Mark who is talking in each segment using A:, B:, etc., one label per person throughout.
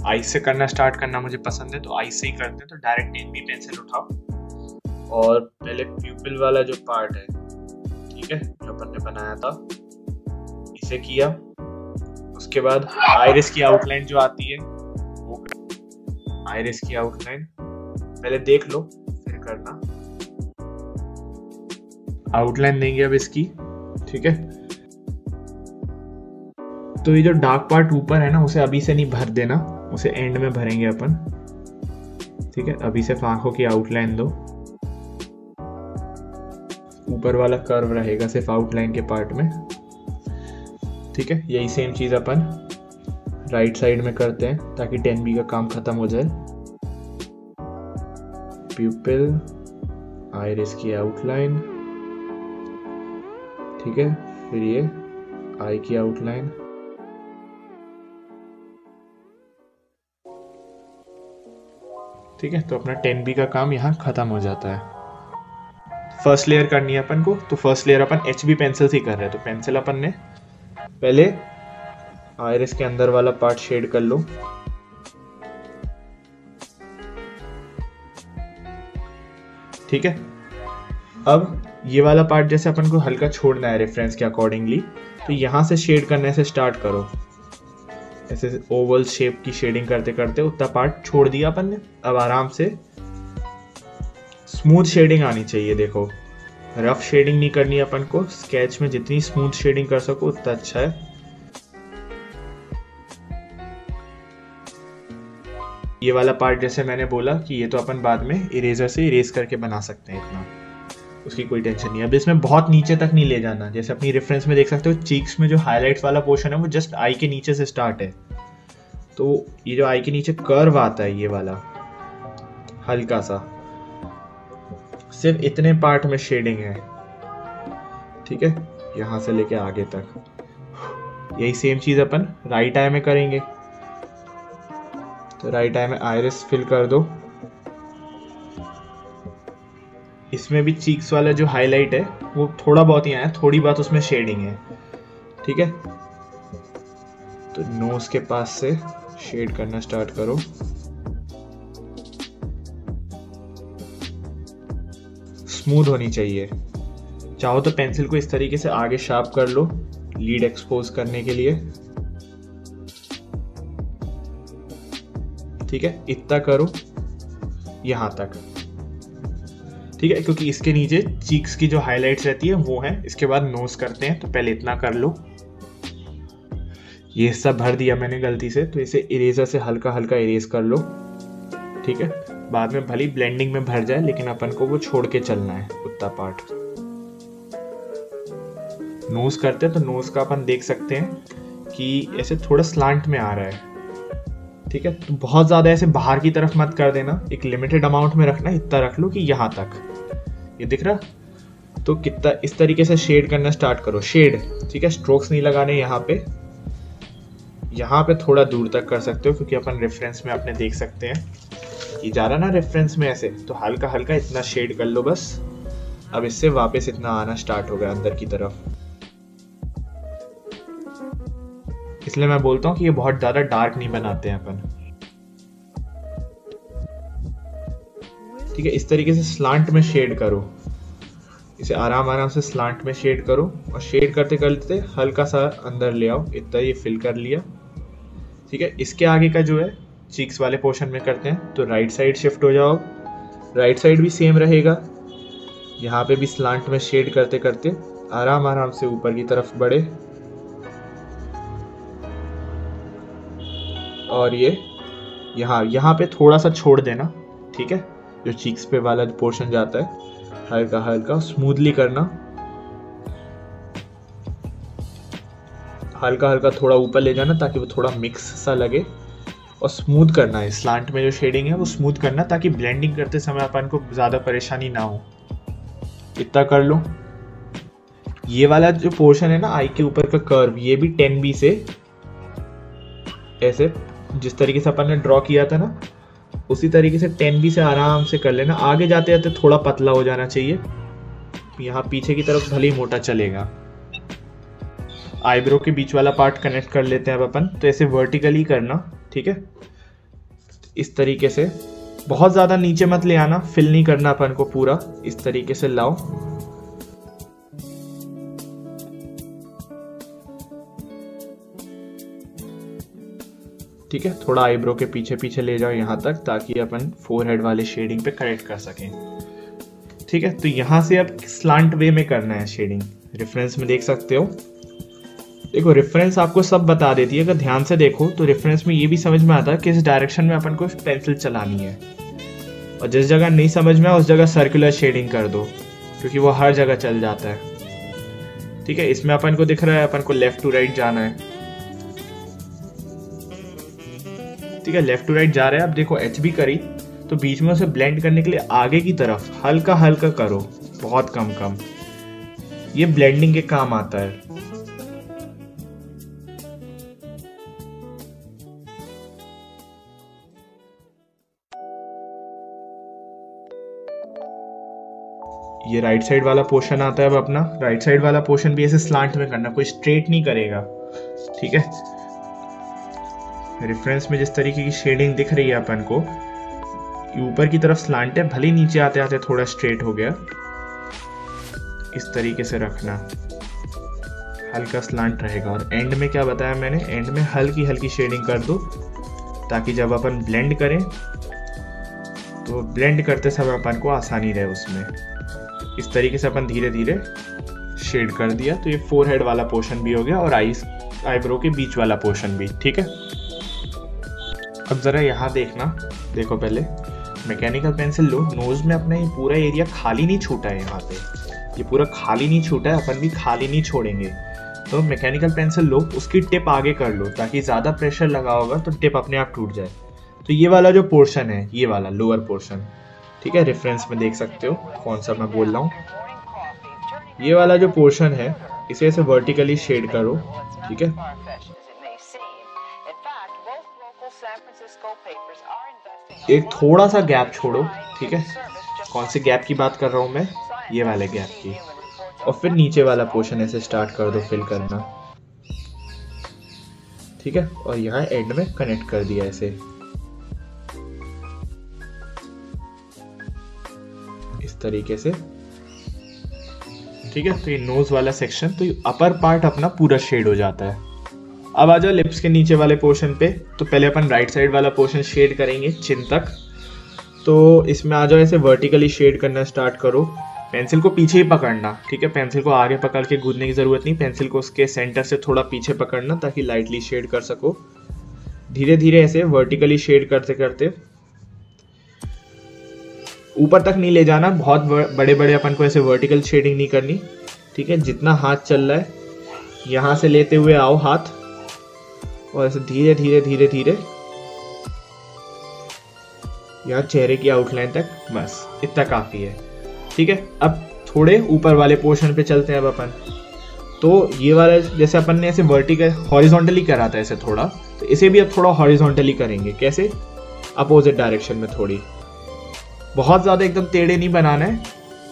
A: आई से करना स्टार्ट करना मुझे पसंद है, तो आई से ही करते हैं। तो डायरेक्ट 10B पेंसिल उठाओ और पहले प्यूपिल वाला जो पार्ट है, ठीक है, जो अपन ने बनाया था, इसे किया। उसके बाद आइरिस की आउटलाइन जो आती है वो, आइरिस की आउटलाइन पहले देख लो फिर करना। आउटलाइन देंगे अब इसकी, ठीक है। तो ये जो डार्क पार्ट ऊपर है ना, उसे अभी से नहीं भर देना, उसे एंड में भरेंगे अपन, ठीक है। अभी से आंखों की आउटलाइन दो, ऊपर वाला कर्व रहेगा सिर्फ आउटलाइन के पार्ट में, ठीक है। यही सेम चीज अपन राइट साइड में करते हैं ताकि 10B का काम खत्म हो जाए। प्यूपिल, आइरिस की आउटलाइन, ठीक है, फिर ये आई की आउटलाइन, ठीक है। तो अपना 10B का काम यहाँ खत्म हो जाता है। फर्स्ट लेयर करनी है अपन को, तो फर्स्ट लेयर अपन HB पेंसिल से ही कर रहे हैं। तो पेंसिल अपन ने पहले आइरिस के अंदर वाला पार्ट शेड कर लो, ठीक है। अब ये वाला पार्ट जैसे अपन को हल्का छोड़ना है रेफरेंस के अकॉर्डिंगली, तो यहां से शेड करने से स्टार्ट करो। ऐसे ओवल शेप की शेडिंग करते करते उतना पार्ट छोड़ दिया अपन ने। अब आराम से स्मूथ शेडिंग आनी चाहिए। देखो, रफ शेडिंग नहीं करनी है अपन को। स्केच में जितनी स्मूथ शेडिंग कर सको उतना अच्छा है। ये वाला पार्ट जैसे मैंने बोला कि ये तो अपन बाद में इरेजर से इरेज करके बना सकते हैं, इतना उसकी कोई टेंशन नहीं है। अब इसमें बहुत नीचे तक नहीं ले जाना। जैसे अपनी रेफरेंस में देख सकते हो, चीक्स में जो हाईलाइट्स वाला पोर्शन है वो जस्ट आई के नीचे से स्टार्ट है। तो ये जो आई के नीचे कर्व आता है, ये वाला हल्का सा, सिर्फ इतने पार्ट में शेडिंग है, ठीक है, यहां से लेके आगे तक। यही सेम चीज अपन राइट आई में करेंगे। तो राइट आई में आइरिस फिल कर दो। इसमें भी चीक्स वाला जो हाईलाइट है वो थोड़ा बहुत ही आया, थोड़ी बहुत उसमें शेडिंग है, ठीक है। तो नोज के पास से शेड करना स्टार्ट करो। स्मूथ होनी चाहिए। चाहो तो पेंसिल को इस तरीके से आगे शार्प कर लो, लीड एक्सपोज करने के लिए, ठीक है। इतना करो यहां तक, ठीक है, क्योंकि इसके नीचे चीक्स की जो हाइलाइट्स रहती है वो है। इसके बाद नोज करते हैं, तो पहले इतना कर लो। ये हिस्सा भर दिया मैंने गलती से, तो इसे इरेजर से हल्का हल्का इरेज कर लो, ठीक है। बाद में भली ब्लेंडिंग में भर जाए, लेकिन अपन को वो छोड़ के चलना है उतना पार्ट। नोज करते हैं, तो नोज का अपन देख सकते हैं कि ऐसे थोड़ा स्लांट में आ रहा है, ठीक है। तो बहुत ज्यादा ऐसे बाहर की तरफ मत कर देना, एक लिमिटेड अमाउंट में रखना। इतना रख लो कि यहां तक, ये दिख रहा। तो कितना इस तरीके से शेड करना स्टार्ट करो, शेड, ठीक है। स्ट्रोक्स नहीं लगाने यहाँ पे थोड़ा दूर तक कर सकते हो, क्योंकि अपन रेफरेंस में अपने देख सकते हैं ये जा रहा ना रेफरेंस में ऐसे। तो हल्का हल्का इतना शेड कर लो बस। अब इससे वापस इतना आना स्टार्ट हो गया अंदर की तरफ। इसलिए मैं बोलता हूँ कि ये बहुत ज्यादा डार्क नहीं बनाते हैं अपन, ठीक है। इस तरीके से स्लांट में शेड करो, इसे आराम आराम से स्लांट में शेड करो, और शेड करते करते हल्का सा अंदर ले आओ। इतना ये फिल कर लिया, ठीक है। इसके आगे का जो है चीक्स वाले पोर्शन में करते हैं। तो राइट साइड शिफ्ट हो जाओ, राइट साइड भी सेम रहेगा। यहाँ पे भी स्लांट में शेड करते करते आराम आराम से ऊपर की तरफ बढ़े, और ये यहाँ पे थोड़ा सा छोड़ देना, ठीक है। जो चीक्स पे वाला पोर्शन जाता है हल्का हल्का स्मूथली करना, हल्का हल्का थोड़ा ऊपर ले जाना ताकि वो थोड़ा मिक्स सा लगे, और स्मूथ करना है। स्लांट में जो शेडिंग है वो स्मूथ करना, ताकि ब्लेंडिंग करते समय अपन को ज्यादा परेशानी ना हो। इतना कर लो। ये वाला जो पोर्शन है ना आई के ऊपर का कर्व, ये भी 10B से ऐसे जिस तरीके से अपन ने ड्रॉ किया था ना, उसी तरीके से 10B से आराम से कर लेना। आगे जाते जाते थोड़ा पतला हो जाना चाहिए, यहाँ पीछे की तरफ भले ही मोटा चलेगा। आईब्रो के बीच वाला पार्ट कनेक्ट कर लेते हैं अब अपन। तो ऐसे वर्टिकली करना, ठीक है। इस तरीके से बहुत ज्यादा नीचे मत ले आना, फिल नहीं करना अपन को पूरा, इस तरीके से लाओ। ठीक है, थोड़ा आईब्रो के पीछे पीछे ले जाओ यहाँ तक, ताकि अपन फोरहेड वाले शेडिंग पे करेक्ट कर सकें। ठीक है, तो यहाँ से अब स्लांट वे में करना है शेडिंग। रेफरेंस में देख सकते हो, देखो रेफरेंस आपको सब बता देती है, अगर ध्यान से देखो तो रेफरेंस में ये भी समझ में आता है किस डायरेक्शन में अपन को पेंसिल चलानी है। और जिस जगह नहीं समझ में उस जगह सर्कुलर शेडिंग कर दो, क्योंकि वो हर जगह चल जाता है। ठीक है, इसमें अपन को दिख रहा है अपन को लेफ्ट टू राइट जाना है। ठीक है, लेफ्ट टू राइट जा रहा है। अब देखो एच भी करी तो बीच में उसे ब्लेंड करने के लिए आगे की तरफ हल्का हल्का करो, बहुत कम कम, ये ब्लेंडिंग के काम आता है। ये राइट साइड वाला पोर्शन आता है। अब अपना राइट साइड वाला पोर्शन भी ऐसे स्लांट में करना, कोई स्ट्रेट नहीं करेगा। ठीक है, रेफरेंस में जिस तरीके की शेडिंग दिख रही है अपन को, ऊपर की तरफ स्लांट है, भले नीचे आते आते थोड़ा स्ट्रेट हो गया। इस तरीके से रखना, हल्का स्लांट रहेगा। और एंड में क्या बताया मैंने, एंड में हल्की हल्की शेडिंग कर दो, ताकि जब अपन ब्लेंड करें तो ब्लेंड करते समय अपन को आसानी रहे उसमें। इस तरीके से अपन धीरे धीरे शेड कर दिया, तो ये फोरहेड वाला पोर्शन भी हो गया और आईब्रो के बीच वाला पोर्शन भी। ठीक है, अब जरा यहाँ देखना, देखो पहले मैकेनिकल पेंसिल लो, नोज में अपना ये पूरा एरिया खाली नहीं छूटा है, यहाँ पे ये पूरा खाली नहीं छूटा है, अपन भी खाली नहीं छोड़ेंगे। तो मैकेनिकल पेंसिल लो, उसकी टिप आगे कर लो, ताकि ज़्यादा प्रेशर लगा होगा तो टिप अपने आप टूट जाए। तो ये वाला जो पोर्शन है, ये वाला लोअर पोर्शन, ठीक है, रेफरेंस में देख सकते हो कौन सा मैं बोल रहा हूँ। ये वाला जो पोर्शन है इसे ऐसे वर्टिकली शेड करो। ठीक है, एक थोड़ा सा गैप छोड़ो। ठीक है, कौन से गैप की बात कर रहा हूँ मैं, ये वाले गैप की। और फिर नीचे वाला पोर्शन ऐसे स्टार्ट कर दो फिल करना। ठीक है, और यहाँ एंड में कनेक्ट कर दिया ऐसे, इस तरीके से। ठीक है, तो ये नोज वाला सेक्शन, तो ये अपर पार्ट अपना पूरा शेड हो जाता है। अब आ जाओ लिप्स के नीचे वाले पोर्शन पे। तो पहले अपन राइट साइड वाला पोर्शन शेड करेंगे चिन तक। तो इसमें आ जाओ, ऐसे वर्टिकली शेड करना स्टार्ट करो। पेंसिल को पीछे ही पकड़ना। ठीक है, पेंसिल को आगे पकड़ के गूंदने की जरूरत नहीं, पेंसिल को उसके सेंटर से थोड़ा पीछे पकड़ना, ताकि लाइटली शेड कर सको। धीरे धीरे ऐसे वर्टिकली शेड करते करते ऊपर तक नहीं ले जाना, बहुत बड़े बड़े अपन को ऐसे वर्टिकल शेडिंग नहीं करनी। ठीक है, जितना हाथ चल रहा है यहाँ से लेते हुए आओ हाथ, और ऐसे धीरे धीरे धीरे धीरे यहाँ चेहरे की आउटलाइन तक, बस इतना काफी है। ठीक है, अब थोड़े ऊपर वाले पोर्शन पे चलते हैं अब अपन। तो ये वाला जैसे अपन ने ऐसे वर्टिकल हॉरिजॉन्टली करा था ऐसे थोड़ा, तो इसे भी अब थोड़ा हॉरिजॉन्टली करेंगे। कैसे, अपोजिट डायरेक्शन में थोड़ी, बहुत ज्यादा एकदम टेढ़े नहीं बनाना है,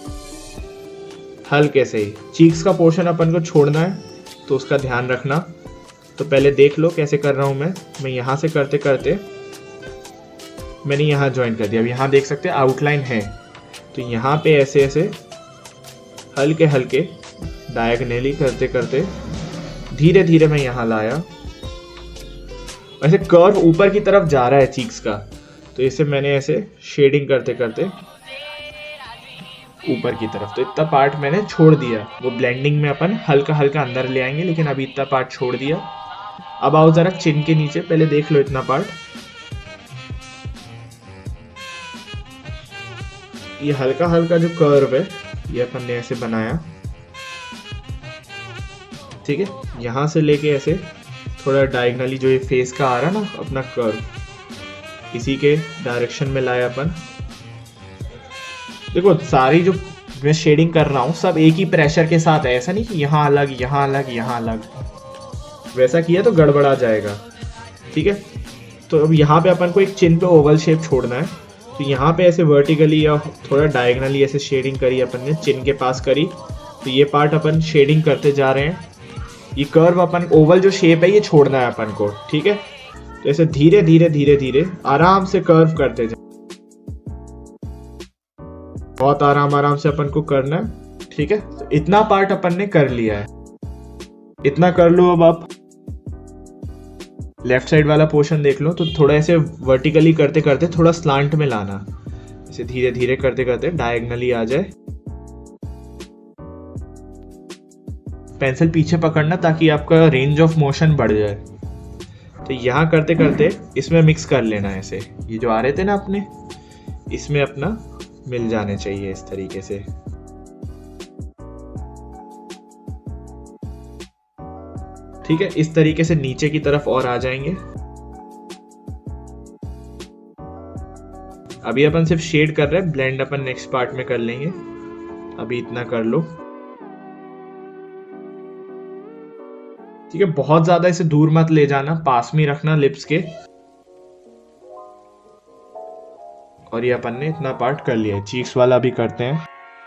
A: हल्के से ही। चीक्स का पोर्शन अपन को छोड़ना है, तो उसका ध्यान रखना। तो पहले देख लो कैसे कर रहा हूं मैं यहाँ से करते करते मैंने यहाँ ज्वाइन कर दिया। अब यहाँ देख सकते हैं आउटलाइन है, तो यहाँ पे ऐसे ऐसे हल्के हल्के डायगनली करते करते धीरे धीरे मैं यहाँ लाया। ऐसे कर्व ऊपर की तरफ जा रहा है चीक्स का, तो इसे मैंने ऐसे शेडिंग करते करते ऊपर की तरफ, तो इतना पार्ट मैंने छोड़ दिया। वो ब्लेंडिंग में अपन हल्का हल्का अंदर ले आएंगे, लेकिन अभी इतना पार्ट छोड़ दिया। अब आओ जरा चिन के नीचे, पहले देख लो इतना पार्ट। ये हल्का हल्का जो कर्व है ये अपन ने ऐसे बनाया। ठीक है, यहां से लेके ऐसे थोड़ा डायगनली जो ये फेस का आ रहा ना अपना कर्व, इसी के डायरेक्शन में लाया अपन। देखो सारी जो मैं शेडिंग कर रहा हूँ सब एक ही प्रेशर के साथ है, ऐसा नहीं कि यहाँ अलग यहाँ अलग यहाँ अलग, वैसा किया तो गड़बड़ा जाएगा। ठीक है, तो अब यहाँ पे अपन को एक चिन पे ओवल शेप छोड़ना है, तो यहाँ पे ऐसे वर्टिकली या थोड़ा डायगनली ऐसे शेडिंग करी अपन ने, चिन के पास करी। तो ये पार्ट अपन शेडिंग करते जा रहे हैं। ये कर्व अपन ओवल जो शेप है ये छोड़ना है अपन को। ठीक है, तो ऐसे धीरे धीरे धीरे धीरे आराम से कर्व करते जाओ, बहुत आराम से अपन को करना है। ठीक है, तो इतना पार्ट अपन ने कर लिया है, इतना कर लो। अब आप लेफ्ट साइड वाला पोर्शन देख लो, तो थोड़ा ऐसे वर्टिकली करते करते थोड़ा स्लांट में लाना, ऐसे धीरे धीरे करते करते डायगनली आ जाए। पेंसिल पीछे पकड़ना ताकि आपका रेंज ऑफ मोशन बढ़ जाए। तो यहाँ करते करते इसमें मिक्स कर लेना, ऐसे ये जो आ रहे थे ना अपने, इसमें अपना मिल जाने चाहिए इस तरीके से। ठीक है, इस तरीके से नीचे की तरफ और आ जाएंगे। अभी अपन सिर्फ शेड कर रहे हैं, ब्लेंड अपन नेक्स्ट पार्ट में कर लेंगे। अभी इतना कर लो। ठीक है, बहुत ज्यादा इसे दूर मत ले जाना, पास में रखना लिप्स के। और ये अपन ने इतना पार्ट कर लिया है। चीक्स वाला भी करते हैं,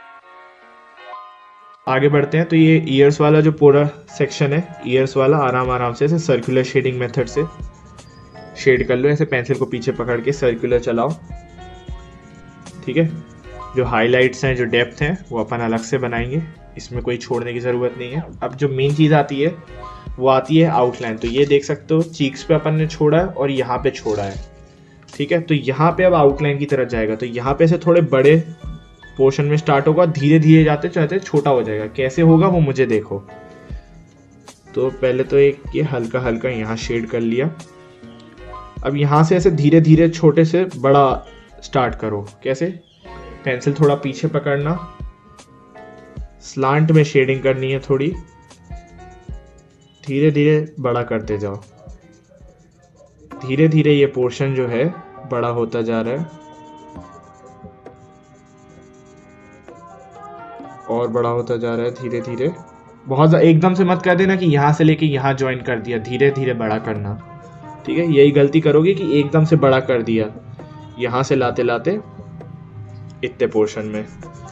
A: आगे बढ़ते हैं। तो ये ईयर्स वाला जो पूरा सेक्शन है, ईयर्स वाला आराम से ऐसे सर्कुलर शेडिंग मेथड से शेड कर लो। ऐसे पेंसिल को पीछे पकड़ के सर्कुलर चलाओ। ठीक है, जो हाईलाइट्स हैं, जो डेप्थ हैं, वो अपन अलग से बनाएंगे, इसमें कोई छोड़ने की ज़रूरत नहीं है। अब जो मेन चीज़ आती है वो आती है आउटलाइन। तो ये देख सकते हो, चीक्स पे अपन ने छोड़ा है और यहाँ पे छोड़ा है। ठीक है, तो यहाँ पे अब आउटलाइन की तरफ जाएगा। तो यहाँ पे से थोड़े बड़े पोर्शन में स्टार्ट होगा, धीरे धीरे जाते जाते छोटा हो जाएगा। कैसे होगा वो मुझे देखो। तो पहले तो एक ये हल्का हल्का यहाँ शेड कर लिया। अब यहाँ से ऐसे धीरे धीरे छोटे से बड़ा स्टार्ट करो। कैसे? पेंसिल थोड़ा पीछे पकड़ना, स्लांट में शेडिंग करनी है थोड़ी, धीरे धीरे बड़ा करते जाओ। धीरे धीरे ये पोर्शन जो है बड़ा होता जा रहा है और बड़ा होता जा रहा है धीरे धीरे। बहुत एकदम से मत कर देना कि यहाँ से लेके यहाँ ज्वाइन कर दिया, धीरे धीरे बड़ा करना। ठीक है, यही गलती करोगे कि एकदम से बड़ा कर दिया, यहाँ से लाते लाते इतने पोर्शन में।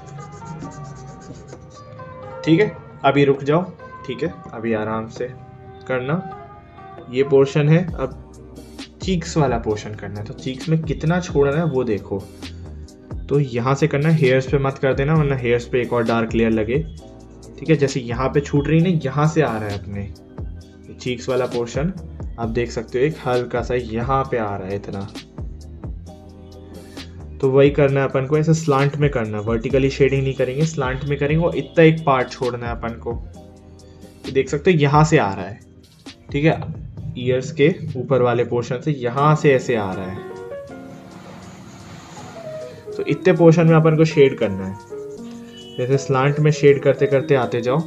A: ठीक है, अभी रुक जाओ। ठीक है, अभी आराम से करना। ये पोर्शन है, अब चीक्स वाला पोर्शन करना है। तो चीक्स में कितना छोड़ना है वो देखो। तो यहाँ से करना है, हेयर्स पे मत कर देना, वरना हेयर्स पे एक और डार्क लेयर लगे। ठीक है, जैसे यहाँ पे छूट रही नहीं, यहाँ से आ रहा है अपने चीक्स वाला पोर्शन। आप देख सकते हो एक हल्का सा यहाँ पे आ रहा है इतना। तो वही करना है अपन को, ऐसे स्लांट में करना, वर्टिकली शेडिंग नहीं करेंगे, स्लांट में करेंगे। और इतना एक पार्ट छोड़ना है अपन को। तो देख सकते हो यहाँ से आ रहा है। ठीक है, ईयर्स के ऊपर वाले पोर्शन से यहाँ से ऐसे आ रहा है। तो इतने पोर्शन में अपन को शेड करना है। जैसे स्लांट में शेड करते करते आते जाओ।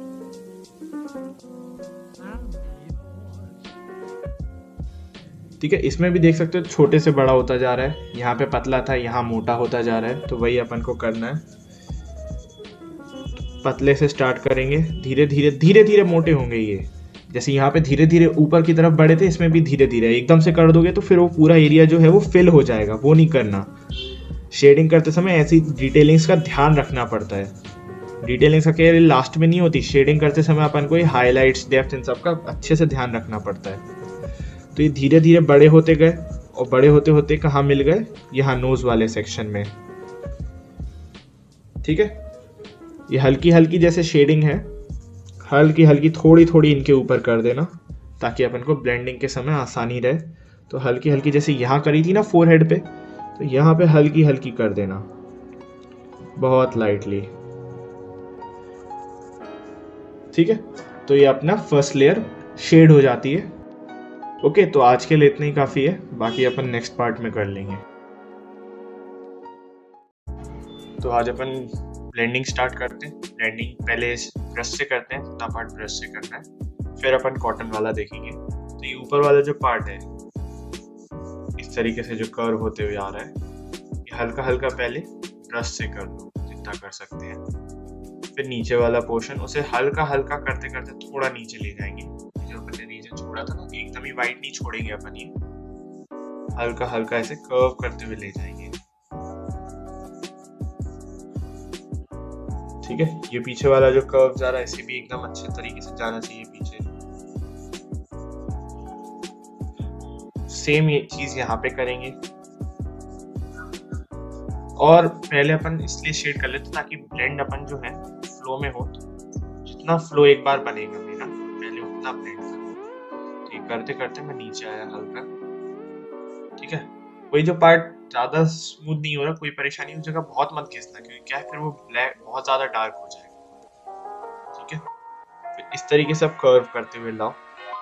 A: ठीक है, इसमें भी देख सकते हो छोटे से बड़ा होता जा रहा है। यहाँ पे पतला था, यहाँ मोटा होता जा रहा है। तो वही अपन को करना है, पतले से स्टार्ट करेंगे, धीरे धीरे धीरे धीरे मोटे होंगे ये। जैसे यहाँ पे धीरे धीरे ऊपर की तरफ बढ़े थे, इसमें भी धीरे धीरे। एकदम से कर दोगे तो फिर वो पूरा एरिया जो है वो फिल हो जाएगा, वो नहीं करना। शेडिंग करते समय ऐसी डिटेलिंग्स का ध्यान रखना पड़ता है। डिटेलिंग्स का केवल लास्ट में नहीं होती, शेडिंग करते समय अपन को हाईलाइट्स, डेप्थ, इन सब का अच्छे से ध्यान रखना पड़ता है। तो ये धीरे धीरे बड़े होते गए और बड़े होते होते कहाँ मिल गए? यहाँ नोज वाले सेक्शन में। ठीक है, ये हल्की हल्की जैसे शेडिंग है, हल्की हल्की थोड़ी थोड़ी इनके ऊपर कर देना ताकि अपन को ब्लेंडिंग के समय आसानी रहे। तो हल्की हल्की जैसे यहाँ करी थी ना फोरहेड पे, तो यहाँ पे हल्की हल्की कर देना, बहुत लाइटली। ठीक है, तो ये अपना फर्स्ट लेयर शेड हो जाती है। ओके, तो आज के लिए इतना ही काफ़ी है, बाकी अपन नेक्स्ट पार्ट में कर लेंगे। तो आज अपन ब्लेंडिंग स्टार्ट करते हैं। ब्लेंडिंग पहले ब्रश से करते हैं, इतना पार्ट ब्रश से करना है, फिर अपन कॉटन वाला देखेंगे। तो ये ऊपर वाला जो पार्ट है, इस तरीके से जो कर्व होते हुए आ रहा है, ये हल्का हल्का पहले ब्रश से कर लो जितना कर सकते हैं। फिर नीचे वाला पोर्शन, उसे हल्का हल्का करते करते थोड़ा नीचे ले जाएंगे। जो अपन ने रीजन छोड़ा था ना, एकदम ही वाइट नहीं छोड़ेंगे अपन, ये हल्का हल्का ऐसे कर्व करते हुए ले जाएंगे। ठीक है, ये पीछे वाला जो कर्व जा रहा है, इसे भी एकदम अच्छे तरीके से जाना चाहिए पीछे। सेम ये चीज यहाँ पे करेंगे। और पहले अपन इसलिए शेड कर लेते ताकि ब्लेंड अपन जो है फ्लो में हो, जितना फ्लो एक बार बनेगा मेरा पहले उतना ब्लेंड करो। ठीक करते करते मैं नीचे आया हल्का। ठीक है, वही जो पार्ट ज्यादा स्मूथ नहीं हो रहा, कोई परेशानी उस जगह बहुत मत खींचना, क्योंकि क्या है फिर वो ब्लैक बहुत ज्यादा डार्क हो जाएगा। ठीक है, फिर इस तरीके से आप कर्व करते हुए लाओ।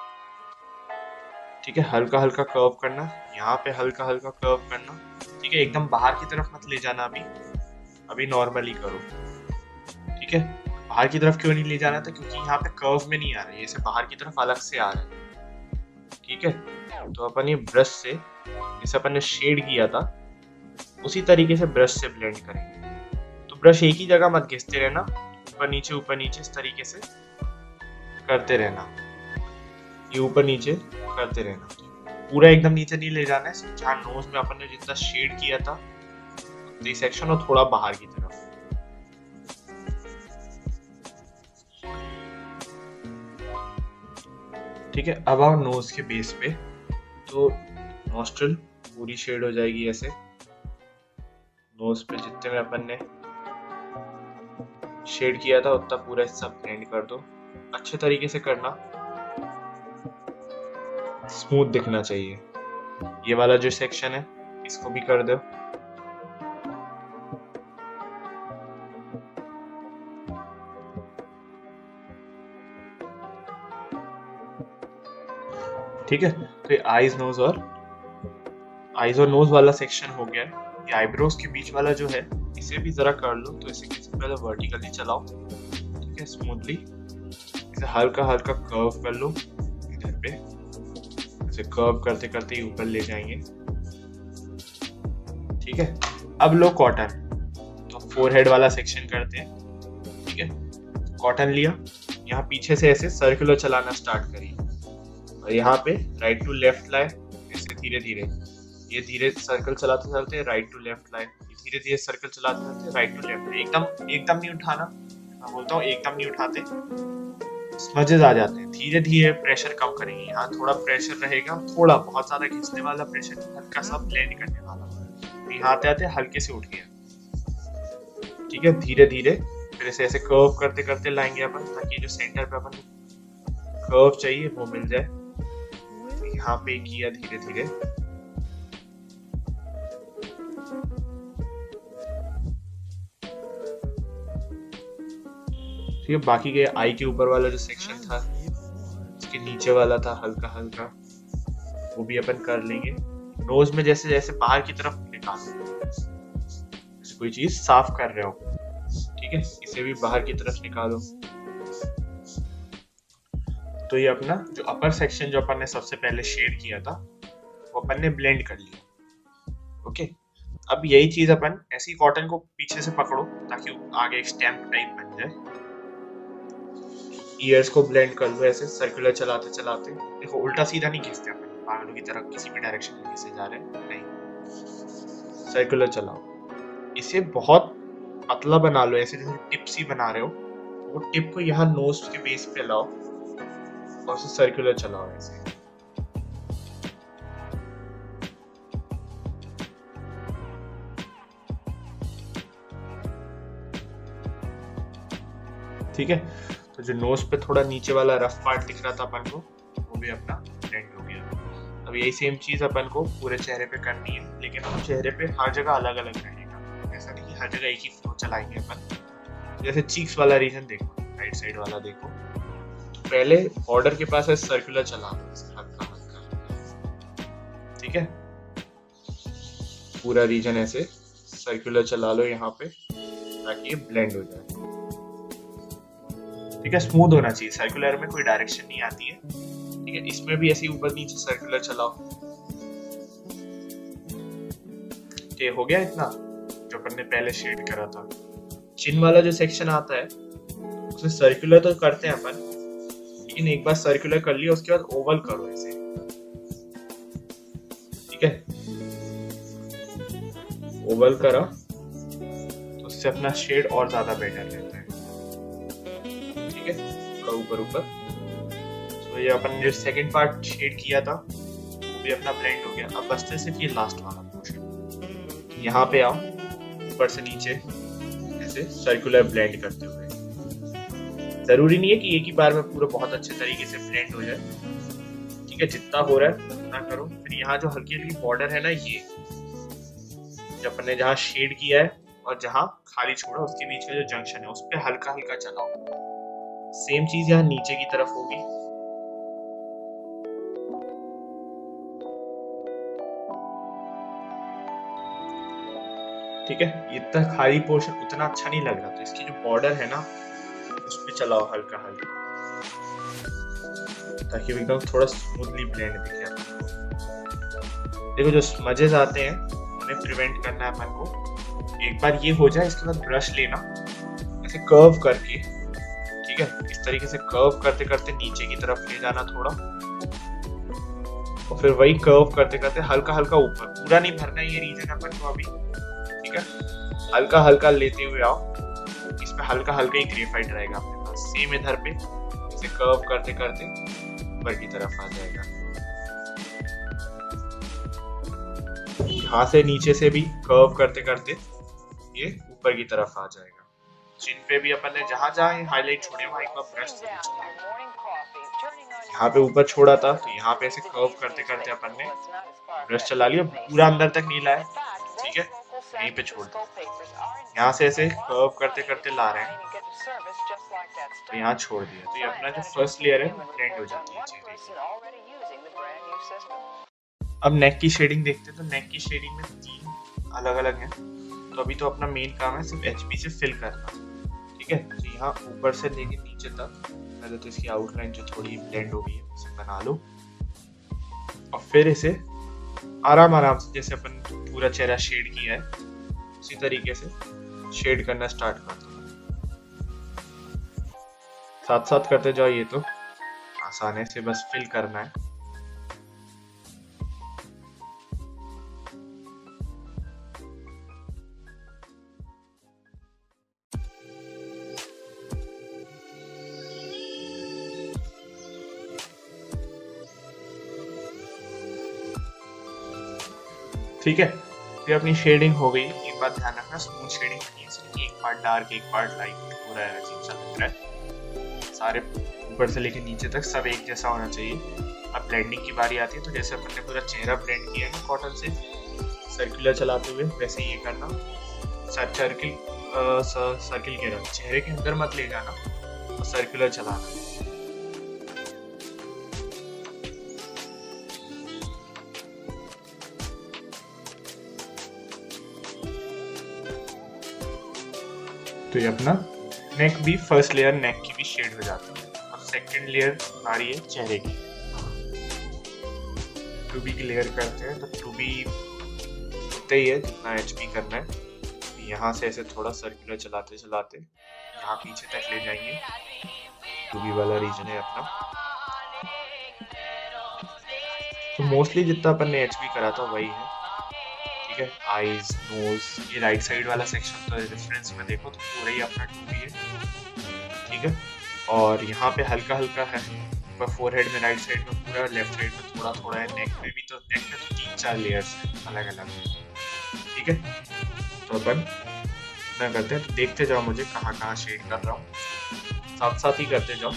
A: ठीक है, हल्का हल्का कर्व करना, यहाँ पे हल्का हल्का कर्व करना। ठीक है, एकदम बाहर की तरफ मत ले जाना, अभी नॉर्मली करो। ठीक है, बाहर की तरफ क्यों नहीं ले जाना था, क्योंकि यहाँ पे कर्व में नहीं आ रहा है, ये बाहर की तरफ अलग से आ रहा है। ठीक है, तो अपन ये ब्रश से जैसे अपन ने शेड किया था उसी तरीके से ब्रश से ब्लेंड करेंगे। तो ब्रश एक ही जगह मत घिसते रहना, ऊपर नीचे इस तरीके से करते रहना, ये ऊपर नीचे करते रहना। पूरा एकदम नीचे नहीं ले जाना है, जहाँ नोज में अपन ने जितना शेड किया था ये सेक्शन और थोड़ा बाहर की तरफ। ठीक है, अब आओ नोज के बेस पे, तो नॉस्ट्रल पूरी शेड हो जाएगी ऐसे। नोज पे जितने में अपन ने शेड किया था उतना पूरा सब ब्लेंड कर दो, अच्छे तरीके से करना, स्मूथ दिखना चाहिए। ये वाला जो सेक्शन है इसको भी कर दो। ठीक है, तो ये आईज और नोज वाला सेक्शन हो गया है। ये आईब्रोज के बीच वाला जो है इसे भी जरा कर लो। तो इसे पहले वर्टिकली चलाओ, ठीक है, स्मूथली इसे हल्का हल्का कर्व कर लो इधर पे, इसे कर्व करते करते ही ऊपर ले जाएंगे। ठीक है, अब लो कॉटन, तो फोरहेड वाला सेक्शन करते हैं। ठीक है, कॉटन लिया, यहाँ पीछे से ऐसे सर्कुलर चलाना स्टार्ट करिए और यहाँ पे राइट टू लेफ्ट लाए, ऐसे धीरे धीरे, ये धीरे सर्कल चलाते चलाते राइट टू लेफ्ट लाए, धीरे धीरे सर्कल चलाते चलाते राइट टू लेफ्ट। एकदम नहीं उठाना, मैं बोलता हूँ एकदम नहीं उठाते, स्मजेस आ जाते हैं। धीरे धीरे प्रेशर कम करेंगे, यहाँ थोड़ा प्रेशर रहेगा, थोड़ा बहुत ज्यादा खींचने वाला प्रेशर, हल्का सा ब्लेंड करने वाला। तो यहाँ आते आते हल्के से उठ गया। ठीक है, धीरे धीरे फिर ऐसे कर्व करते करते लाएंगे अपन, ताकि जो सेंटर पे अपन कर्व चाहिए वो मिल जाए। तो यहाँ पे किया धीरे धीरे, ठीक है। बाकी के आई के ऊपर वाला जो सेक्शन था, इसके नीचे वाला था हल्का हल्का, वो भी अपन कर लेंगे। नोज में जैसे जैसे बाहर की तरफ निकालो, जैसे कोई चीज साफ कर रहे हो, ठीक है, इसे भी बाहर की तरफ निकालो। तो ये अपना जो अपर सेक्शन जो अपन ने सबसे पहले शेड किया था वो अपन ने ब्लेंड कर लिया। ओके, अब यही चीज अपन ऐसी कॉटन को पीछे से पकड़ो ताकि आगे एक स्टैम्प टाइप बन जाए। ईयर्स को ब्लेंड कर लो ऐसे सर्कुलर चलाते चलाते। देखो उल्टा सीधा नहीं खींचते अपन पागलों की तरह, किसी भी डायरेक्शन में खींचे जा रहे हैं, नहीं, सर्कुलर चलाओ। इसे बहुत पतला बना लो, ऐसे जैसे टिप्स ही बना रहे हो, वो टिप को यहाँ नोज के बेस पे लाओ और उसे सर्कुलर चलाओ ऐसे। ठीक है, तो जो नोज पे थोड़ा नीचे वाला रफ पार्ट दिख रहा था अपन को, वो भी अपना ब्लेंड हो गया। अब यही सेम चीज अपन को पूरे चेहरे पे करनी है, लेकिन हम चेहरे पे हर जगह अलग अलग रहेगा, ऐसा नहीं कि हर जगह एक ही फ्लो चलाएंगे अपन। जैसे चीक्स वाला रीजन देखो, राइट साइड वाला देखो, तो पहले बॉर्डर के पास सर्कुलर चला हल्का हल्का, ठीक है, पूरा रीजन ऐसे सर्कुलर चला लो यहाँ पे ताकि ये ब्लेंड हो जाए। ठीक है, स्मूथ होना चाहिए, सर्कुलर में कोई डायरेक्शन नहीं आती है। ठीक है, इसमें भी ऐसे ऊपर नीचे सर्कुलर चलाओ। ये हो गया इतना जो अपन ने पहले शेड करा था। चिन वाला जो सेक्शन आता है उसमें सर्कुलर तो करते हैं अपन, लेकिन एक बार सर्कुलर कर लिया उसके बाद ओवल करो ऐसे। ठीक है, ओवल करा तो उससे अपना शेड और ज्यादा बेटर रहता है। ठीक है, थोड़ा ऊपर ऊपर। तो ये अपन जो सेकंड पार्ट शेड किया था वो भी अपना ब्लेंड हो गया। अब बचते सिर्फ ये लास्ट वाला पोर्शन। यहाँ पे आओ, ऊपर से नीचे ऐसे सर्कुलर ब्लेंड करते हुए। जरूरी नहीं है कि एक ही बार में पूरा बहुत अच्छे तरीके से ब्लेंड हो जाए, ठीक है, जितना हो रहा है उतना करो। फिर यहाँ जो हल्की हल्की बॉर्डर है ना, ये जब अपने जहाँ शेड किया है और जहाँ खाली छोड़ा उसके बीच का जो जंक्शन है उस पर हल्का हल्का चलाओ। सेम चीज यहाँ नीचे की तरफ होगी। ठीक है, इतना खाली पोर्शन उतना अच्छा नहीं लग रहा, तो इसकी जो बॉर्डर है ना उस पे चलाओ हल्का हल्का, ताकि एकदम थोड़ा स्मूथली ब्लेंड दिखे आपको। देखो जो स्मजेस आते हैं उन्हें प्रिवेंट करना है अपन को। एक बार ये हो जाए, इसके बाद ब्रश लेना, ऐसे कर्व करके, ठीक है, इस तरीके से कर्व करते करते नीचे की तरफ ले जाना थोड़ा, और फिर वही कर्व करते करते हल्का हल्का ऊपर, पूरा नहीं भरना है ये रीजन अपन को अभी, ठीक है, हल्का हल्का लेते हुए आओ। इस पे हल्का हल्का ही ग्रेफाइट रहेगा अपने पास। सेम इधर पे इसे कर्व करते करते ऊपर की तरफ आ जाएगा। यहाँ से नीचे से भी कर्व करते करते ये ऊपर की तरफ आ जाएगा। जिन पे भी अपन ने जहां जहां हाईलाइट छोड़े वहां एक बार ब्रश से यहाँ पे ऊपर छोड़ा था, तो यहाँ पे ऐसे कर्व करते करते अपन ने ब्रश चला लिया, पूरा अंदर तक नहीं लाया, ठीक है, यहीं पे छोड़ दो। यहाँ से ऐसे कर्व करते करते ला रहे हैं, तो यहाँ छोड़ दिया, तो ये अपना जो फर्स्ट लेयर है ब्लेंड हो जाती है चेहरे की। अब नेक की शेडिंग देखते हैं। तो नेक की शेडिंग में 3 अलग अलग हैं। तो अभी तो अपना मेन काम है सिर्फ एचबी से फिल करना, ठीक है। तो यहाँ ऊपर से लेके नीचे तक पहले तो इसकी आउटलाइन जो थोड़ी ब्लेंड हो गई है उसे बना लो, और फिर इसे आराम आराम से जैसे अपन पूरा चेहरा शेड किया है उसी तरीके से शेड करना स्टार्ट कर दो। साथ साथ करते जाओ, ये तो आसानी से बस फिल करना है। ठीक है, फिर अपनी शेडिंग हो गई। एक बात ध्यान रखना, स्मूथ शेडिंग नहीं है, एक पार्ट डार्क एक पार्ट लाइट हो रहा है, अजीब सा लग रहा है। सारे ऊपर से लेके नीचे तक सब एक जैसा होना चाहिए। अब ब्लेंडिंग की बारी आती है, तो जैसे अपन ने पूरा चेहरा ब्लेंड किया है कॉटन से सर्कुलर चलाते हुए, वैसे ये करना। सर्किल कह रहा हूँ, चेहरे के अंदर मत ले जाना और सर्कुलर चलाना। तो ये अपना नेक भी, फर्स्ट लेयर नेक की भी शेड हो जाती है। और सेकंड लेयर आ रही है चेहरे की। टूबी की लेयर करते हैं, तो टूबी उतना ही है जितना एचबी करना है। यहाँ से ऐसे थोड़ा सर्कुलर चलाते चलाते यहाँ पीछे तक ले जाएंगे। टूबी वाला रीजन है अपना। तो मोस्टली जितना अपन ने एचबी करा था वही है, ठीक है। आईज, नोज, ये राइट साइड वाला सेक्शन तो रेफरेंस में देखो तो पूरा ही अपना टूबी है, ठीक है। और यहाँ पे हल्का हल्का है ऊपर फोरहेड में, राइट साइड में पूरा, लेफ्ट साइड में थोड़ा थोड़ा है। नेक में भी, तो नेक में तो 3-4 लेयर्स हैं अलग अलग, ठीक है। तो अपन ना करते हैं, तो देखते जाओ मुझे कहाँ कहाँ शेड कर रहा हूँ, साथ साथ ही करते जाओ।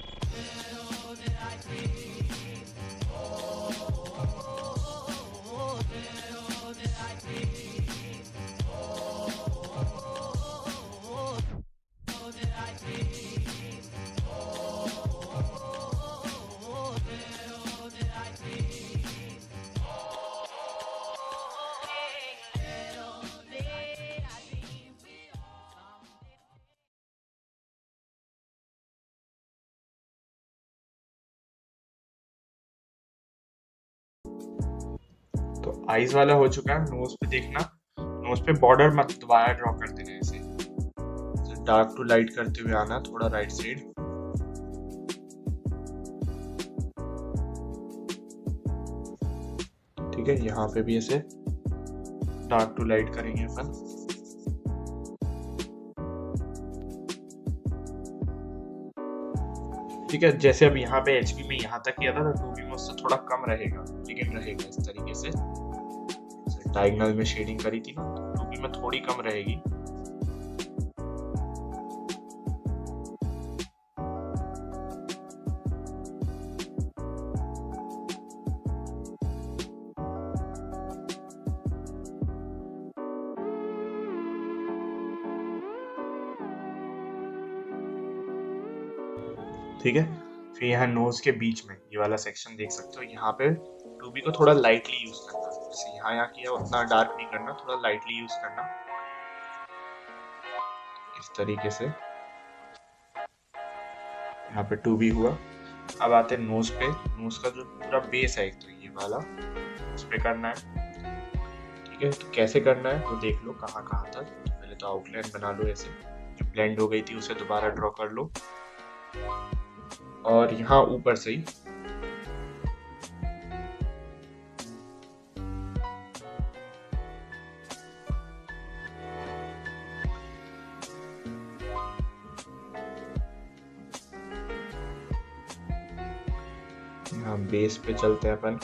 A: तो आईज वाला हो चुका है। नोज पे देखना, नोज पे बॉर्डर मत दोबारा ड्रॉ करते रहे, ऐसे डार्क टू लाइट करते हुए आना थोड़ा राइट साइड। ठीक है, यहाँ पे भी ऐसे डार्क टू लाइट करेंगे अपन। ठीक है, जैसे अब यहाँ पे HB में यहाँ तक किया था तो 2B में उससे थोड़ा कम रहेगा, लेकिन रहेगा इस तरीके से। डायगोनल में शेडिंग करी थी ना, तो 2B में थोड़ी कम रहेगी। ठीक है, फिर यहाँ नोज के बीच में ये वाला सेक्शन देख सकते हो, यहाँ पे 2B को थोड़ा लाइटली यूज करना। जैसे यहाँ किया, उतना डार्क नहीं करना, थोड़ा लाइटली यूज करना इस तरीके से। यहाँ पे 2B हुआ। अब आते हैं नोज पे। नोज का जो पूरा बेस है, एक तो ये वाला उस पे करना है। ठीक है, तो कैसे करना है वो देख लो, कहाँ कहाँ तक। तो पहले तो आउटलाइन बना लो, ऐसे जो ब्लेंड हो गई थी उसे दोबारा ड्रॉ कर लो, और यहाँ ऊपर से ही यहाँ बेस पे चलते हैं अपन।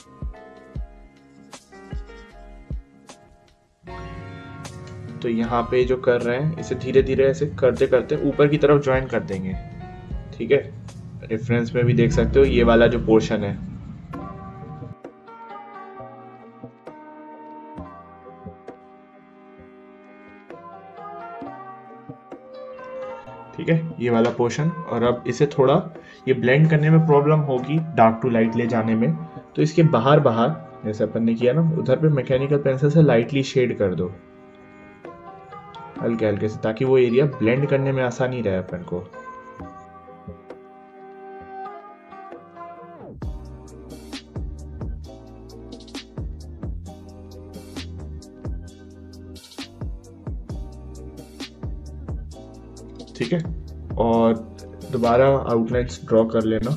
A: तो यहाँ पे जो कर रहे हैं इसे धीरे धीरे ऐसे करते करते ऊपर की तरफ ज्वाइन कर देंगे। ठीक है, रेफरेंस में भी देख सकते हो ये वाला जो पोर्शन है। ठीक है, ये वाला पोर्शन। और अब इसे थोड़ा, ये ब्लेंड करने में प्रॉब्लम होगी डार्क टू लाइट ले जाने में, तो इसके बाहर बाहर जैसे अपन ने किया ना, उधर पे मैकेनिकल पेंसिल से लाइटली शेड कर दो हल्के हल्के से, ताकि वो एरिया ब्लेंड करने में आसानी रहे अपन को। ठीक है, और दोबारा आउटलाइंस ड्रॉ कर लेना।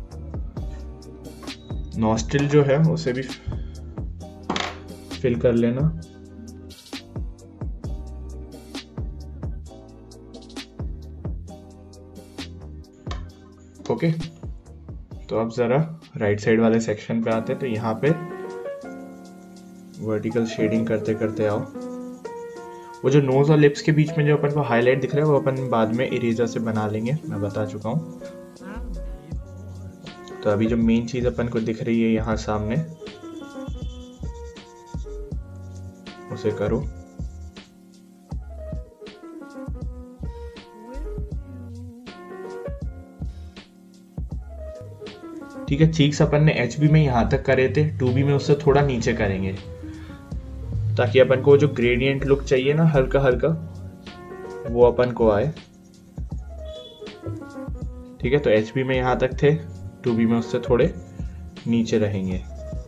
A: नॉस्ट्रिल जो है उसे भी फिल कर लेना। ओके, तो अब जरा राइट साइड वाले सेक्शन पे आते हैं। तो यहाँ पे वर्टिकल शेडिंग करते करते आओ। वो जो नोज और लिप्स के बीच में जो अपन को हाईलाइट दिख रहा है वो अपन बाद में इरेजर से बना लेंगे, मैं बता चुका हूँ। तो अभी जो मेन चीज अपन को दिख रही है यहाँ सामने, उसे करो। ठीक है, चीक्स अपन ने HB में यहाँ तक करे थे, 2B में उससे थोड़ा नीचे करेंगे, ताकि अपन को जो ग्रेडियंट लुक चाहिए ना हल्का हल्का, वो अपन को आए। ठीक है, तो HB में यहाँ तक थे, 2B में उससे थोड़े नीचे रहेंगे।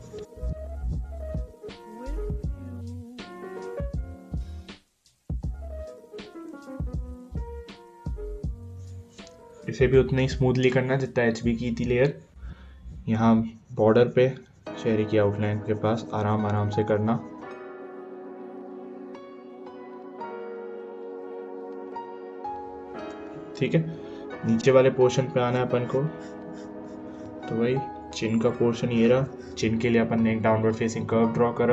A: इसे भी उतना ही स्मूथली करना जितना HB की थी लेयर। यहाँ बॉर्डर पे चेहरे की आउटलाइन के पास आराम आराम से करना। ठीक है, नीचे वाले पोर्शन पे आना है अपन को। तो वही चिन का पोर्शन ये रहा। चिन के लिए अपन ने एक डाउनवर्ड फेसिंग कर्व ड्रॉ करा,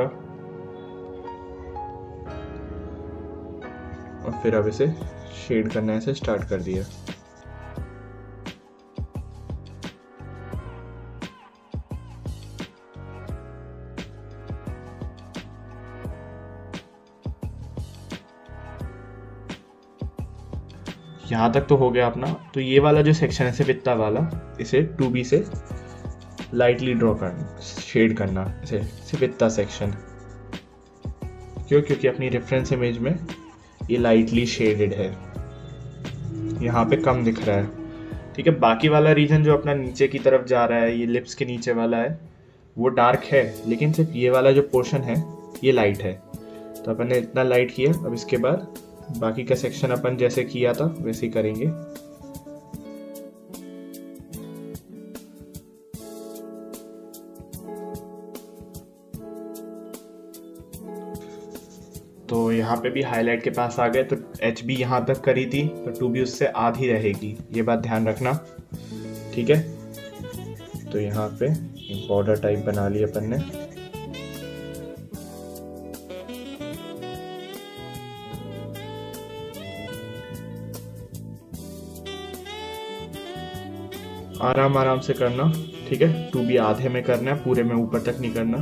A: और फिर अब इसे शेड करने से स्टार्ट कर दिया। यहाँ तक तो हो गया अपना। तो ये वाला जो सेक्शन है सिर्फ इतना वाला, इसे 2B से लाइटली ड्रॉ करना, शेड करना इसे, सिर्फ इतना सेक्शन। क्यों? क्योंकि अपनी रेफरेंस इमेज में ये लाइटली शेडेड है, यहाँ पे कम दिख रहा है। ठीक है, बाकी वाला रीजन जो अपना नीचे की तरफ जा रहा है, ये लिप्स के नीचे वाला है, वो डार्क है, लेकिन सिर्फ ये वाला जो पोर्शन है ये लाइट है। तो अपन ने इतना लाइट किया। अब इसके बाद बाकी का सेक्शन अपन जैसे किया था वैसे ही करेंगे। तो यहाँ पे भी हाईलाइट के पास आ गए। तो HB यहाँ तक करी थी, तो 2B उससे आधी रहेगी, ये बात ध्यान रखना। ठीक है, तो यहाँ पे बॉर्डर टाइप बना ली अपन ने। आराम आराम से करना, ठीक है। टू बी आधे में करना है, पूरे में ऊपर तक नहीं करना।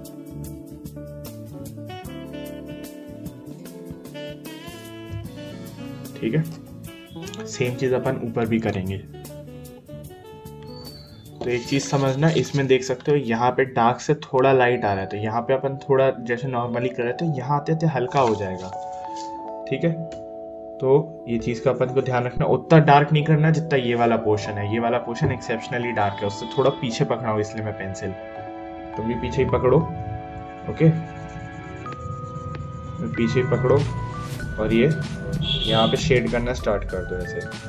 A: ठीक है, सेम चीज अपन ऊपर भी करेंगे। तो एक चीज समझना, इसमें देख सकते हो यहाँ पे डार्क से थोड़ा लाइट आ रहा है, तो यहाँ पे अपन थोड़ा जैसे नॉर्मली कर रहे थे, यहाँ आते आते हल्का हो जाएगा। ठीक है, तो ये चीज का अपन को ध्यान रखना, उतना डार्क नहीं करना जितना ये वाला पोर्शन है। ये वाला पोर्शन एक्सेप्शनली डार्क है, उससे थोड़ा पीछे पकड़ा हो, इसलिए मैं पेंसिल, तुम भी पीछे ही पकड़ो। ओके, पीछे ही पकड़ो और ये यहाँ पे शेड करना स्टार्ट कर दो ऐसे।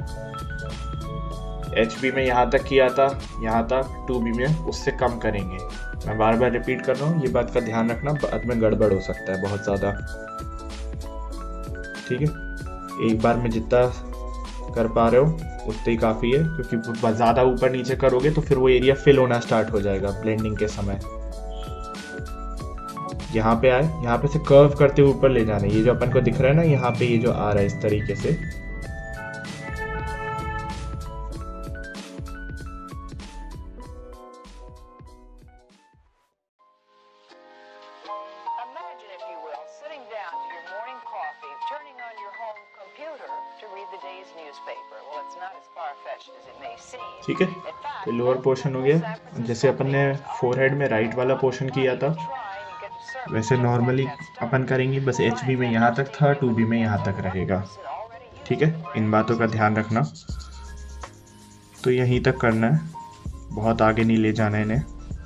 A: HB में यहाँ तक किया था, यहाँ तक 2B में उससे कम करेंगे। मैं बार बार रिपीट कर रहा हूँ, ये बात का ध्यान रखना, बाद में गड़बड़ हो सकता है बहुत ज़्यादा। ठीक है, एक बार में जितना कर पा रहे हो उतना ही काफ़ी है, क्योंकि ज़्यादा ऊपर नीचे करोगे तो फिर वो एरिया फिल होना स्टार्ट हो जाएगा ब्लेंडिंग के समय। यहाँ पे आए, यहाँ पे से कर्व करते हुए ऊपर ले जाना है। ये जो अपन को दिख रहा है ना, यहाँ पे ये जो आ रहा है इस तरीके से, ठीक है। तो लोअर पोर्शन हो गया। जैसे अपन ने फोरहेड में राइट वाला पोर्शन किया था, वैसे नॉर्मली अपन करेंगे। बस HB में यहाँ तक था, 2B में यहाँ तक रहेगा। ठीक है, इन बातों का ध्यान रखना। तो यहीं तक करना है, बहुत आगे नहीं ले जाना है इन्हें।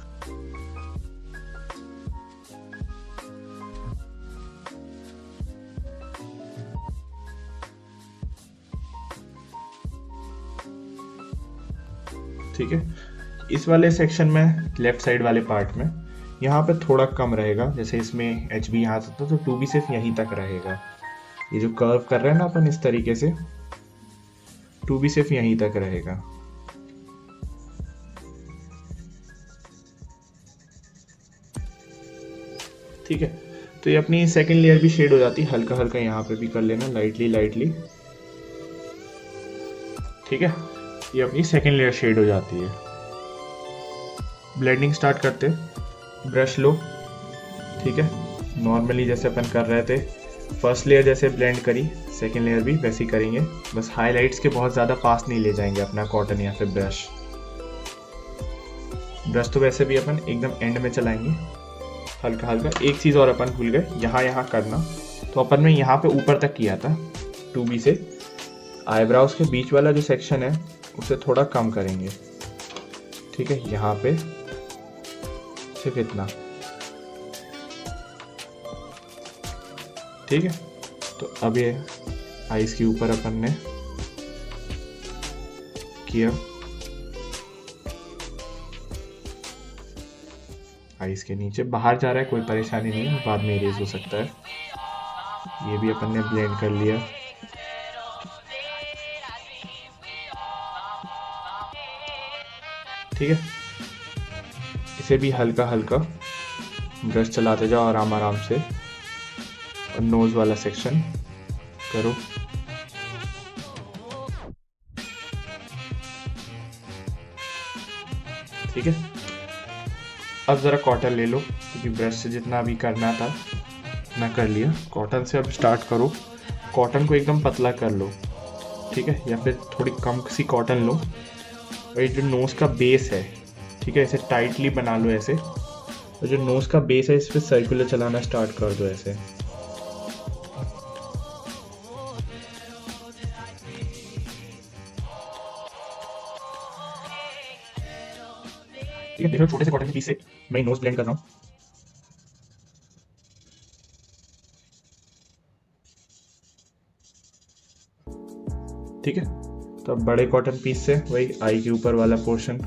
A: ठीक है, इस वाले सेक्शन में लेफ्ट साइड वाले पार्ट में यहाँ पे थोड़ा कम रहेगा। जैसे इसमें HB यहाँ तक था, तो 2B सिर्फ यहीं तक रहेगा। ये जो कर्व कर रहे हैं ना अपन इस तरीके से, 2B सिर्फ यहीं तक रहेगा। ठीक है, तो ये अपनी सेकंड लेयर भी शेड हो जाती है। हल्का हल्का यहाँ पे भी कर लेना, लाइटली लाइटली। ठीक है, ये अपनी सेकंड लेयर शेड हो जाती है। ब्लेंडिंग स्टार्ट करते, ब्रश लो। ठीक है, नॉर्मली जैसे अपन कर रहे थे, फर्स्ट लेयर जैसे ब्लेंड करी, सेकंड लेयर भी वैसे ही करेंगे। बस हाइलाइट्स के बहुत ज़्यादा पास नहीं ले जाएंगे अपना कॉटन या फिर ब्रश। ब्रश तो वैसे भी अपन एकदम एंड में चलाएंगे, हल्का हल्का। एक चीज़ और अपन भूल गए, यहाँ करना। तो अपन ने यहाँ पे ऊपर तक किया था 2B से, आईब्राउज के बीच वाला जो सेक्शन है उसे थोड़ा कम करेंगे। ठीक है, यहाँ पे सिर्फ इतना। ठीक है, तो अब ये आइस के ऊपर अपन ने किया, आइस के नीचे बाहर जा रहा है, कोई परेशानी नहीं है, बाद में इरेज हो सकता है। ये भी अपन ने ब्लेंड कर लिया। ठीक है, इसे भी हल्का हल्का ब्रश चलाते जाओ आराम आराम से, और नोज वाला सेक्शन करो। ठीक है, अब ज़रा कॉटन ले लो, क्योंकि ब्रश से जितना अभी करना था ना कर लिया। कॉटन से अब स्टार्ट करो, कॉटन को एकदम पतला कर लो। ठीक है, या फिर थोड़ी कम सी कॉटन लो, और ये जो नोज का बेस है, ठीक है, इसे टाइटली बना लो ऐसे। और जो नोज का बेस है इस पर सर्कुलर चलाना स्टार्ट कर दो ऐसे। ठीक है, देखो छोटे से कॉटन के पीस से मैं नोज ब्लेंड कर रहा हूँ। ठीक है, तो अब बड़े कॉटन पीस से वही आई के ऊपर वाला पोर्शन,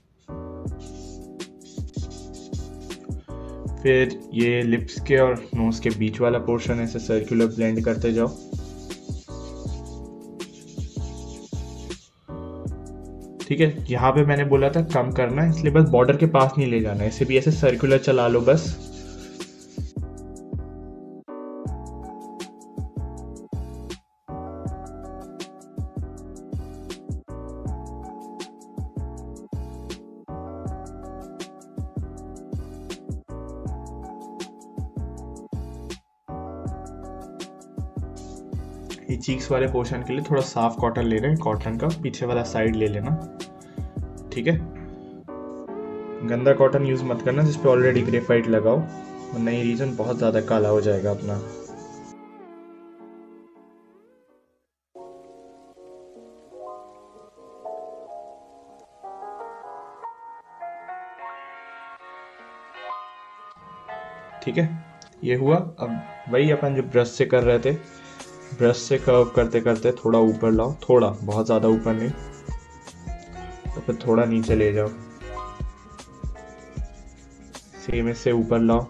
A: फिर ये लिप्स के और नोज के बीच वाला पोर्शन ऐसे सर्कुलर ब्लेंड करते जाओ। ठीक है, यहाँ पे मैंने बोला था कम करना है, इसलिए बस बॉर्डर के पास नहीं ले जाना है, इसे भी ऐसे सर्कुलर चला लो बस। ये चीक्स वाले पोर्शन के लिए थोड़ा साफ कॉटन ले रहे हैं, कॉटन का पीछे वाला साइड ले लेना, ठीक है। गंदा कॉटन यूज मत करना जिसपे ऑलरेडी ग्रेफाइट लगाओ, वरना ये रीजन बहुत ज्यादा काला हो जाएगा अपना। ठीक है, ये हुआ। अब वही अपन जो ब्रश से कर रहे थे, ब्रश से कर्व करते करते थोड़ा ऊपर लाओ, थोड़ा, बहुत ज़्यादा ऊपर नहीं, तो फिर थोड़ा नीचे ले जाओ, सेम इससे ऊपर लाओ,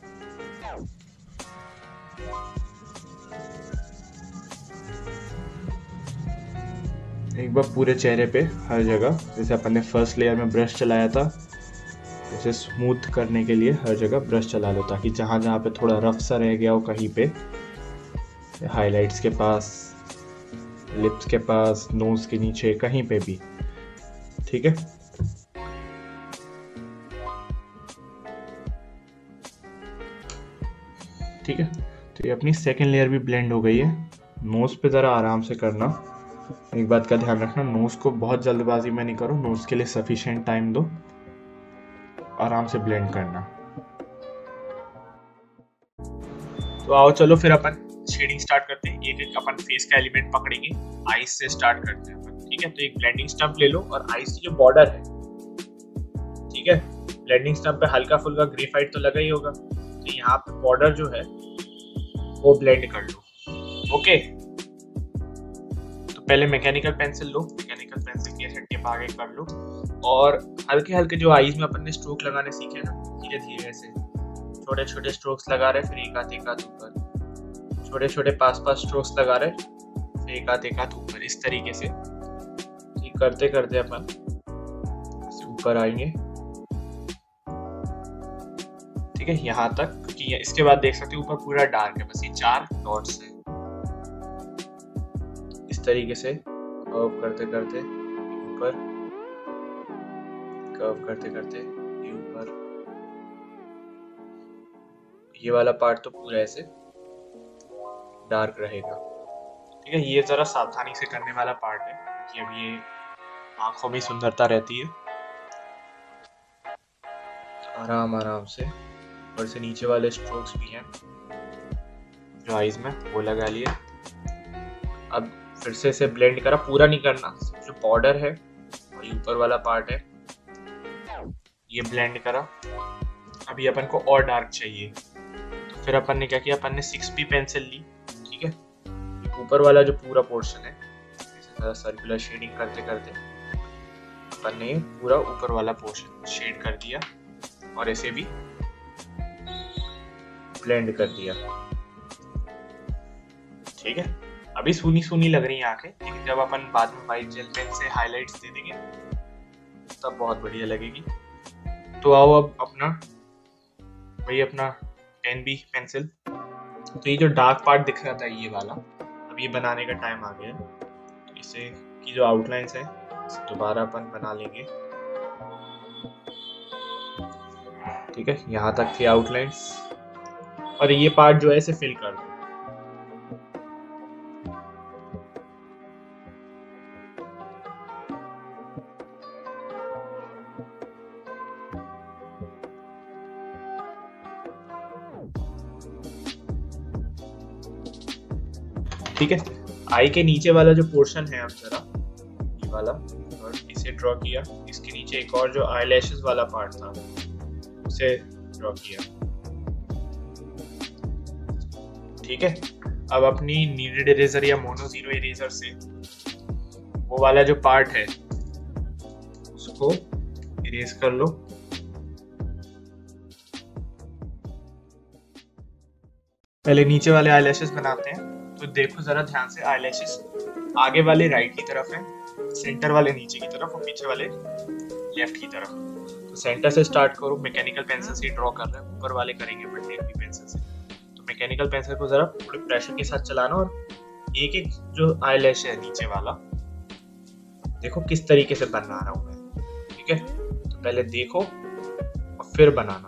A: एक बार पूरे चेहरे पे हर जगह, जैसे अपन ने फर्स्ट लेयर में ब्रश चलाया था, जैसे स्मूथ करने के लिए हर जगह ब्रश चला लो, ताकि जहाँ जहाँ पे थोड़ा रफ सा रह गया हो कहीं पे, हाइलाइट्स के पास, लिप्स के पास, नोज के नीचे, कहीं पे भी, ठीक है। ठीक है, तो ये अपनी सेकेंड लेयर भी ब्लेंड हो गई है। नोज पे ज़रा आराम से करना, एक बात का ध्यान रखना, नोज को बहुत जल्दबाजी में नहीं करो, नोज के लिए सफिशिएंट टाइम दो, आराम से ब्लेंड करना। तो आओ चलो फिर अपन शेडिंग स्टार्ट करते हैं, एक एक अपन फेस का एलिमेंट पकड़ेंगे, आईज से स्टार्ट करते हैं अपन, ठीक है। तो एक ब्लेंडिंग स्टम्प ले लो और आईज की जो बॉर्डर है, ठीक है, ब्लेंडिंग स्टम्प पे हल्का फुल्का ग्रेफाइट तो लगा ही होगा, तो यहाँ पे बॉर्डर जो है वो ब्लेंड कर लो, ओके। तो पहले मैकेनिकल पेंसिल लो, मैकेनिकल पेंसिल की ऐसे टिप आगे कर लो, और हल्के हल्के जो आईज में अपन ने स्ट्रोक लगाने सीखे ना, धीरे धीरे ऐसे छोटे छोटे स्ट्रोक्स लगा रहे, फिर एक आध ऊपर, छोटे छोटे पास स्ट्रोक्स लगा रहे, फिर एक आध ऊपर, इस तरीके से ठीक करते करते अपन ऊपर आएंगे, ठीक है, यहाँ तक। क्योंकि इसके बाद देख सकते हो ऊपर पूरा डार्क है, बस ये 4 डॉट्स है, इस तरीके से कर्व करते करते ऊपर, कर्व करते करते ये ऊपर, ये वाला पार्ट तो पूरा ऐसे डार्क रहेगा, ठीक है। ये जरा सावधानी से करने वाला पार्ट है, क्योंकि अब ये आंखों में सुंदरता रहती है, आराम आराम से। ऊपर से नीचे वाले स्ट्रोक्स भी हैं जो आईज में, वो लगा लिए। अब फिर से इसे ब्लेंड करा, पूरा नहीं करना, जो बॉर्डर है और ऊपर वाला पार्ट है ये ब्लेंड करा। अभी अपन को और डार्क चाहिए, तो फिर अपन ने क्या किया, अपन ने 6B पेंसिल ली, ठीक है। ऊपर वाला जो पूरा पोर्शन है, इसे सर्कुलर शेडिंग करते करते अपन ने पूरा ऊपर वाला पोर्शन शेड कर दिया और इसे भी ब्लेंड कर दिया, ठीक है। अभी सूनी सूनी लग रही है आंखें, लेकिन जब अपन बाद में वाइट जेल पेन से हाइलाइट्स दे देंगे तब बहुत बढ़िया लगेगी। तो आओ अब अपना वही अपना 10B पेंसिल, तो ये जो डार्क पार्ट दिख रहा था ये वाला, अब ये बनाने का टाइम आ गया, तो इसे की जो आउटलाइंस है दोबारा अपन बना लेंगे, ठीक है। यहाँ तक थी आउटलाइंस, और ये पार्ट जो है इसे फिल कर दो, ठीक है। आई के नीचे वाला जो पोर्शन है, अब जरा ये वाला, और इसे ड्रॉ किया, इसके नीचे एक और जो आई लैशेस वाला पार्ट था उसे ड्रॉ किया, ठीक है। अब अपनी नीडेड इरेजर या मोनो जीरो इरेजर से वो वाला जो पार्ट है उसको इरेज कर लो। पहले नीचे वाले आई लैशेस बनाते हैं, तो देखो जरा ध्यान से, आई लैशेस आगे वाले राइट की तरफ है सेंटर वाले नीचे की तरफ और पीछे वाले लेफ्ट की तरफ। तो सेंटर से स्टार्ट करो, मैकेनिकल पेंसिल से ड्रॉ कर रहे हैं, ऊपर वाले करेंगे बड़े की पेंसिल से। तो मैकेनिकल पेंसिल को जरा थोड़े प्रेशर के साथ चलाना और एक एक जो आईलैश है नीचे वाला देखो किस तरीके से बना रहा हूं मैं। ठीक है, तो पहले देखो और फिर बनाना।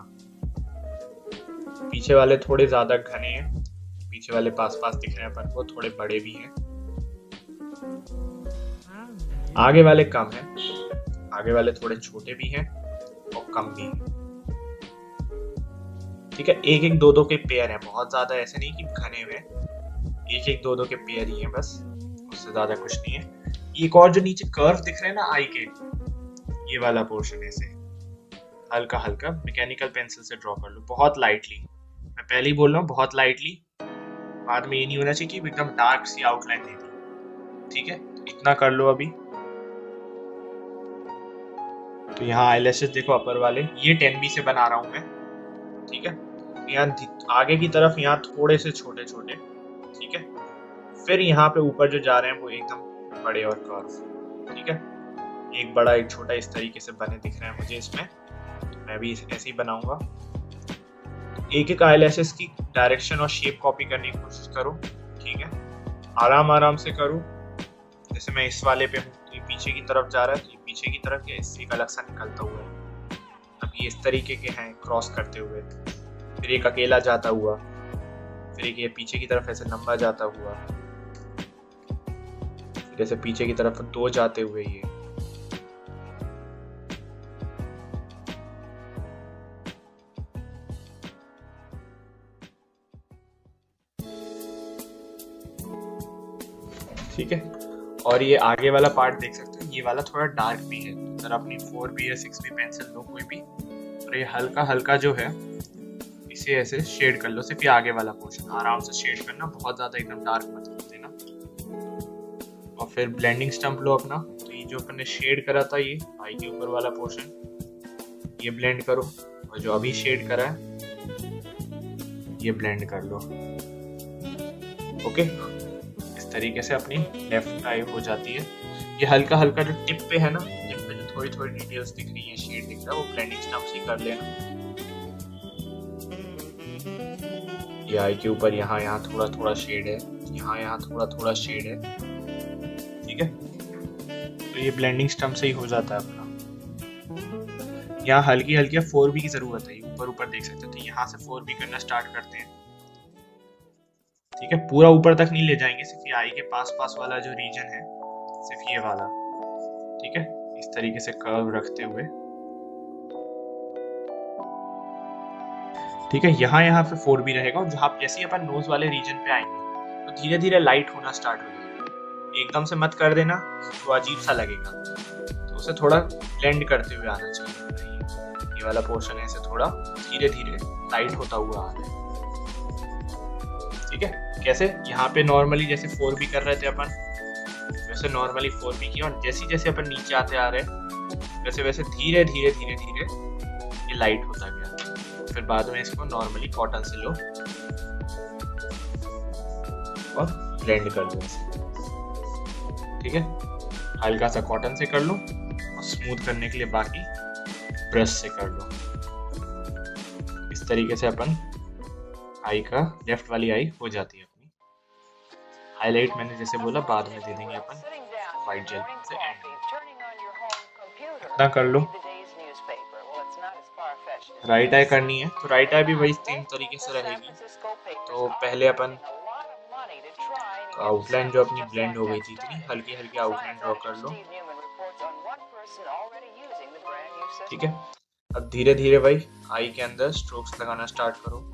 A: पीछे वाले थोड़े ज्यादा घने हैं, पीछे वाले पास पास दिख रहे हैं अपन को, थोड़े बड़े भी हैं। आगे वाले कम हैं, आगे वाले थोड़े छोटे भी हैं और कम भी हैं। ठीक है, एक एक दो दो के पेयर हैं, बहुत ज्यादा ऐसे नहीं कि घने हुए, एक एक दो दो के पेयर ही हैं बस, उससे ज्यादा कुछ नहीं है। एक और जो नीचे कर्व दिख रहे हैं ना आई के, ये वाला पोर्शन ऐसे हल्का हल्का मैकेनिकल पेंसिल से ड्रॉ कर लो, बहुत लाइटली। मैं पहले ही बोल रहा हूँ बहुत लाइटली, बाद में ये नहीं होना चाहिए कि एकदम डार्क सी आउटलाइन दे दी। ठीक है, इतना कर लो अभी। तो यहाँ आईलैशेस देखो अपर वाले, ये 10B से बना रहा हूँ मैं। ठीक है, यहाँ आगे की तरफ यहाँ थोड़े से छोटे छोटे। ठीक है, फिर यहाँ पे ऊपर जो जा रहे हैं वो एकदम बड़े और कर्व। ठीक है, एक बड़ा एक छोटा इस तरीके से बने दिख रहे हैं मुझे इसमें, मैं भी ऐसे ही बनाऊंगा। एक एक आईलैशेस की डायरेक्शन और शेप कॉपी करने की कोशिश करो। ठीक है, आराम आराम से करो। जैसे मैं इस वाले पे हूँ, तो ये पीछे की तरफ जा रहा है, तो ये पीछे की तरफ या इससे एक अलग सा निकलता हुआ है। अब ये इस तरीके के हैं क्रॉस करते हुए, फिर एक अकेला जाता हुआ, फिर एक ये पीछे की तरफ ऐसे लंबा जाता हुआ, फिर ऐसे पीछे की तरफ दो जाते हुए ये। ठीक है, और ये आगे वाला पार्ट देख सकते हो, ये वाला थोड़ा डार्क भी है। तो अगर अपनी 4B या 6B पेंसिल लो कोई भी, और ये हल्का हल्का जो है इसे ऐसे शेड कर लो, सिर्फ ये आगे वाला पोर्शन आराम से शेड करना, बहुत ज्यादा एकदम डार्क मत कर देना। और फिर ब्लेंडिंग स्टम्प लो अपना, तो ये जो अपन ने शेड करा था ये आई के ऊपर वाला पोर्शन, ये ब्लेंड करो, और जो अभी शेड करा है ये ब्लेंड कर लो। ओके, तरीके से अपनी लेफ्ट आई हो जाती है। ये हल्का हल्का जो टिप पे है ना, टिप पे जो थोड़ी थोड़ी डिटेल्स दिख रही है, शेड दिख रहा है, वो ब्लेंडिंग स्टम्प से कर लेना। ये आई के ऊपर यहाँ यहाँ थोड़ा थोड़ा शेड है, यहाँ यहाँ थोड़ा थोड़ा शेड है। ठीक है, तो ये ब्लेंडिंग स्टम्प से ही हो जाता है अपना। यहाँ हल्की हल्की 4B की जरूरत है, ऊपर ऊपर देख सकते हो, तो यहाँ से 4B करना स्टार्ट करते हैं। ठीक है, पूरा ऊपर तक नहीं ले जाएंगे, सिर्फ ये आई के पास पास वाला जो रीजन है, सिर्फ ये वाला। ठीक है, इस तरीके से कर्व रखते हुए। ठीक है, यहाँ पे 4B रहेगा, और जहाँ जैसे ही अपन नोज वाले रीजन पे आएंगे तो धीरे धीरे लाइट होना स्टार्ट हो जाएगा। एकदम से मत कर देना, तो अजीब सा लगेगा, तो उसे थोड़ा ब्लेंड करते हुए आना चाहिए। ये वाला पोर्शन ऐसे थोड़ा धीरे धीरे लाइट होता हुआ आ रहा है। ठीक है, कैसे यहाँ पे नॉर्मली जैसे 4B कर रहे थे अपन, वैसे नॉर्मली 4B किया, और जैसे जैसे अपन नीचे आते आ रहे हैं वैसे वैसे धीरे धीरे धीरे धीरे ये लाइट होता गया। फिर बाद में इसको नॉर्मली कॉटन से लो और ब्लेंड कर लो इसे। ठीक है, हल्का सा कॉटन से कर लो, और स्मूथ करने के लिए बाकी ब्रश से कर लो। इस तरीके से अपन आई का लेफ्ट वाली आई हो जाती है अपनी। हाईलाइट मैंने जैसे बोला बाद में दे देंगे अपन वाइट जेल से एंड। इतना कर लो। राइट आई करनी है, तो राइट आई भी वही सेम तरीके से रहेगी। तो पहले अपन आउटलाइन जो अपनी ब्लेंड हो गई थी, इतनी हल्की हल्की आउटलाइन ड्रॉ कर लो। ठीक है, अब धीरे धीरे भाई आई के अंदर स्ट्रोक्स लगाना स्टार्ट करो।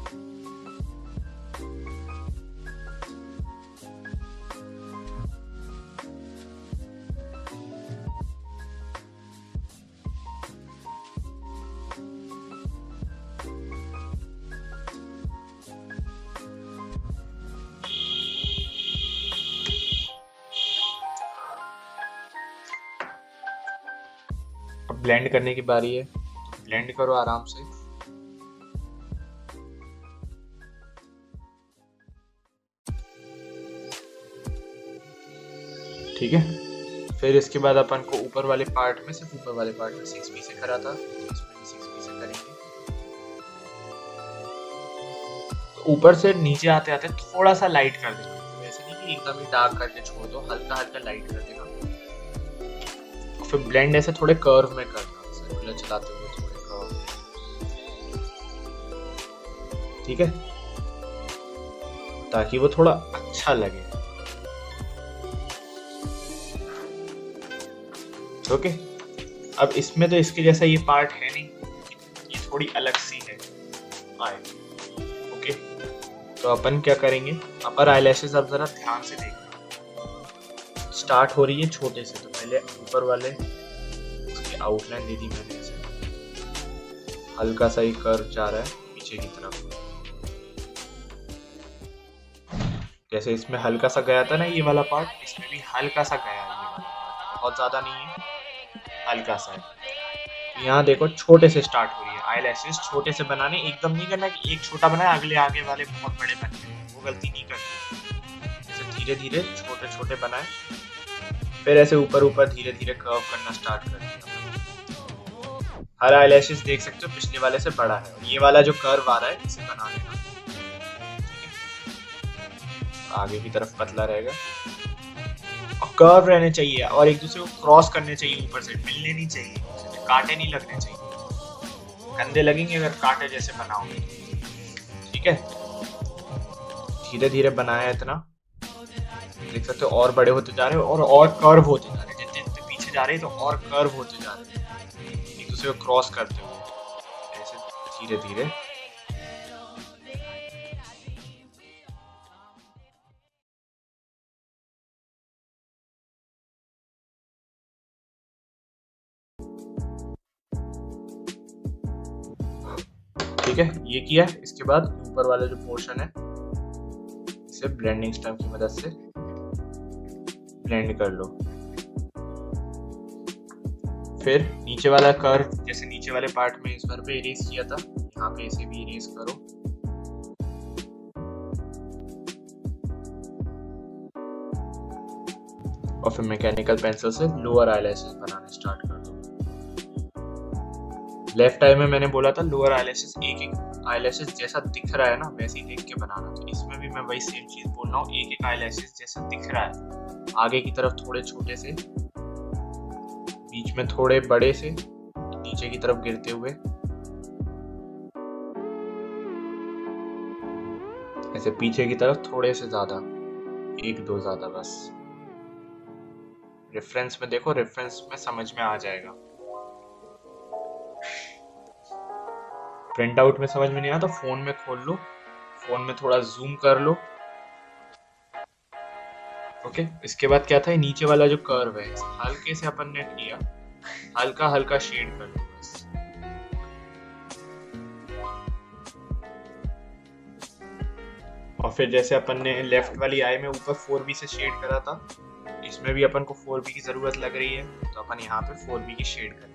A: अब ब्लेंड करने की बारी है, ब्लेंड करो आराम से। ठीक है, फिर इसके बाद अपन को ऊपर वाले पार्ट में 6 पीस करा था, इसमें भी 6 पीस करेंगे। तो ऊपर से नीचे आते आते थोड़ा सा लाइट कर देना, वैसे नहीं कि एकदम ही डार्क करके छोड़ दो, हल्का हल्का लाइट कर देना। और फिर ब्लेंड ऐसे थोड़े कर्व में करना, सर्कुलर चलाते हुए थोड़े कर्व में, ठीक है, ताकि वो थोड़ा अच्छा लगे। ओके, अब इसमें तो इसके जैसा ये पार्ट है नहीं, ये थोड़ी अलग सी है आए। ओके, तो अपन क्या करेंगे, अपर आईलैशेस अब जरा ध्यान से देखना। स्टार्ट हो रही है छोटे से, तो पहले ऊपर वाले उसकी आउटलाइन दे दी मैंने, ऐसे हल्का सा ही कर्व जा रहा है पीछे की तरफ। जैसे इसमें हल्का सा गया था ना ये वाला पार्ट, इसमें भी हल्का सा गया है ये वाला पार्ट, बहुत ज्यादा नहीं है, हल्का सा है। यहाँ देखो छोटे से स्टार्ट हो रही है, आईलैशेस छोटे से बनाने, एकदम नहीं करना कि एक छोटा बनाए अगले आगे वाले बहुत बड़े बन गए, वो गलती नहीं करनी। जैसे धीरे धीरे छोटे छोटे बनाए, फिर ऐसे ऊपर ऊपर धीरे धीरे कर्व करना स्टार्ट कर दिया। हर आईलैशेस देख सकते हो पिछले वाले से बड़ा है, ये वाला जो कर्व आ रहा है इसे बना लेना, आगे की तरफ पतला रहेगा और कर्व रहने चाहिए और एक दूसरे को क्रॉस करने चाहिए, ऊपर से मिलने नहीं चाहिए, कांटे नहीं लगने चाहिए, कंधे लगेंगे अगर कांटे जैसे बनाओगे, ठीक है। धीरे धीरे बनाया इतना, देख सकते हो और बड़े होते जा रहे हैं और कर्व होते जा रहे हैं, जितने जितने पीछे जा रहे हैं तो और कर्व होते जा रहे हैं, एक दूसरे को क्रॉस करते हुए ऐसे धीरे धीरे। ठीक है, ये किया। इसके बाद ऊपर वाला जो पोर्शन है इसे ब्लेंडिंग स्टम्प की मदद से ब्लेंड कर लो। फिर नीचे वाला कर्व, जैसे नीचे वाले पार्ट में इस बार पे इरेज किया था, यहाँ पे इसे भी इरेज करो। और फिर मैकेनिकल पेंसिल से लोअर आईलैशेस बनाने स्टार्ट कर दो। लेफ्ट आई में मैंने बोला था लोअर आईलैशेस एक एक आईलैशेस जैसा दिख रहा है ना वैसे ही देख के बनाना, तो इसमें भी मैं वही सेम चीज बोल रहा हूँ, एक एक आईलैशेस जैसा दिख रहा है, आगे की तरफ थोड़े छोटे से, बीच में थोड़े बड़े से, नीचे की तरफ गिरते हुए, ऐसे पीछे की तरफ थोड़े से ज्यादा, एक दो ज्यादा बस। रेफरेंस में देखो, रेफरेंस में समझ में आ जाएगा, प्रिंट आउट में समझ में नहीं आया तो फोन में खोल लो, फोन में थोड़ा जूम कर लो। ओके, इसके बाद क्या था, नीचे वाला जो कर्व है हल्के से अपन ने किया, हल्का हल्का शेड कर लो बस। और फिर जैसे अपन ने लेफ्ट वाली आई में ऊपर 4B से शेड करा था, इसमें भी अपन को 4B की जरूरत लग रही है, तो अपन यहाँ पे 4B की शेड करेंगे।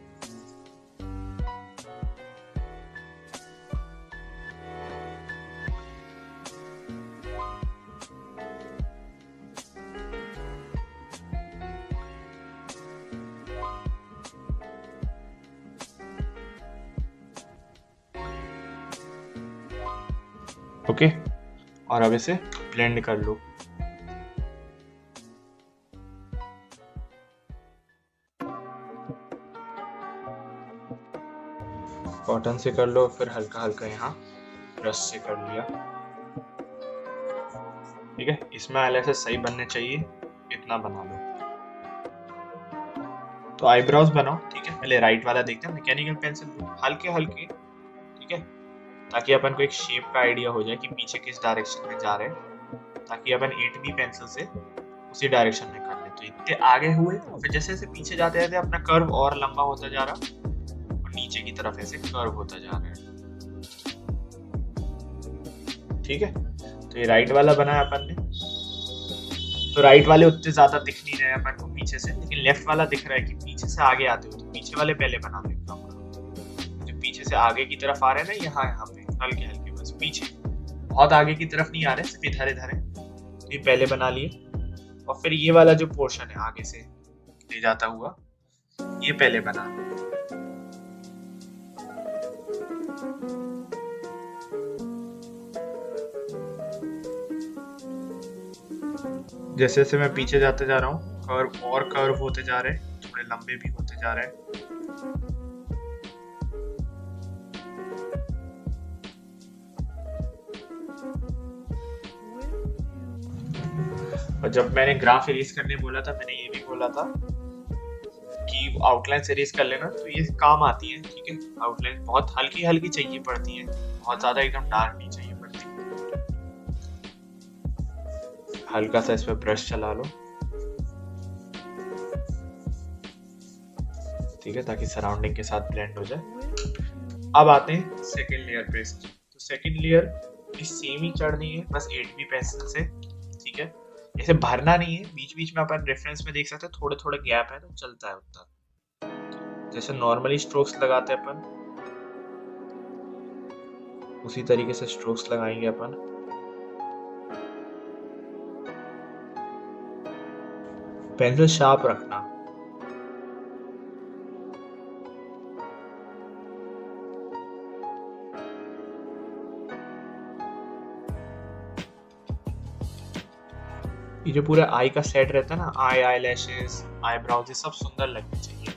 A: ओके, और अब इसे ब्लेंड कर लो। कॉटन से कर लो, फिर हल्का हल्का यहाँ ब्रश से कर लिया, ठीक है। इसमें आईलैशेस सही बनने चाहिए, इतना बना लो। तो आईब्रोज बनाओ, ठीक है। पहले राइट वाला देखते हैं, मैकेनिकल पेंसिल हल्के हल्के, ठीक है, ताकि अपन को एक शेप का आइडिया हो जाए कि पीछे किस डायरेक्शन में जा रहे हैं, ताकि अपन 8B पेंसिल से उसी डायरेक्शन में कर ले। तो इतने आगे हुए, फिर जैसे जैसे पीछे जाते जाते अपना कर्व और लंबा होता जा रहा, और नीचे की तरफ ऐसे कर्व होता जा रहा है, ठीक है। तो ये राइट वाला बना है अपन ने, तो राइट वाले उतने ज्यादा दिख नहीं रहे अपन को पीछे से, लेकिन लेफ्ट वाला दिख रहा है कि पीछे से आगे आते हो, तो पीछे वाले पहले बना देता हूँ। जो पीछे से आगे की तरफ आ रहे हैं ना, यहाँ पे हल्के हल्के बस पीछे, बहुत आगे की तरफ नहीं आ रहे, सिर्फ इधर इधर है, तो ये पहले बना लिए। और फिर ये वाला जो पोर्शन है आगे से ले जाता हुआ ये पहले बना। जैसे जैसे मैं पीछे जाते जा रहा हूँ कर्व और कर्व होते जा रहे हैं, थोड़े लंबे भी होते जा रहे हैं। और जब मैंने ग्राफ इरेज करने बोला था, मैंने ये भी बोला था कि आउटलाइन इरेज कर लेना, तो ये काम आती है। ठीक है, आउटलाइन बहुत हल्की हल्की चाहिए पड़ती है, बहुत ज्यादा एकदम डार्क नहीं चाहिए पड़ती। हल्का सा इस पे ब्रश चला लो, ठीक है, ताकि सराउंडिंग के साथ ब्लेंड हो जाए। अब आते हैं सेकेंड लेयर पे। तो सेकेंड लेयर भी सेम ही चढ़नी है, बस 8B पेंसिल से। ठीक है, ऐसे भरना नहीं है, बीच बीच में अपन रेफरेंस में देख सकते हैं थोड़े थोड़े गैप है, तो चलता है उतना। जैसे नॉर्मली स्ट्रोक्स लगाते हैं अपन, उसी तरीके से स्ट्रोक्स लगाएंगे अपन। पेंसिल शार्प रखना। ये जो पूरा आई का सेट रहता है ना, आई लैशेस, आई ब्राउज, ये सब सुंदर लगने चाहिए।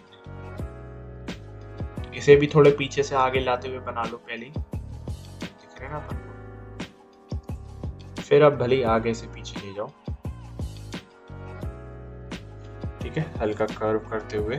A: इसे भी थोड़े पीछे से आगे लाते हुए बना लो पहले, दिख रहे ना अपन को। फिर अब भले आगे से पीछे ले जाओ, ठीक है, हल्का कर्व करते हुए।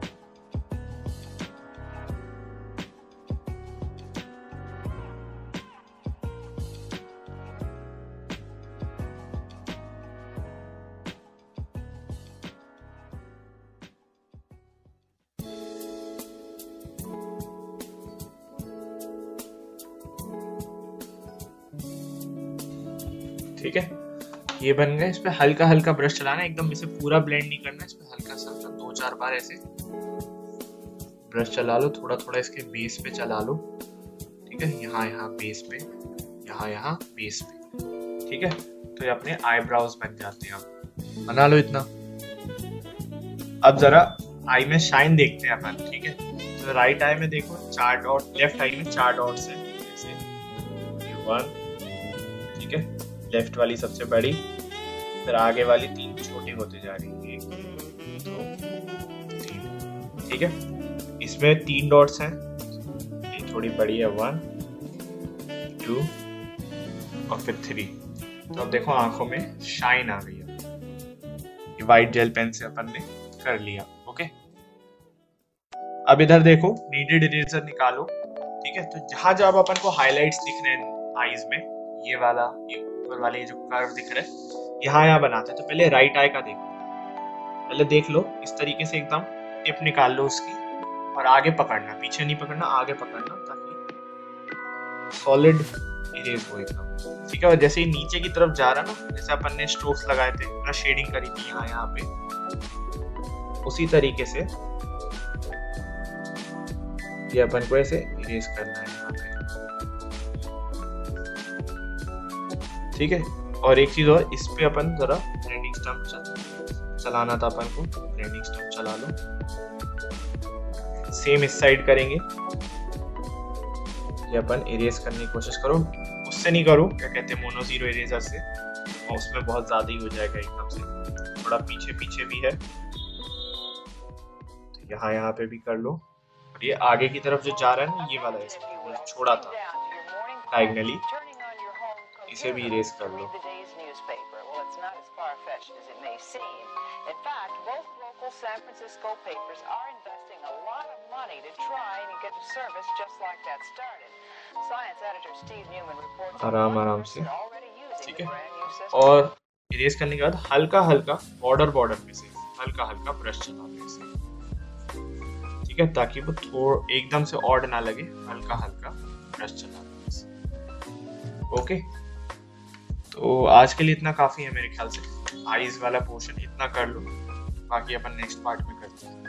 A: ठीक है, ये बन गए। इस पे हल्का हल्का ब्रश चलाना, एकदम इसे पूरा ब्लेंड नहीं करना, इस पे हल्का सा 2-4 बार ऐसे ब्रश चला लो, थोड़ा थोड़ा इसके बेस पे चला लो। ठीक है, यहाँ बेस पे, यहाँ बेस पे। ठीक है, तो ये अपने आईब्राउज बन जाते हैं। अब बना लो इतना। अब जरा आई में शाइन देखते हैं अपन। ठीक है, तो राइट आई में देखो 4 डॉट, लेफ्ट आई में 4 डॉट्स है, जैसे 1, ठीक है, लेफ्ट वाली सबसे बड़ी, फिर आगे वाली 3 छोटी होती जा रही है, 1, 2, 3। ठीक है, इसमें 3 डॉट्स हैं, ये थोड़ी बड़ी है, 1, 2 और फिर 3। तो अब देखो आंखों में शाइन आ गई है। ये वाइट जेल पेन से अपन ने कर लिया। ओके, अब इधर देखो नीडेड इरेजर निकालो। ठीक है, तो जहां जहां अपन को हाइलाइट्स दिख रहे हैं आईज में, ये वाला, ये ऊपर वाले जो कर्व दिख रहे हैं, यहाँ बनाते हैं। तो पहले राइट आई का देखो, पहले देख लो इस तरीके से एकदम टिप निकाल लो उसकी, और आगे पकड़ना, पीछे नहीं पकड़ना, आगे पकड़ना, ताकि सॉलिड इरेज हो एकदम। ठीक है, और जैसे ही नीचे की तरफ जा रहा ना, जैसे अपन ने स्ट्रोक्स लगाए थे ना, शेडिंग करी थी यहाँ पे, उसी तरीके से ये अपन को ऐसे इरेज करना है यहाँ पे। ठीक है, और एक चीज और, इस पे अपन जरा ब्लेंडिंग स्टम्प चलाना था अपन को, ब्लेंडिंग स्टम्प चला लो। सेम इस साइड करेंगे, ये अपन इरेज करने की कोशिश करो, उससे नहीं करो, क्या कहते हैं, मोनो जीरो इरेजर से, और उसमें बहुत ज्यादा ही हो जाएगा एकदम से। थोड़ा पीछे पीछे भी है, तो यहाँ पे भी कर लो। और ये आगे की तरफ जो जा रहा है ना, ये वाला इसमें छोड़ा था डायगनली, इसे भी इरेज कर लो। आराम आराम से। ठीक है, और इरेज करने के बाद हल्का हल्का बॉर्डर पे से हल्का हल्का ब्रश चला लो इसे। ठीक है, ताकि वो थोड़ा एकदम से ऑड ना लगे, हल्का हल्का ब्रश चला लो इसे। ओके, तो आज के लिए इतना काफी है मेरे ख्याल से। आईज वाला पोर्शन इतना कर लो, बाकी अपन नेक्स्ट पार्ट में करते हैं।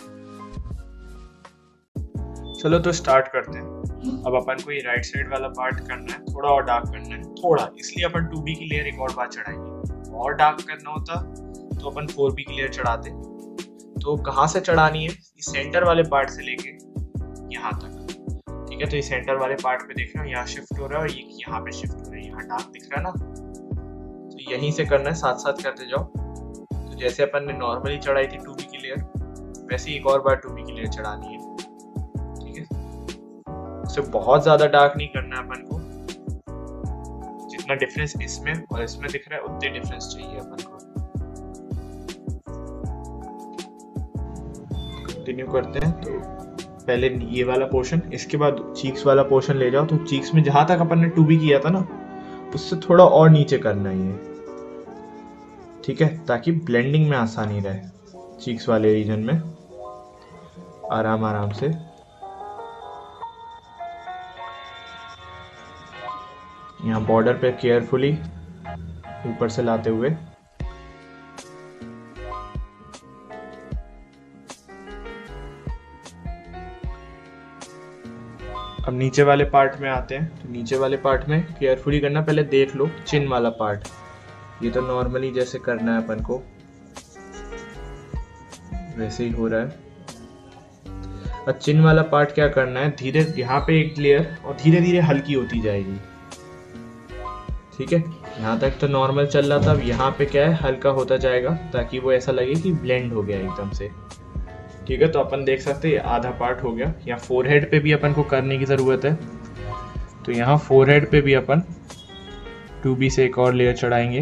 A: चलो तो स्टार्ट करते हैं। अब अपन को ये राइट साइड वाला पार्ट करना है, थोड़ा और डार्क करना है, थोड़ा, इसलिए अपन 2B की लेयर एक और बार चढ़ाएंगे। और डार्क करना होता तो अपन 4B की लेयर चढ़ाते, तो कहाँ से चढ़ानी है, इस सेंटर वाले पार्ट से लेके यहाँ तक। ठीक है, तो इस सेंटर वाले पार्ट पे देख रहे हो यहाँ शिफ्ट हो रहा है और ये यहाँ पे शिफ्ट हो रहा है, यहाँ डार्क दिख रहा है ना, तो यहीं से करना है, साथ साथ करते जाओ। तो जैसे अपन ने नॉर्मली चढ़ाई थी 2B की लेयर, वैसे एक और बार 2B की लेयर चढ़ानी है। ठीक है, उसे बहुत ज्यादा डार्क नहीं करना है अपन को, जितना डिफरेंस इसमें और इसमें दिख रहा है उतने डिफरेंस चाहिए अपन को। कंटिन्यू करते हैं। तो पहले ये वाला पोर्शन, इसके बाद चीक्स वाला पोर्शन ले जाओ। तो चीक्स में जहां तक अपन ने 2B किया था ना, उससे थोड़ा और नीचे करना है ये। ठीक है, ताकि ब्लेंडिंग में आसानी रहे, चीक्स वाले रीजन में आराम आराम से। यहाँ बॉर्डर पे केयरफुली ऊपर से लाते हुए अब नीचे वाले पार्ट में आते हैं। तो नीचे वाले पार्ट में केयरफुली करना, पहले देख लो चिन वाला पार्ट, ये तो नॉर्मली जैसे करना है अपन को वैसे ही हो रहा है। अब चिन वाला पार्ट क्या करना है, धीरे यहाँ पे एक लेयर और धीरे धीरे हल्की होती जाएगी। ठीक है, यहाँ तक तो नॉर्मल चल रहा था, अब यहाँ पे क्या है हल्का होता जाएगा ताकि वो ऐसा लगे कि ब्लेंड हो गया एकदम से। ठीक है, तो अपन देख सकते हैं आधा पार्ट हो गया। यहाँ फोरहेड पे भी अपन को करने की ज़रूरत है, तो यहाँ फोरहेड पे भी अपन 2B से एक और लेयर चढ़ाएंगे।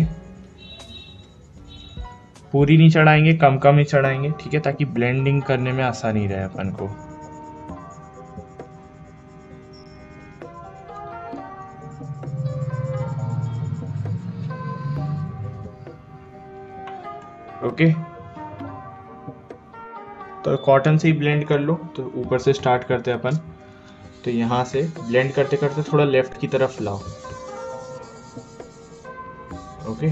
A: पूरी नहीं चढ़ाएंगे, कम कम ही चढ़ाएंगे। ठीक है, ताकि ब्लेंडिंग करने में आसानी रहे अपन को। ओके, तो कॉटन से ही ब्लेंड कर लो। तो ऊपर से स्टार्ट करते हैं अपन। तो यहाँ से ब्लेंड करते करते थोड़ा लेफ्ट की तरफ लाओ। ओके,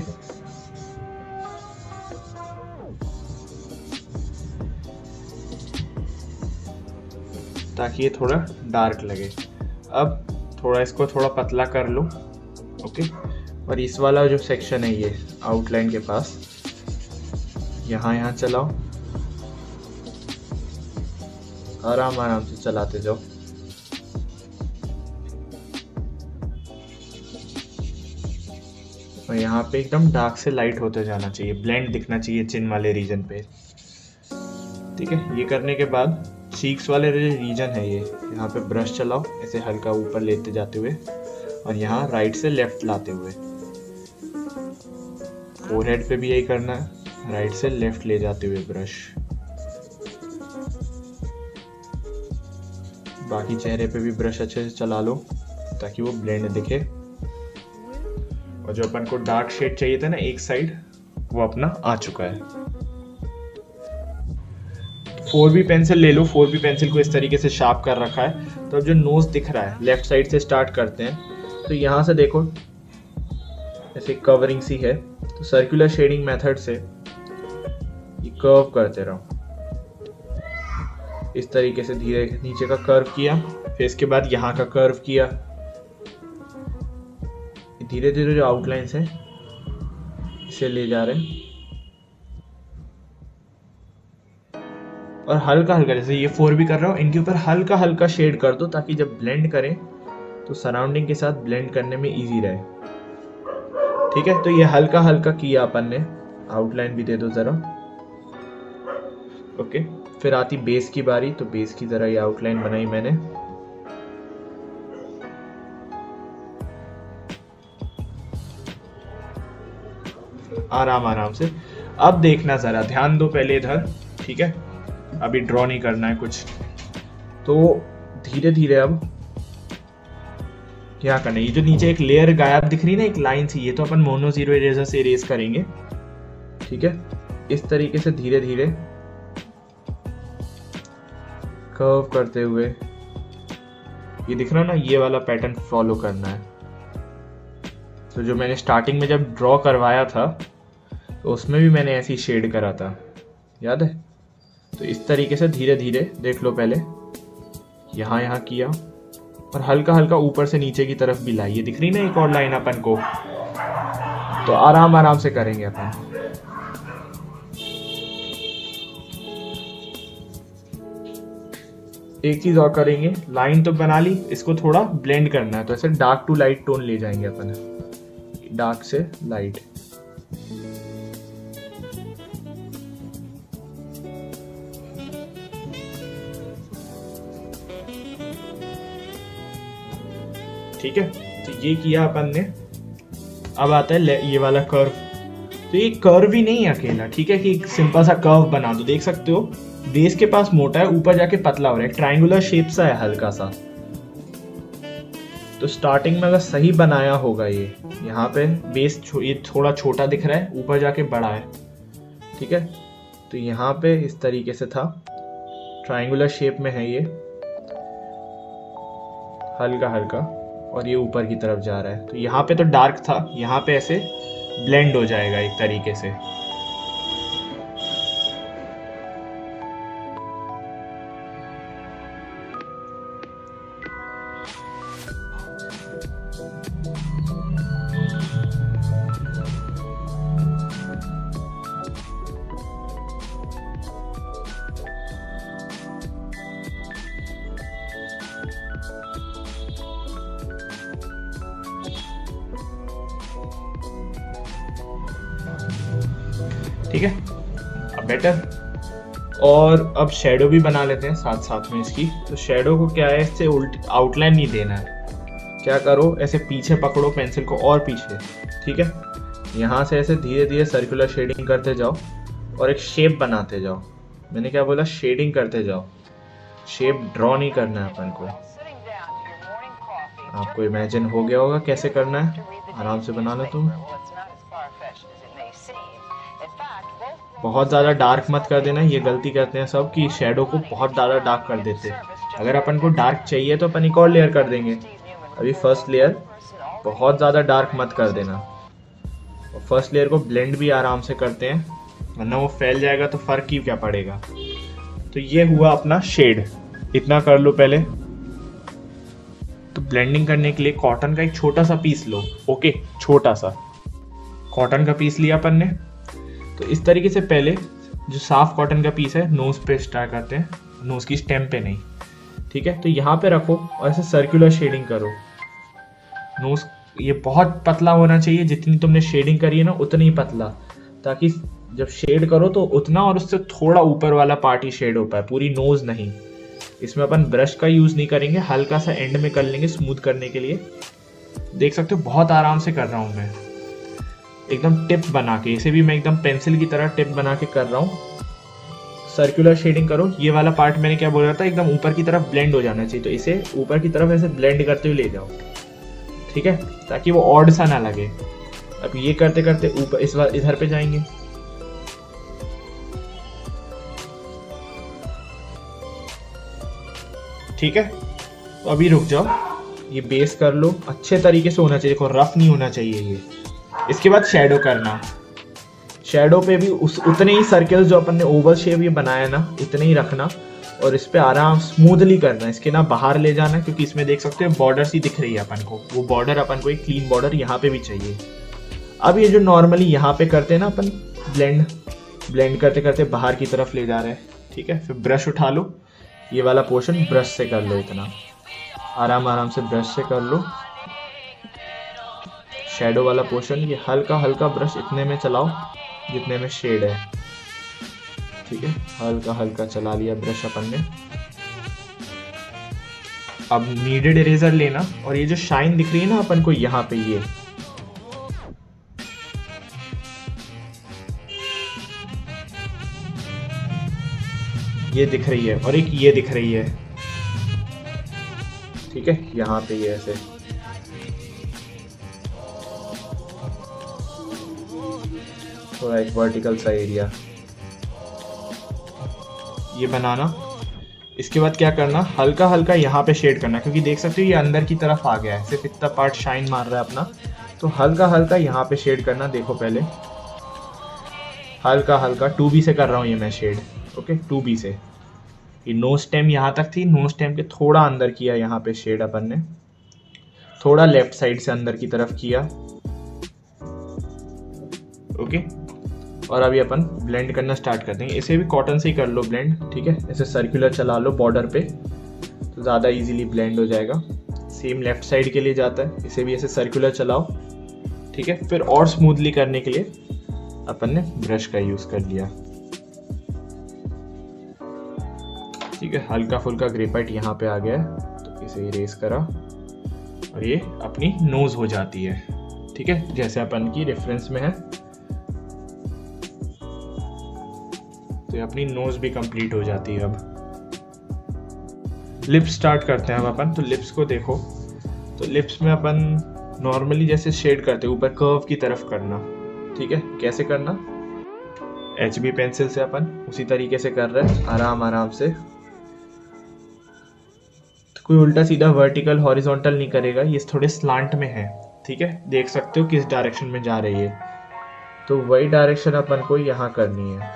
A: ताकि ये थोड़ा डार्क लगे। अब थोड़ा इसको थोड़ा पतला कर लो। ओके, और इस वाला जो सेक्शन है ये आउटलाइन के पास, यहाँ चलाओ, आराम आराम से चलाते जाओ। और यहाँ पे एकदम डार्क से लाइट होते जाना चाहिए, ब्लेंड दिखना चाहिए चिन वाले रीजन पे। ठीक है, ये करने के बाद चीक्स वाले रीजन है ये, यहाँ पे ब्रश चलाओ ऐसे हल्का ऊपर लेते जाते हुए और यहाँ राइट से लेफ्ट लाते हुए। फोरहेड पे भी यही करना है, राइट से लेफ्ट ले जाते हुए ब्रश। बाकी चेहरे पे भी ब्रश अच्छे से चला लो ताकि वो ब्लेंड दिखे। और जो अपन को डार्क शेड चाहिए था ना एक साइड, वो अपना आ चुका है। 4B पेंसिल ले लो। 4B पेंसिल को इस तरीके से शार्प कर रखा है। तो अब जो नोज दिख रहा है, लेफ्ट साइड से स्टार्ट करते हैं। तो यहाँ से देखो ऐसे कवरिंग सी है, तो सर्कुलर शेडिंग मेथड से ये कर्व करते रहो। इस तरीके से धीरे नीचे का कर्व किया, फिर इसके बाद यहाँ का कर्व किया। धीरे धीरे जो आउटलाइंस है इसे ले जा रहे हैं और हल्का हल्का, जैसे ये 4B कर रहा हूँ, इनके ऊपर हल्का हल्का शेड कर दो ताकि जब ब्लेंड करें तो सराउंडिंग के साथ ब्लेंड करने में इजी रहे। ठीक है, तो ये हल्का हल्का किया अपन ने। आउटलाइन भी दे दो जरा। ओके, फिर आती बेस की बारी। तो बेस की जरा ये आउटलाइन बनाई मैंने। आराम आराम से। अब देखना, जरा ध्यान दो पहले इधर। ठीक है, अभी ड्रॉ नहीं करना है कुछ, तो धीरे धीरे अब क्या करना है, ये जो नीचे एक लेयर गायब दिख रही है ना, एक लाइन सी, ये तो अपन मोनो जीरो इरेजर से इरेज करेंगे। ठीक है, इस तरीके से धीरे धीरे कर्व करते हुए, ये दिख रहा है ना, ये वाला पैटर्न फॉलो करना है। तो जो मैंने स्टार्टिंग में जब ड्रॉ करवाया था तो उसमें भी मैंने ऐसी शेड करा था, याद है। तो इस तरीके से धीरे धीरे देख लो, पहले यहाँ किया और हल्का हल्का ऊपर से नीचे की तरफ भी लाई। ये दिख रही ना एक और लाइन अपन को, तो आराम आराम से करेंगे अपन। एक चीज और करेंगे, लाइन तो बना ली, इसको थोड़ा ब्लेंड करना है, तो ऐसे डार्क टू लाइट टोन ले जाएंगे अपन, डार्क से लाइट। ठीक है, तो ये किया अपन ने। अब आता है ये वाला कर्व। तो ये कर्व ही नहीं है अकेला, ठीक है, कि एक सिंपल सा कर्व बना दो। देख सकते हो बेस के पास मोटा है, ऊपर जाके पतला हो रहा है, ट्रायंगुलर शेप सा है हल्का सा। तो स्टार्टिंग में अगर सही बनाया होगा ये, यहाँ पे बेस ये थोड़ा छोटा दिख रहा है, ऊपर जाके बड़ा है, ठीक है। तो यहाँ पे इस तरीके से था, ट्रायंगुलर शेप में है ये, हल्का हल्का, और ये ऊपर की तरफ जा रहा है। तो यहाँ पे तो डार्क था, यहाँ पे ऐसे ब्लेंड हो जाएगा एक तरीके से। ठीक है, अब बेटर। और अब शेडो भी बना लेते हैं साथ साथ में इसकी। तो शेडो को क्या है, इससे आउटलाइन नहीं देना है। क्या करो, ऐसे पीछे पकड़ो पेंसिल को और पीछे, ठीक है। यहाँ से ऐसे धीरे धीरे सर्कुलर शेडिंग करते जाओ और एक शेप बनाते जाओ। मैंने क्या बोला, शेडिंग करते जाओ, शेप ड्रॉ नहीं करना है अपन को। आपको इमेजिन हो गया होगा कैसे करना है, आराम से बना लो तुम। बहुत ज़्यादा डार्क मत कर देना, ये गलती करते हैं सब कि शेडो को बहुत ज़्यादा डार्क कर देते हैं। अगर अपन को डार्क चाहिए तो अपन एक और लेयर कर देंगे। अभी फर्स्ट लेयर बहुत ज़्यादा डार्क मत कर देना, और फर्स्ट लेयर को ब्लेंड भी आराम से करते हैं, वरना वो फैल जाएगा तो फ़र्क ही क्या पड़ेगा। तो ये हुआ अपना शेड, इतना कर लो पहले। तो ब्लेंडिंग करने के लिए कॉटन का एक छोटा सा पीस लो, ओके, छोटा सा कॉटन का पीस लिया अपन ने। तो इस तरीके से पहले जो साफ कॉटन का पीस है नोज पे स्टार्ट करते हैं, नोज की स्टेम पे नहीं, ठीक है। तो यहाँ पे रखो और ऐसे सर्कुलर शेडिंग करो। नोज ये बहुत पतला होना चाहिए, जितनी तुमने शेडिंग करी है ना उतनी ही पतला, ताकि जब शेड करो तो उतना और उससे थोड़ा ऊपर वाला पार्ट ही शेड हो पाए, पूरी नोज नहीं। इसमें अपन ब्रश का यूज नहीं करेंगे, हल्का सा एंड में कर लेंगे स्मूथ करने के लिए। देख सकते हो बहुत आराम से कर रहा हूँ मैं, एकदम टिप बना के। इसे भी मैं एकदम पेंसिल की तरह टिप बना के कर रहा हूँ। सर्कुलर शेडिंग करो। ये वाला पार्ट मैंने क्या बोला था, एकदम ऊपर की तरफ ब्लेंड हो जाना चाहिए, तो इसे ऊपर की तरफ ऐसे ब्लेंड करते हुए ले जाओ, ठीक है, ताकि वो ऑड सा ना लगे। अब ये करते करते ऊपर इस बार इधर पे जाएंगे, ठीक है। तो अभी रुक जाओ, ये बेस कर लो, अच्छे तरीके से होना चाहिए, देखो रफ नहीं होना चाहिए ये। इसके बाद शेडो करना। शेडो पे भी उतने ही सर्कल्स जो अपन ने ओवल शेप ये बनाया ना, इतने ही रखना, और इस पे आराम स्मूथली करना। इसके ना बाहर ले जाना, क्योंकि इसमें देख सकते हो बॉर्डर सी दिख रही है अपन को, वो बॉर्डर अपन को एक क्लीन बॉर्डर यहाँ पे भी चाहिए। अब ये जो नॉर्मली यहाँ पे करते हैं ना अपन, ब्लेंड करते करते बाहर की तरफ ले जा रहे हैं, ठीक है। फिर ब्रश उठा लो, ये वाला पोर्शन ब्रश से कर लो, इतना आराम से ब्रश से कर लो। शेडो वाला पोर्शन ये हल्का हल्का ब्रश इतने में चलाओ जितने में शेड है, ठीक है, हल्का हल्का चला लिया ब्रश अपन ने। अब नीडेड इरेजर लेना, और ये जो शाइन दिख रही है ना अपन को यहाँ पे, ये दिख रही है, और एक ये दिख रही है, ठीक है, यहाँ पे ये ऐसे थोड़ा एक वर्टिकल सा एरिया ये बनाना। इसके बाद क्या करना, हल्का हल्का यहाँ पे शेड करना, क्योंकि देख सकते हो ये अंदर की तरफ आ गया है, सिर्फ इतना पार्ट शाइन मार रहा है अपना। तो हल्का हल्का यहाँ पे शेड करना। देखो पहले हल्का हल्का 2B से कर रहा हूँ ये मैं शेड, ओके, 2B से। ये नो स्टेम यहाँ तक थी, नो स्टेम के थोड़ा अंदर किया यहाँ पे शेड अपन ने, थोड़ा लेफ्ट साइड से अंदर की तरफ किया, ओके। और अभी अपन ब्लेंड करना स्टार्ट कर देंगे। इसे भी कॉटन से ही कर लो ब्लेंड, ठीक है। ऐसे सर्कुलर चला लो बॉर्डर पे, तो ज़्यादा इजीली ब्लेंड हो जाएगा। सेम लेफ्ट साइड के लिए जाता है, इसे भी ऐसे सर्कुलर चलाओ, ठीक है। फिर और स्मूथली करने के लिए अपन ने ब्रश का यूज़ कर लिया, ठीक है। हल्का फुल्का ग्रेफाइट यहाँ पे आ गया है, तो इसे इरेज करा और ये अपनी नोज हो जाती है, ठीक है, जैसे अपन की रेफरेंस में है। तो ये अपनी नोज भी कंप्लीट हो जाती है। अब लिप्स स्टार्ट करते हैं अब अपन। तो लिप्स को देखो, तो लिप्स में अपन नॉर्मली जैसे शेड करते हैं ऊपर कर्व की तरफ करना, ठीक है। कैसे करना, HB पेंसिल से अपन उसी तरीके से कर रहे हैं, आराम आराम से। तो कोई उल्टा सीधा वर्टिकल हॉरिजॉन्टल नहीं करेगा, ये थोड़े स्लांट में है, ठीक है। देख सकते हो किस डायरेक्शन में जा रही है, तो वही डायरेक्शन अपन को यहाँ करनी है।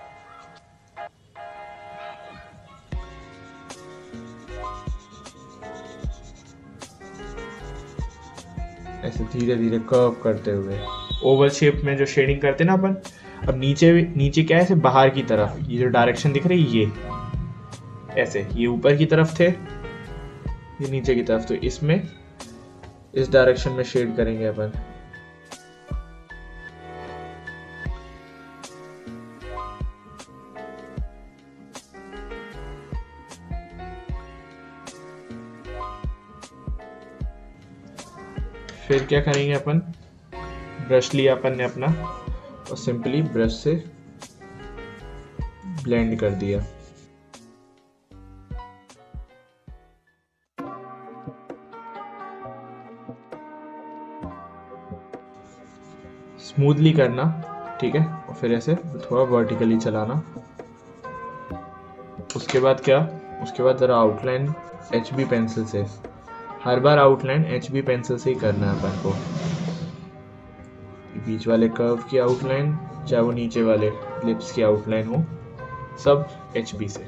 A: ऐसे धीरे धीरे कर्व करते हुए ओवल शेप में जो शेडिंग करते हैं ना अपन। अब नीचे क्या है, ऐसे बाहर की तरफ ये जो डायरेक्शन दिख रही है, ये ऐसे, ये ऊपर की तरफ थे, ये नीचे की तरफ, तो इसमें इस डायरेक्शन में शेड करेंगे अपन। फिर क्या करेंगे अपन, ब्रश लिया अपन ने अपना और सिंपली ब्रश से ब्लेंड कर दिया। स्मूथली करना, ठीक है, और फिर ऐसे थोड़ा वर्टिकली चलाना। उसके बाद क्या, उसके बाद जरा आउटलाइन HB पेंसिल से, हर बार आउटलाइन HB पेंसिल से ही करना है अपन को। बीच वाले कर्व की आउटलाइन, चाहे वो नीचे वाले लिप्स की आउटलाइन हो, सब HB से।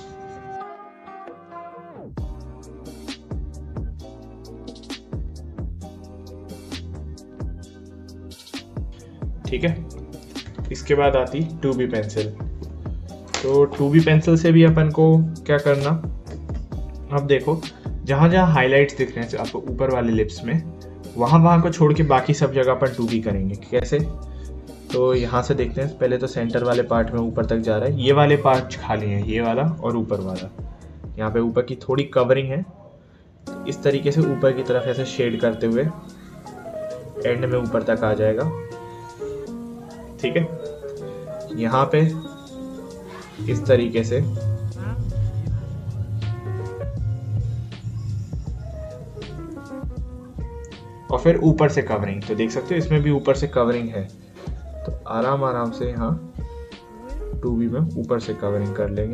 A: ठीक है। इसके बाद आती 2B पेंसिल। तो 2B पेंसिल से भी अपन को क्या करना, अब देखो जहाँ जहाँ हाइलाइट्स दिख रहे हैं आपको ऊपर वाले लिप्स में, वहाँ को छोड़ के बाकी सब जगह पर 2B करेंगे। कैसे, तो यहाँ से देखते हैं। पहले तो सेंटर वाले पार्ट में ऊपर तक जा रहा है, ये वाले पार्ट खाली हैं, ये वाला और ऊपर वाला। यहाँ पे ऊपर की थोड़ी कवरिंग है, इस तरीके से ऊपर की तरफ ऐसे शेड करते हुए एंड में ऊपर तक आ जाएगा, ठीक है। यहाँ पे इस तरीके से और फिर ऊपर से कवरिंग, तो देख सकते हो इसमें भी ऊपर से कवरिंग है, तो आराम आराम से यहाँ 2B में ऊपर से कवरिंग कर लेंगे,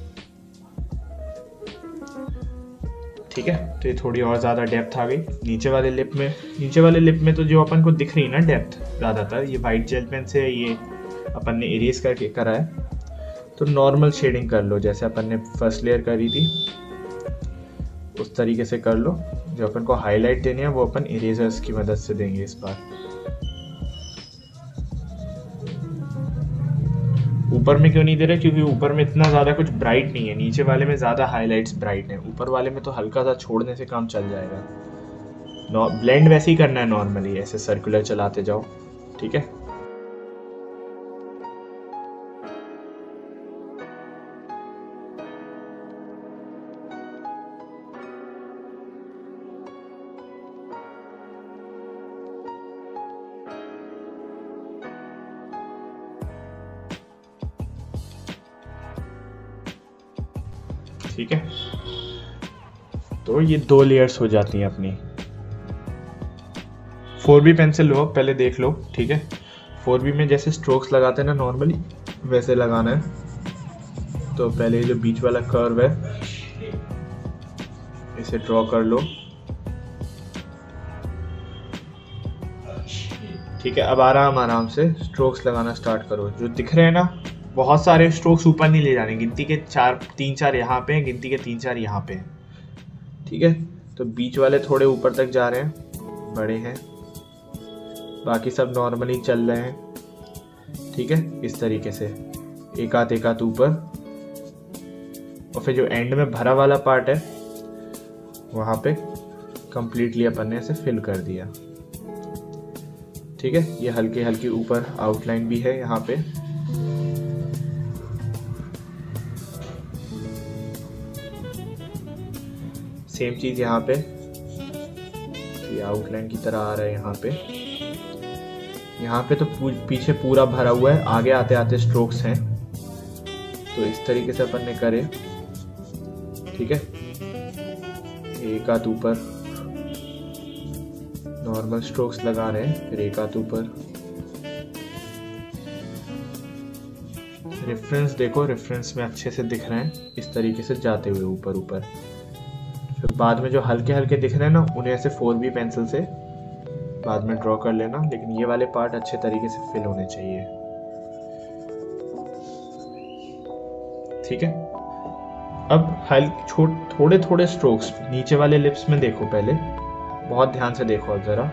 A: ठीक है। तो ये थोड़ी और ज़्यादा डेप्थ आ गई नीचे वाले लिप में। नीचे वाले लिप में तो जो अपन को दिख रही ना डेप्थ ज़्यादातर, ये वाइट जेल पेन से ये अपन ने इरेज करके करा है। तो नॉर्मल शेडिंग कर लो, जैसे अपन ने फर्स्ट लेयर करी थी उस तरीके से कर लो। जो अपन को हाईलाइट देनी है वो अपन इरेजर्स की मदद से देंगे इस बार। ऊपर में क्यों नहीं दे रहे, क्योंकि ऊपर में इतना ज़्यादा कुछ ब्राइट नहीं है, नीचे वाले में ज़्यादा हाइलाइट्स ब्राइट हैं, ऊपर वाले में तो हल्का सा छोड़ने से काम चल जाएगा। ब्लेंड वैसे ही करना है नॉर्मली, ऐसे सर्कुलर चलाते जाओ, ठीक है। ठीक है, तो ये 2 लेयर्स हो जाती हैं अपनी। 4B पेंसिल लो, पहले देख लो, ठीक है। 4B में जैसे स्ट्रोक्स लगाते हैं ना नॉर्मली, वैसे लगाना है। तो पहले जो बीच वाला कर्व है इसे ड्रॉ कर लो, ठीक है। अब आराम आराम से स्ट्रोक्स लगाना स्टार्ट करो। जो दिख रहे हैं ना, बहुत सारे स्ट्रोक्स ऊपर नहीं ले जाने, गिनती के 3-4 यहाँ पे हैं, गिनती के 3-4 यहाँ पे हैं, ठीक है। तो बीच वाले थोड़े ऊपर तक जा रहे हैं, बड़े हैं, बाकी सब नॉर्मली चल रहे हैं, ठीक है। इस तरीके से एक आध ऊपर, और फिर जो एंड में भरा वाला पार्ट है वहाँ पे कंप्लीटली अपन ने इसे फिल कर दिया। ठीक है, ये हल्के हल्के ऊपर आउटलाइन भी है यहाँ पे। सेम चीज यहाँ पे, ये आउटलाइन की तरह आ रहा है यहाँ पे। यहाँ पे तो पीछे पूरा भरा हुआ है, आगे आते आते स्ट्रोक्स हैं। तो इस तरीके से अपन ने करे। ठीक है, एक हाथ ऊपर नॉर्मल स्ट्रोक्स लगा रहे हैं, फिर एक हाथ ऊपर। रेफरेंस देखो, रेफरेंस में अच्छे से दिख रहे हैं इस तरीके से जाते हुए ऊपर ऊपर। फिर बाद में जो हल्के हल्के दिख रहे हैं ना, उन्हें ऐसे 4B पेंसिल से बाद में ड्रॉ कर लेना, लेकिन ये वाले पार्ट अच्छे तरीके से फिल होने चाहिए। ठीक है, अब थोड़े थोड़े स्ट्रोक्स नीचे वाले लिप्स में देखो, पहले बहुत ध्यान से देखो। अब जरा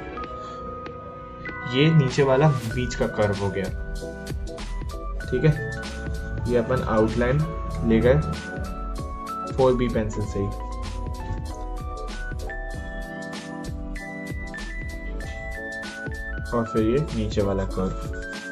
A: ये नीचे वाला बीच का कर्व हो गया। ठीक है, ये अपन आउटलाइन ले गए 4B पेंसिल से ही। और फिर ये नीचे वाला कर्व।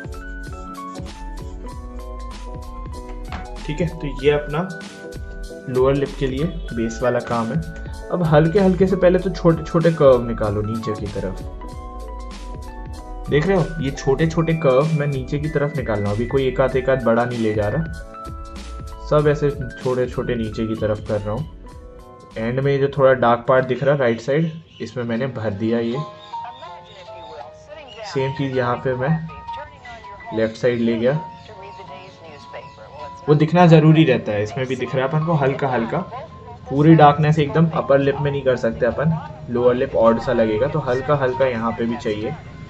A: ठीक है, तो ये अपना लोअर लिप के लिए बेस वाला काम है। अब हल्के हल्के से पहले तो छोटे छोटे कर्व निकालो नीचे की तरफ। देख रहे हो, ये छोटे छोटे कर्व मैं नीचे की तरफ निकाल रहा हूँ। अभी कोई एक आध बड़ा नहीं ले जा रहा, सब ऐसे छोटे छोटे नीचे की तरफ कर रहा हूँ। एंड में जो थोड़ा डार्क पार्ट दिख रहा है राइट साइड, इसमें मैंने भर दिया ये। सेम चीज यहाँ पे मैं लेफ्ट साइड ले गया। वो दिखना जरूरी रहता है, इसमें भी दिख रहा है अपन को हल्का हल्का। पूरी डार्कनेस एकदम अपर लिप में नहीं कर सकते अपन, लोअर लिप ऑड सा लगेगा, तो हल्का हल्का यहाँ पे भी चाहिए।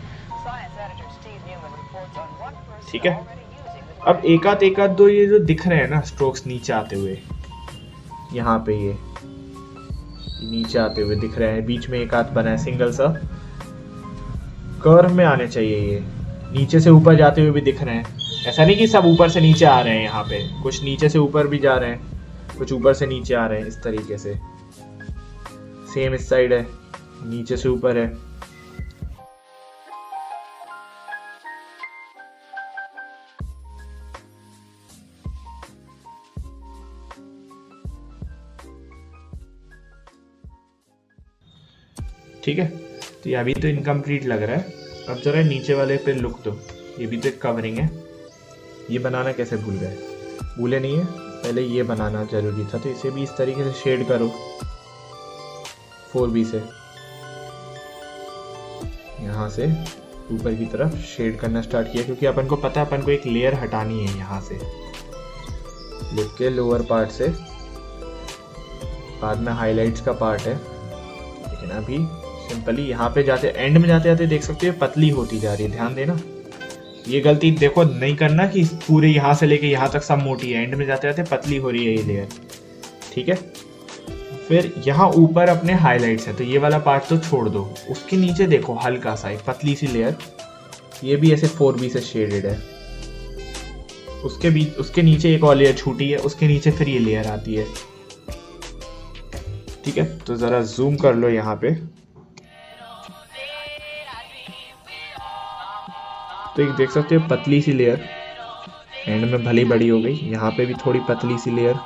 A: ठीक है, अब एक आध दो ये जो दिख रहे हैं ना स्ट्रोक्स नीचे आते हुए, यहाँ पे ये नीचे आते हुए दिख रहे हैं, बीच में एक आध बना है सिंगल सा, कर्व में आने चाहिए। ये नीचे से ऊपर जाते हुए भी दिख रहे हैं। ऐसा नहीं कि सब ऊपर से नीचे आ रहे हैं, यहाँ पे कुछ नीचे से ऊपर भी जा रहे हैं, कुछ ऊपर से नीचे आ रहे हैं, इस तरीके से। सेम इस साइड है, नीचे से ऊपर है। ठीक है, तो ये अभी तो इनकम्प्लीट लग रहा है। अब जरा नीचे वाले पे लुक दो, ये भी तो एक कवरिंग है। ये बनाना कैसे भूल गए? भूले नहीं है, पहले ये बनाना जरूरी था। तो इसे भी इस तरीके से शेड करो 4B से, यहाँ से ऊपर की तरफ शेड करना स्टार्ट किया, क्योंकि अपन को पता है अपन को एक लेयर हटानी है यहाँ से लिप के लोअर पार्ट से। बाद में हाइलाइट्स का पार्ट है, लेकिन अभी सिंपली यहाँ पे जाते एंड में जाते जाते देख सकते हो पतली होती जा रही है। ध्यान देना, ये गलती देखो नहीं करना कि पूरे यहाँ से लेके यहाँ तक सब मोटी है, एंड में जाते जाते पतली हो रही है ये लेयर। ठीक है, फिर यहाँ ऊपर अपने हाइलाइट्स है, तो ये वाला पार्ट तो छोड़ दो। उसके नीचे देखो हल्का सा एक पतली सी लेयर, ये भी ऐसे 4B से शेडेड है। उसके नीचे एक और लेयर छूटी है, उसके नीचे फिर ये लेयर आती है। ठीक है, तो जरा जूम कर लो यहाँ पे, तो एक देख सकते हो पतली सी लेयर, एंड में भली बड़ी हो गई। यहाँ पे भी थोड़ी पतली सी लेयर,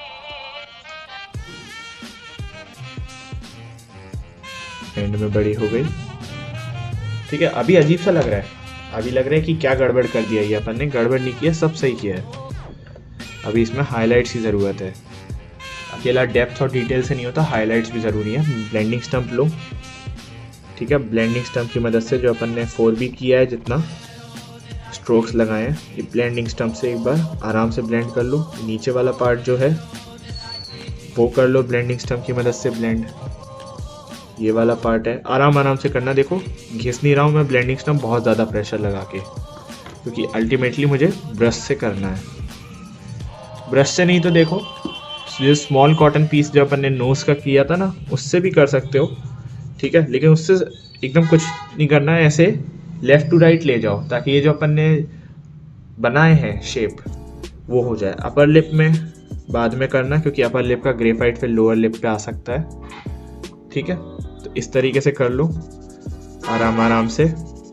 A: एंड में बड़ी हो गई। ठीक है, अभी अजीब सा लग रहा है, अभी लग रहा है कि क्या गड़बड़ कर दिया। ये अपन ने गड़बड़ नहीं किया, सब सही किया है। अभी इसमें हाइलाइट्स की ज़रूरत है। अकेला डेप्थ और डिटेल से नहीं होता, हाइलाइट्स भी ज़रूरी है। ब्लेंडिंग स्टम्प लो। ठीक है, ब्लेंडिंग स्टम्प की मदद से जो अपन ने 4B किया है, जितना स्ट्रोक्स लगाए हैं, ये ब्लेंडिंग स्टम्प से एक बार आराम से ब्लेंड कर लो। नीचे वाला पार्ट जो है वो कर लो ब्लेंडिंग स्टम्प की मदद से ब्लेंड। ये वाला पार्ट है, आराम से करना। देखो घिस नहीं रहा हूँ मैं ब्लेंडिंग स्टम्प बहुत ज़्यादा प्रेशर लगा के, क्योंकि अल्टीमेटली मुझे ब्रश से करना है। ब्रश से नहीं तो देखो जो स्मॉल कॉटन पीस जो अपन ने नोज का किया था ना, उससे भी कर सकते हो। ठीक है, लेकिन उससे एकदम कुछ नहीं करना है, ऐसे लेफ्ट टू राइट ले जाओ, ताकि ये जो अपन ने बनाए हैं शेप वो हो जाए। अपर लिप में बाद में करना, क्योंकि अपर लिप का ग्रेफाइट फिर लोअर लिप पे आ सकता है। ठीक है, तो इस तरीके से कर लो आराम आराम से।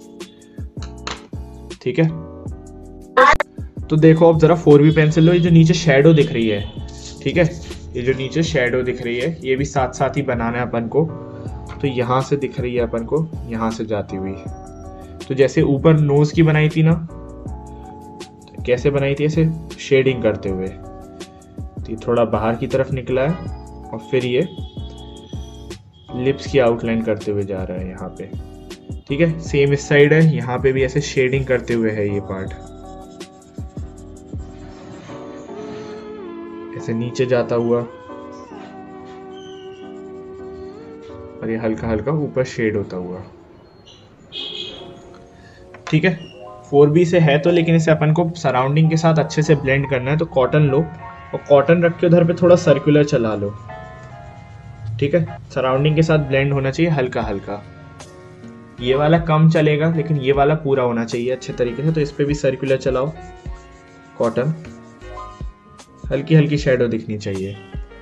A: ठीक है, तो देखो अब जरा 4B पेंसिल लो, ये जो नीचे शेडो दिख रही है, ठीक है, ये जो नीचे शेडो दिख रही है ये भी साथ साथ ही बनाना है अपन को। तो यहाँ से दिख रही है अपन को, यहाँ से जाती हुई। तो जैसे ऊपर नोज की बनाई थी ना, तो कैसे बनाई थी, ऐसे शेडिंग करते हुए। तो ये थोड़ा बाहर की तरफ निकला है और फिर ये लिप्स की आउटलाइन करते हुए जा रहा है यहाँ पे। ठीक है, सेम इस साइड है, यहाँ पे भी ऐसे शेडिंग करते हुए है ये पार्ट, ऐसे नीचे जाता हुआ, और ये हल्का हल्का ऊपर शेड होता हुआ। ठीक है, 4B से है तो, लेकिन इसे अपन को सराउंडिंग के साथ अच्छे से ब्लेंड करना है। तो कॉटन लो और कॉटन रख के उधर पे थोड़ा सर्कुलर चला लो। ठीक है, सराउंडिंग के साथ ब्लेंड होना चाहिए हल्का हल्का। ये वाला कम चलेगा लेकिन ये वाला पूरा होना चाहिए अच्छे तरीके से। तो इस पे भी सर्कुलर चलाओ कॉटन, हल्की हल्की शेडो दिखनी चाहिए।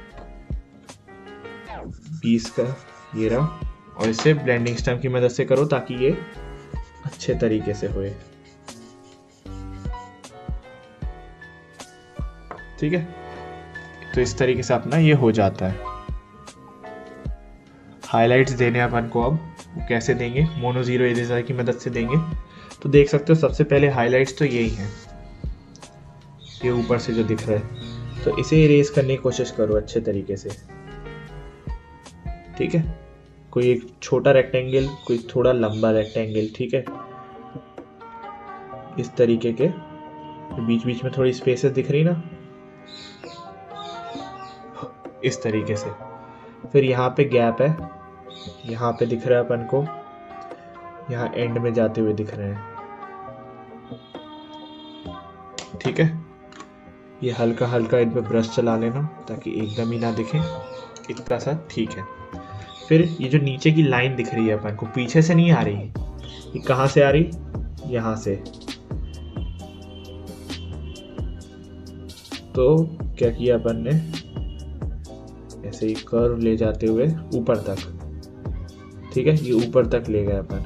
A: 20 का ये रहा, और इसे ब्लेंडिंग स्टम्प की मदद से करो ताकि ये अच्छे तरीके से होए। ठीक है, तो इस तरीके से अपना ये हो जाता है। हाइलाइट्स देने अपन को अब कैसे देंगे, मोनो जीरो इरेजर की मदद से देंगे। तो देख सकते हो सबसे पहले हाइलाइट्स तो यही हैं, ये ऊपर से जो दिख रहा है। तो इसे इरेज करने की कोशिश करो अच्छे तरीके से। ठीक है, कोई एक छोटा रेक्टेंगल, कोई थोड़ा लंबा रेक्टेंगल। ठीक है, इस तरीके के बीच बीच में थोड़ी स्पेसेस दिख रही ना, इस तरीके से। फिर यहाँ पे गैप है, यहाँ पे दिख रहा है अपन को, यहाँ एंड में जाते हुए दिख रहे हैं। ठीक है, ये हल्का हल्का इन पे ब्रश चला लेना ताकि एकदम ही ना दिखे, इतना सा। ठीक है, फिर ये जो नीचे की लाइन दिख रही है अपन को, पीछे से नहीं आ रही, ये कहाँ से आ रही, यहाँ से। तो क्या किया अपन ने, ऐसे ही कर्व ले जाते हुए ऊपर तक। ठीक है, ये ऊपर तक ले गए अपन।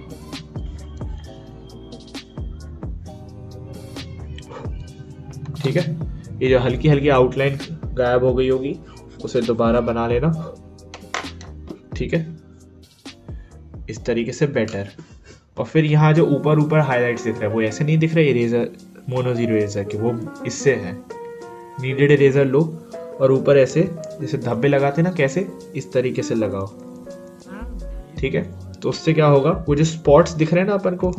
A: ठीक है, ये जो हल्की हल्की आउटलाइन गायब हो गई होगी उसे दोबारा बना लेना। ठीक है, इस तरीके से बेटर। और फिर यहाँ जो ऊपर ऊपर हाइलाइट्स दिख रहा है वो ऐसे नहीं दिख रहा है इरेजर, मोनो जीरो इरेजर के, वो इससे है। नीडेड इरेजर लो और ऊपर ऐसे जैसे धब्बे लगाते ना, कैसे, इस तरीके से लगाओ। ठीक है, तो उससे क्या होगा, वो जो स्पॉट्स दिख रहे हैं ना अपन को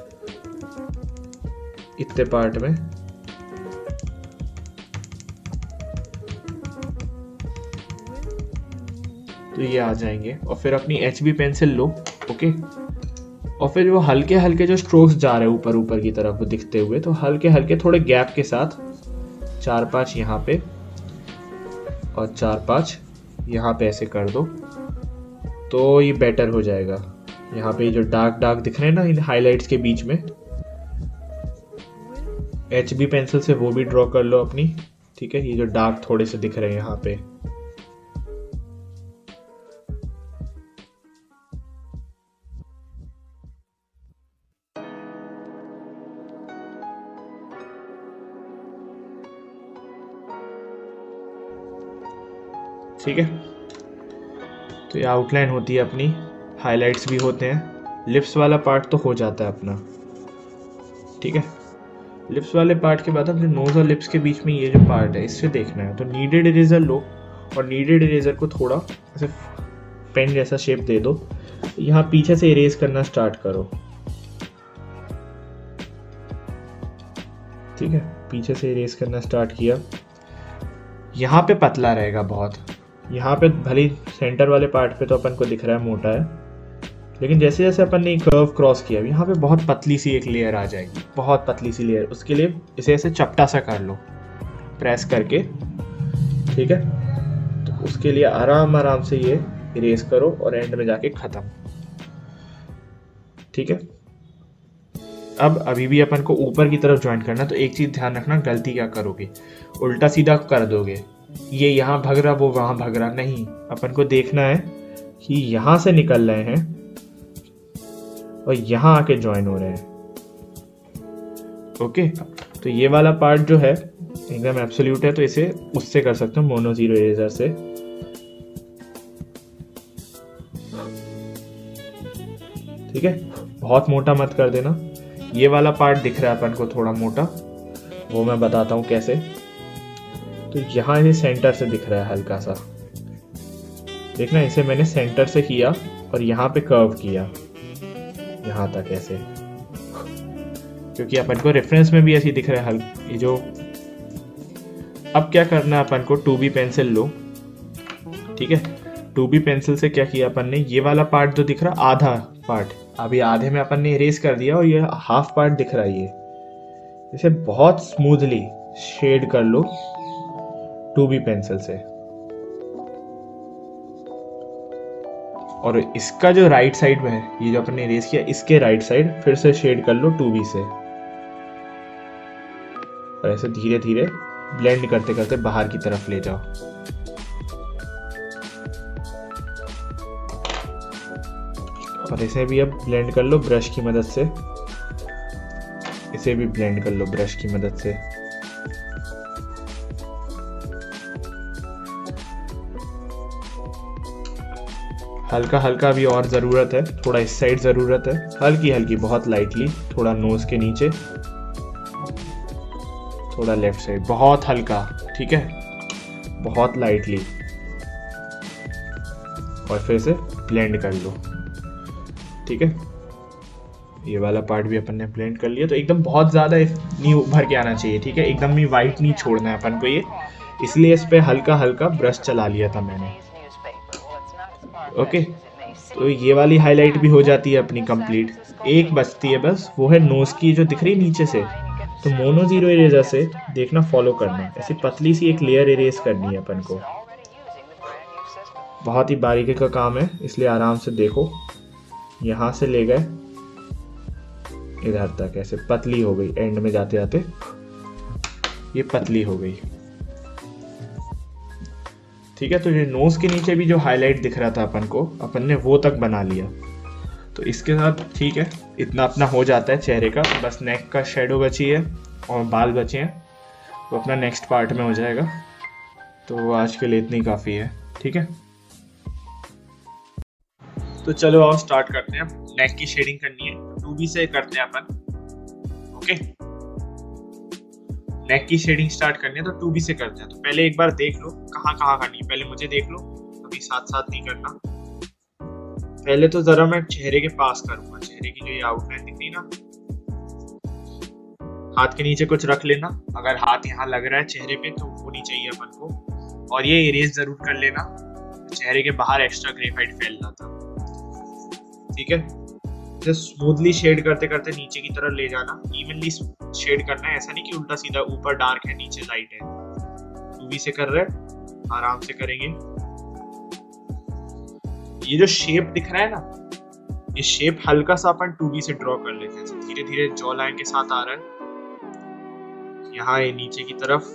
A: इतने पार्ट में, तो ये आ जाएंगे। और फिर अपनी HB पेंसिल लो, ओके, और फिर वो हल्के हल्के जो स्ट्रोक्स जा रहे हैं ऊपर ऊपर की तरफ वो दिखते हुए, तो हल्के हल्के थोड़े गैप के साथ 4-5 यहाँ पे और 4-5 यहाँ पे ऐसे कर दो, तो ये बेटर हो जाएगा। यहाँ पे जो डार्क डार्क दिख रहे हैं ना इन हाइलाइट्स के बीच में, HB पेंसिल से वो भी ड्रॉ कर लो अपनी। ठीक है, ये जो डार्क थोड़े से दिख रहे हैं यहाँ पे, ठीक है, तो ये आउटलाइन होती है अपनी, हाइलाइट्स भी होते हैं। लिप्स वाला पार्ट तो हो जाता है अपना। ठीक है, लिप्स वाले पार्ट के बाद अब जो नोज और लिप्स के बीच में ये जो पार्ट है इससे देखना है। तो नीडेड इरेजर लो और नीडेड इरेजर को थोड़ा ऐसे पेन जैसा शेप दे दो, यहाँ पीछे से इरेज करना स्टार्ट करो। ठीक है, पीछे से इरेज करना स्टार्ट किया। यहाँ पे पतला रहेगा बहुत, यहाँ पे भले सेंटर वाले पार्ट पे तो अपन को दिख रहा है मोटा है, लेकिन जैसे जैसे अपन ने कर्व क्रॉस किया यहाँ पे बहुत पतली सी एक लेयर आ जाएगी, बहुत पतली सी लेयर। उसके लिए इसे ऐसे चपटा सा कर लो प्रेस करके। ठीक है, तो उसके लिए आराम आराम से ये इरेज करो और एंड में जाके ख़त्म। ठीक है, अब अभी भी अपन को ऊपर की तरफ ज्वाइन करना, तो एक चीज ध्यान रखना, गलती क्या करोगे, उल्टा सीधा कर दोगे, ये यहाँ भग रहा वो वहां भग रहा, नहीं, अपन को देखना है कि यहां से निकल रहे हैं और यहां आके ज्वाइन हो रहे हैं। ओके, तो ये वाला पार्ट जो है एकदम एब्सोल्यूट है, तो इसे उससे कर सकते हो, मोनो जीरो इरेजर से। ठीक है, बहुत मोटा मत कर देना। ये वाला पार्ट दिख रहा है अपन को थोड़ा मोटा, वो मैं बताता हूँ कैसे। तो यहाँ ये सेंटर से दिख रहा है हल्का सा, देखना, इसे मैंने सेंटर से किया और यहाँ पे कर्व किया यहाँ तक ऐसे, क्योंकि अपन को रेफरेंस में भी ऐसे दिख रहा है ये जो। अब क्या करना है अपन को, 2B पेंसिल लो। ठीक है, 2B पेंसिल से क्या किया अपन ने, ये वाला पार्ट जो दिख रहा आधा पार्ट, अभी आधे में अपन ने इरेज कर दिया और ये हाफ पार्ट दिख रहा है, ये इसे बहुत स्मूथली शेड कर लो 2B पेंसिल से। और इसका जो राइट साइड में है, ये जो अपन ने इरेज किया, इसके राइट साइड फिर से शेड कर लो 2B से, और ऐसे धीरे धीरे ब्लेंड करते करते बाहर की तरफ ले जाओ। और इसे भी अब ब्लेंड कर लो ब्रश की मदद से, इसे भी ब्लेंड कर लो ब्रश की मदद से। हल्का हल्का भी और जरूरत है, थोड़ा इस साइड जरूरत है, हल्की हल्की, बहुत लाइटली, थोड़ा नोज के नीचे, थोड़ा लेफ्ट साइड, बहुत हल्का। ठीक है, बहुत लाइटली, और फिर से ब्लेंड कर लो। ठीक है, ये वाला पार्ट भी अपन ने ब्लेंड कर लिया। तो एकदम बहुत ज्यादा नहीं उभर के आना चाहिए। ठीक है, एकदम ही वाइट नहीं छोड़ना है अपन को ये, इसलिए इस पे हल्का हल्का ब्रश चला लिया था मैंने। ओके, तो ये वाली हाईलाइट भी हो जाती है अपनी कंप्लीट। एक बचती है बस, वो है नोज की जो दिख रही है नीचे से। तो मोनो जीरो इरेजर से देखना, फॉलो करना, ऐसी पतली सी एक लेयर इरेज करनी है अपन को। बहुत ही बारीकी का काम है, इसलिए आराम से देखो। यहाँ से ले गए इधर तक, ऐसे पतली हो गई, एंड में जाते जाते ये पतली हो गई। ठीक है, तो ये नोज के नीचे भी जो हाईलाइट दिख रहा था अपन को, अपन ने वो तक बना लिया। तो इसके साथ ठीक है, इतना अपना हो जाता है चेहरे का। बस नेक का शेडो बची है और बाल बचे हैं, तो अपना नेक्स्ट पार्ट में हो जाएगा। तो आज के लिए इतनी काफ़ी है। ठीक है, तो चलो आओ स्टार्ट करते हैं। नेक की शेडिंग करनी है, 2B से करते हैं अपन। ओके, नेक की शेडिंग स्टार्ट करनी है तो 2B से करते हैं। तो पहले एक बार देख लो कहाँ कहाँ करनी है, पहले मुझे देख लो, अभी साथ साथ नहीं करना। पहले तो जरा मैं चेहरे के पास करूंगा, चेहरे की जो ये आउटलाइन दिख रही ना, हाथ के नीचे कुछ रख लेना। अगर हाथ यहाँ लग रहा है चेहरे पे तो होनी चाहिए अपन को। और ये इरेज जरूर कर लेना, चेहरे के बाहर एक्स्ट्रा ग्रेफाइट फैल रहा था। ठीक है, इसे स्मूथली शेड करते करते नीचे की तरफ ले जाना, इवनली शेड करना है, ऐसा नहीं कि उल्टा सीधा, ऊपर डार्क है नीचे लाइट है। 2B से कर रहे हैं, आराम से करेंगे। ये जो शेप दिख रहा है ना, ये शेप हल्का सा अपन 2B से ड्रॉ कर लेते हैं। धीरे धीरे जॉ लाइन के साथ आ रहा है, यहाँ ये नीचे की तरफ।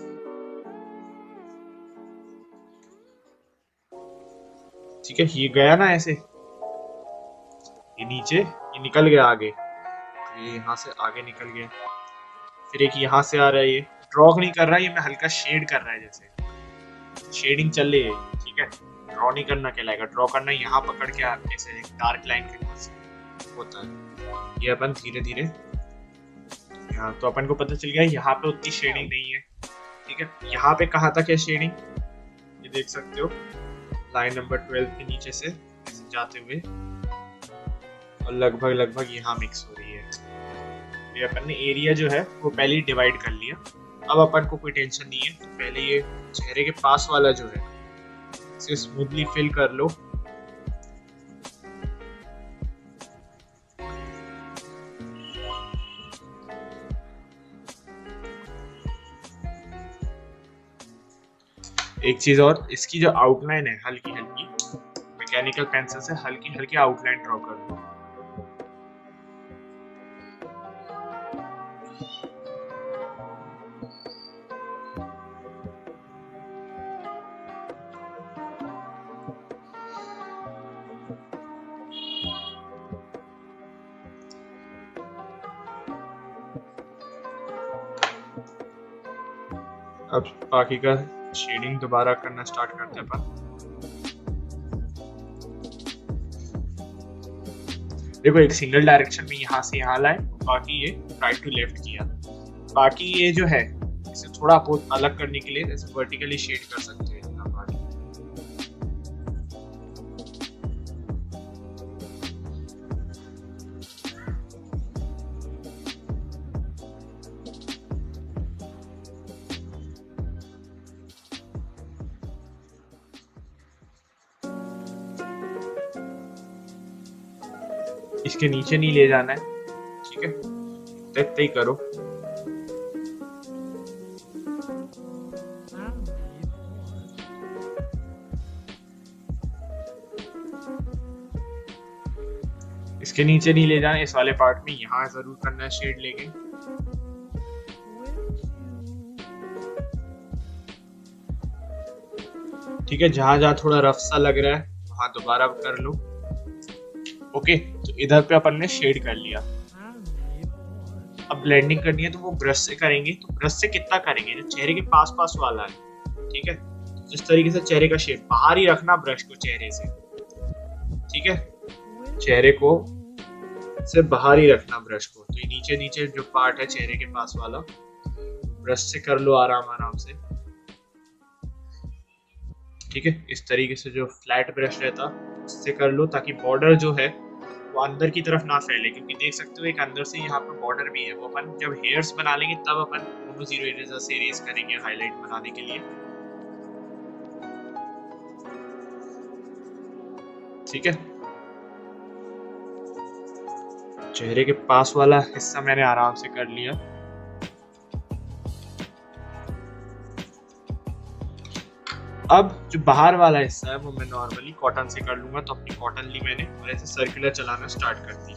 A: ठीक है, ये गया ना ऐसे, ये नीचे, ये निकल गया आगे, ये यहाँ से आगे निकल गया। फिर एक यहाँ से आ रहा है, ये ड्रॉ नहीं कर रहा है, ये मैं हल्का शेड कर रहा है, जैसे शेडिंग चल रही है। ठीक है, ड्रॉ नहीं करना कहलाएगा, ड्रॉ करना यहाँ पकड़ के ऐसे डार्क लाइन के पास होता है। ये अपन धीरे धीरे यहाँ, तो अपन को पता चल गया यहाँ पे उतनी शेडिंग नहीं है। ठीक है, यहाँ पे कहाँ तक है शेडिंग, ये देख सकते हो, लाइन नंबर 12 के नीचे से ऐसे जाते हुए, और लगभग लगभग यहाँ मिक्स हो रही है। ये अपन ने एरिया जो है वो पहले ही डिवाइड कर लिया। अब अपन को कोई टेंशन नहीं है, तो पहले ये चेहरे के पास वाला जो है इसे स्मूथली फिल कर लो। एक चीज और, इसकी जो आउटलाइन है हल्की हल्की मैकेनिकल पेंसिल से हल्की हल्की आउटलाइन ड्रॉ कर दो। अब बाकी का शेडिंग दोबारा करना स्टार्ट करते हैं अपन। देखो एक सिंगल डायरेक्शन में यहाँ से यहाँ लाए, बाकी ये राइट टू लेफ्ट किया। बाकी ये जो है इसे थोड़ा बहुत अलग करने के लिए जैसे वर्टिकली शेड कर सकते हैं इतना बाकी। इसके नीचे नहीं ले जाना है, ठीक है, इतना ही करो। इसके नीचे नहीं ले जाना, इस वाले पार्ट में यहाँ जरूर करना है शेड लेके। ठीक है, जहां जहां थोड़ा रफ सा लग रहा है वहां दोबारा कर लो। ओके, तो इधर पे अपन ने शेड कर लिया। अब ब्लेंडिंग करनी है तो वो ब्रश से करेंगे। तो ब्रश से कितना करेंगे, जो चेहरे के पास पास वाला है, ठीक है, जिस तरीके से चेहरे का शेप बाहर ही रखना ब्रश को चेहरे से, ठीक है, चेहरे को से बाहर ही रखना ब्रश को। तो ये नीचे नीचे जो पार्ट है चेहरे के पास वाला ब्रश से कर लो आराम आराम से, ठीक है। इस तरीके से जो फ्लैट ब्रश रहता उससे कर लो ताकि बॉर्डर जो है वो अंदर की तरफ ना फैले, क्योंकि देख सकते हो एक अंदर से यहाँ पर बॉर्डर भी है। वो अपन जब हेयर्स बना लेंगे तब अपन मोनो जीरो इरेजर से इरेज करेंगे हाईलाइट बनाने के लिए, ठीक है। चेहरे के पास वाला हिस्सा मैंने आराम से कर लिया। अब जो बाहर वाला हिस्सा है वो मैं नॉर्मली कॉटन से कर लूंगा। तो अपनी कॉटन ली मैंने और ऐसे सर्कुलर चलाना स्टार्ट कर दी।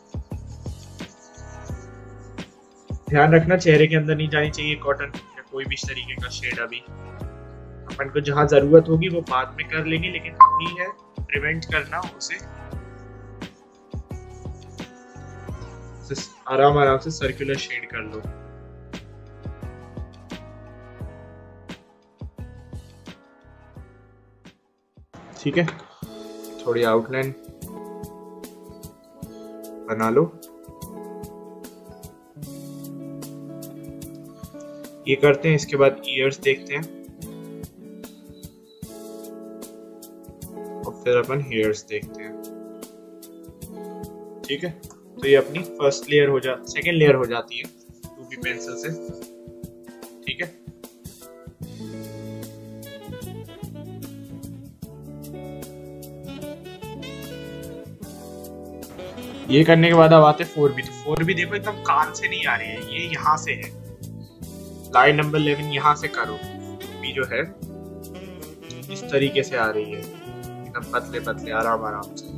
A: ध्यान रखना चेहरे के अंदर नहीं जानी चाहिए कॉटन या कोई भी इस तरीके का शेड। अभी अपन को जहां जरूरत होगी वो बाद में कर लेंगे, लेकिन अभी है प्रिवेंट करना उसे। आराम आराम से सर्कुलर शेड कर लो। ठीक है, थोड़ी आउटलाइन बना लो। ये करते हैं, इसके बाद ईयर्स देखते हैं और फिर अपन हेयर्स देखते हैं, ठीक है। तो ये अपनी फर्स्ट लेयर हो सेकेंड लेयर हो जाती है 2B पेंसिल से, ठीक है। ये करने के बाद अब आते 4B। तो 4B देखो एकदम कान से नहीं आ रही है, ये यहाँ से है। लाइन नंबर 11 यहाँ से करो। B जो है इस तरीके से आ रही है, एकदम पतले पतले आराम आराम से।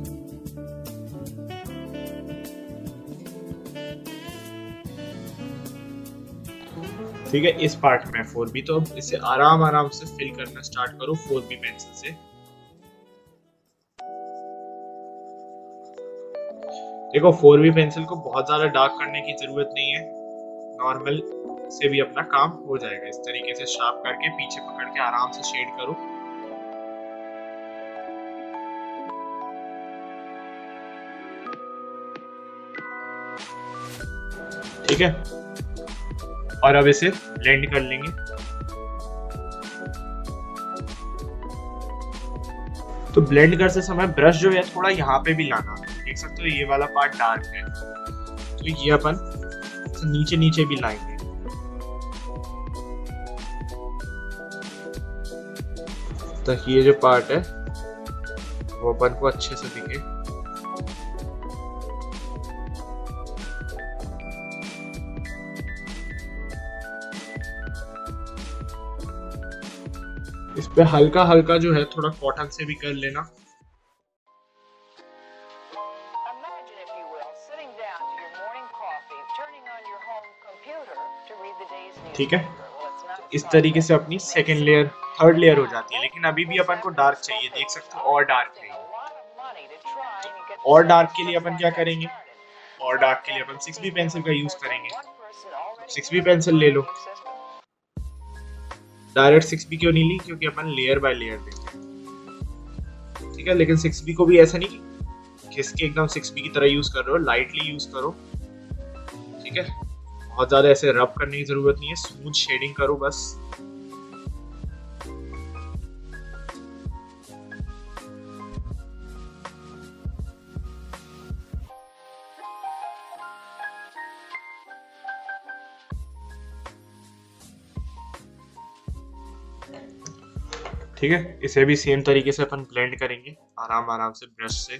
A: ठीक है, इस पार्ट में 4B। तो अब इसे आराम आराम से फिल करना स्टार्ट करो 4B पेंसिल से। देखो 4B पेंसिल को बहुत ज्यादा डार्क करने की जरूरत नहीं है, नॉर्मल से भी अपना काम हो जाएगा। इस तरीके से शार्प करके पीछे पकड़ के आराम से शेड करो। ठीक है, और अब इसे ब्लेंड कर लेंगे। तो ब्लेंड करते समय ब्रश जो है थोड़ा यहाँ पे भी लाना। देख सकते हो ये वाला पार्ट डार्क है, तो ये अपन नीचे नीचे भी लाएंगे ताकि ये जो पार्ट है वो अपन को अच्छे से दिखे। इस पे हल्का हल्का जो है थोड़ा कॉटन से भी कर लेना। ठीक है, इस तरीके से अपनी सेकेंड लेयर, थर्ड लेयर हो जाती है। लेकिन अभी भी अपन को डार्क चाहिए, देख सकते हो और डार्क चाहिए। और डार्क के लिए अपन क्या करेंगे, और डार्क के लिए अपन 6B पेंसिल का यूज करेंगे। 6B पेंसिल ले लो। डायरेक्ट 6B क्यों नहीं ली, क्योंकि अपन लेयर बाय लेयर देंगे, ठीक है। लेकिन 6B को भी ऐसा नहीं खिसके एकदम 6B की तरह यूज कर रहे हो, लाइटली यूज करो, ठीक है। बहुत ज्यादा ऐसे रब करने की जरूरत नहीं है, स्मूथ शेडिंग करो बस। ठीक है, इसे भी सेम तरीके से अपन ब्लेंड करेंगे आराम आराम से ब्रश से।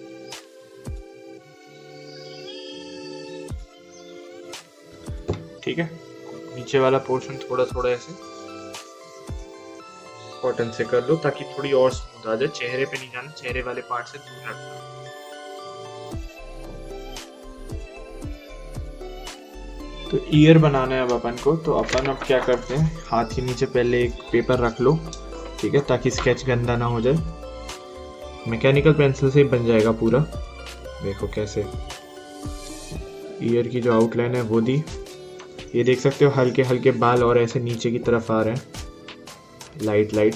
A: ठीक है, नीचे वाला पोर्शन थोड़ा थोड़ा ऐसे कॉटन से कर लो ताकि थोड़ी और स्मूथ आ जाए। चेहरे पे नहीं जाना, चेहरे वाले पार्ट से दूर रखना। तो ईयर बनाना है अब अपन को, तो अपन अब क्या करते हैं, हाथ के नीचे पहले एक पेपर रख लो, ठीक है, ताकि स्केच गंदा ना हो जाए। मैकेनिकल पेंसिल से ही बन जाएगा पूरा। देखो कैसे ईयर की जो आउटलाइन है वो दी। ये देख सकते हो हल्के हल्के बाल और ऐसे नीचे की तरफ आ रहे हैं, लाइट लाइट।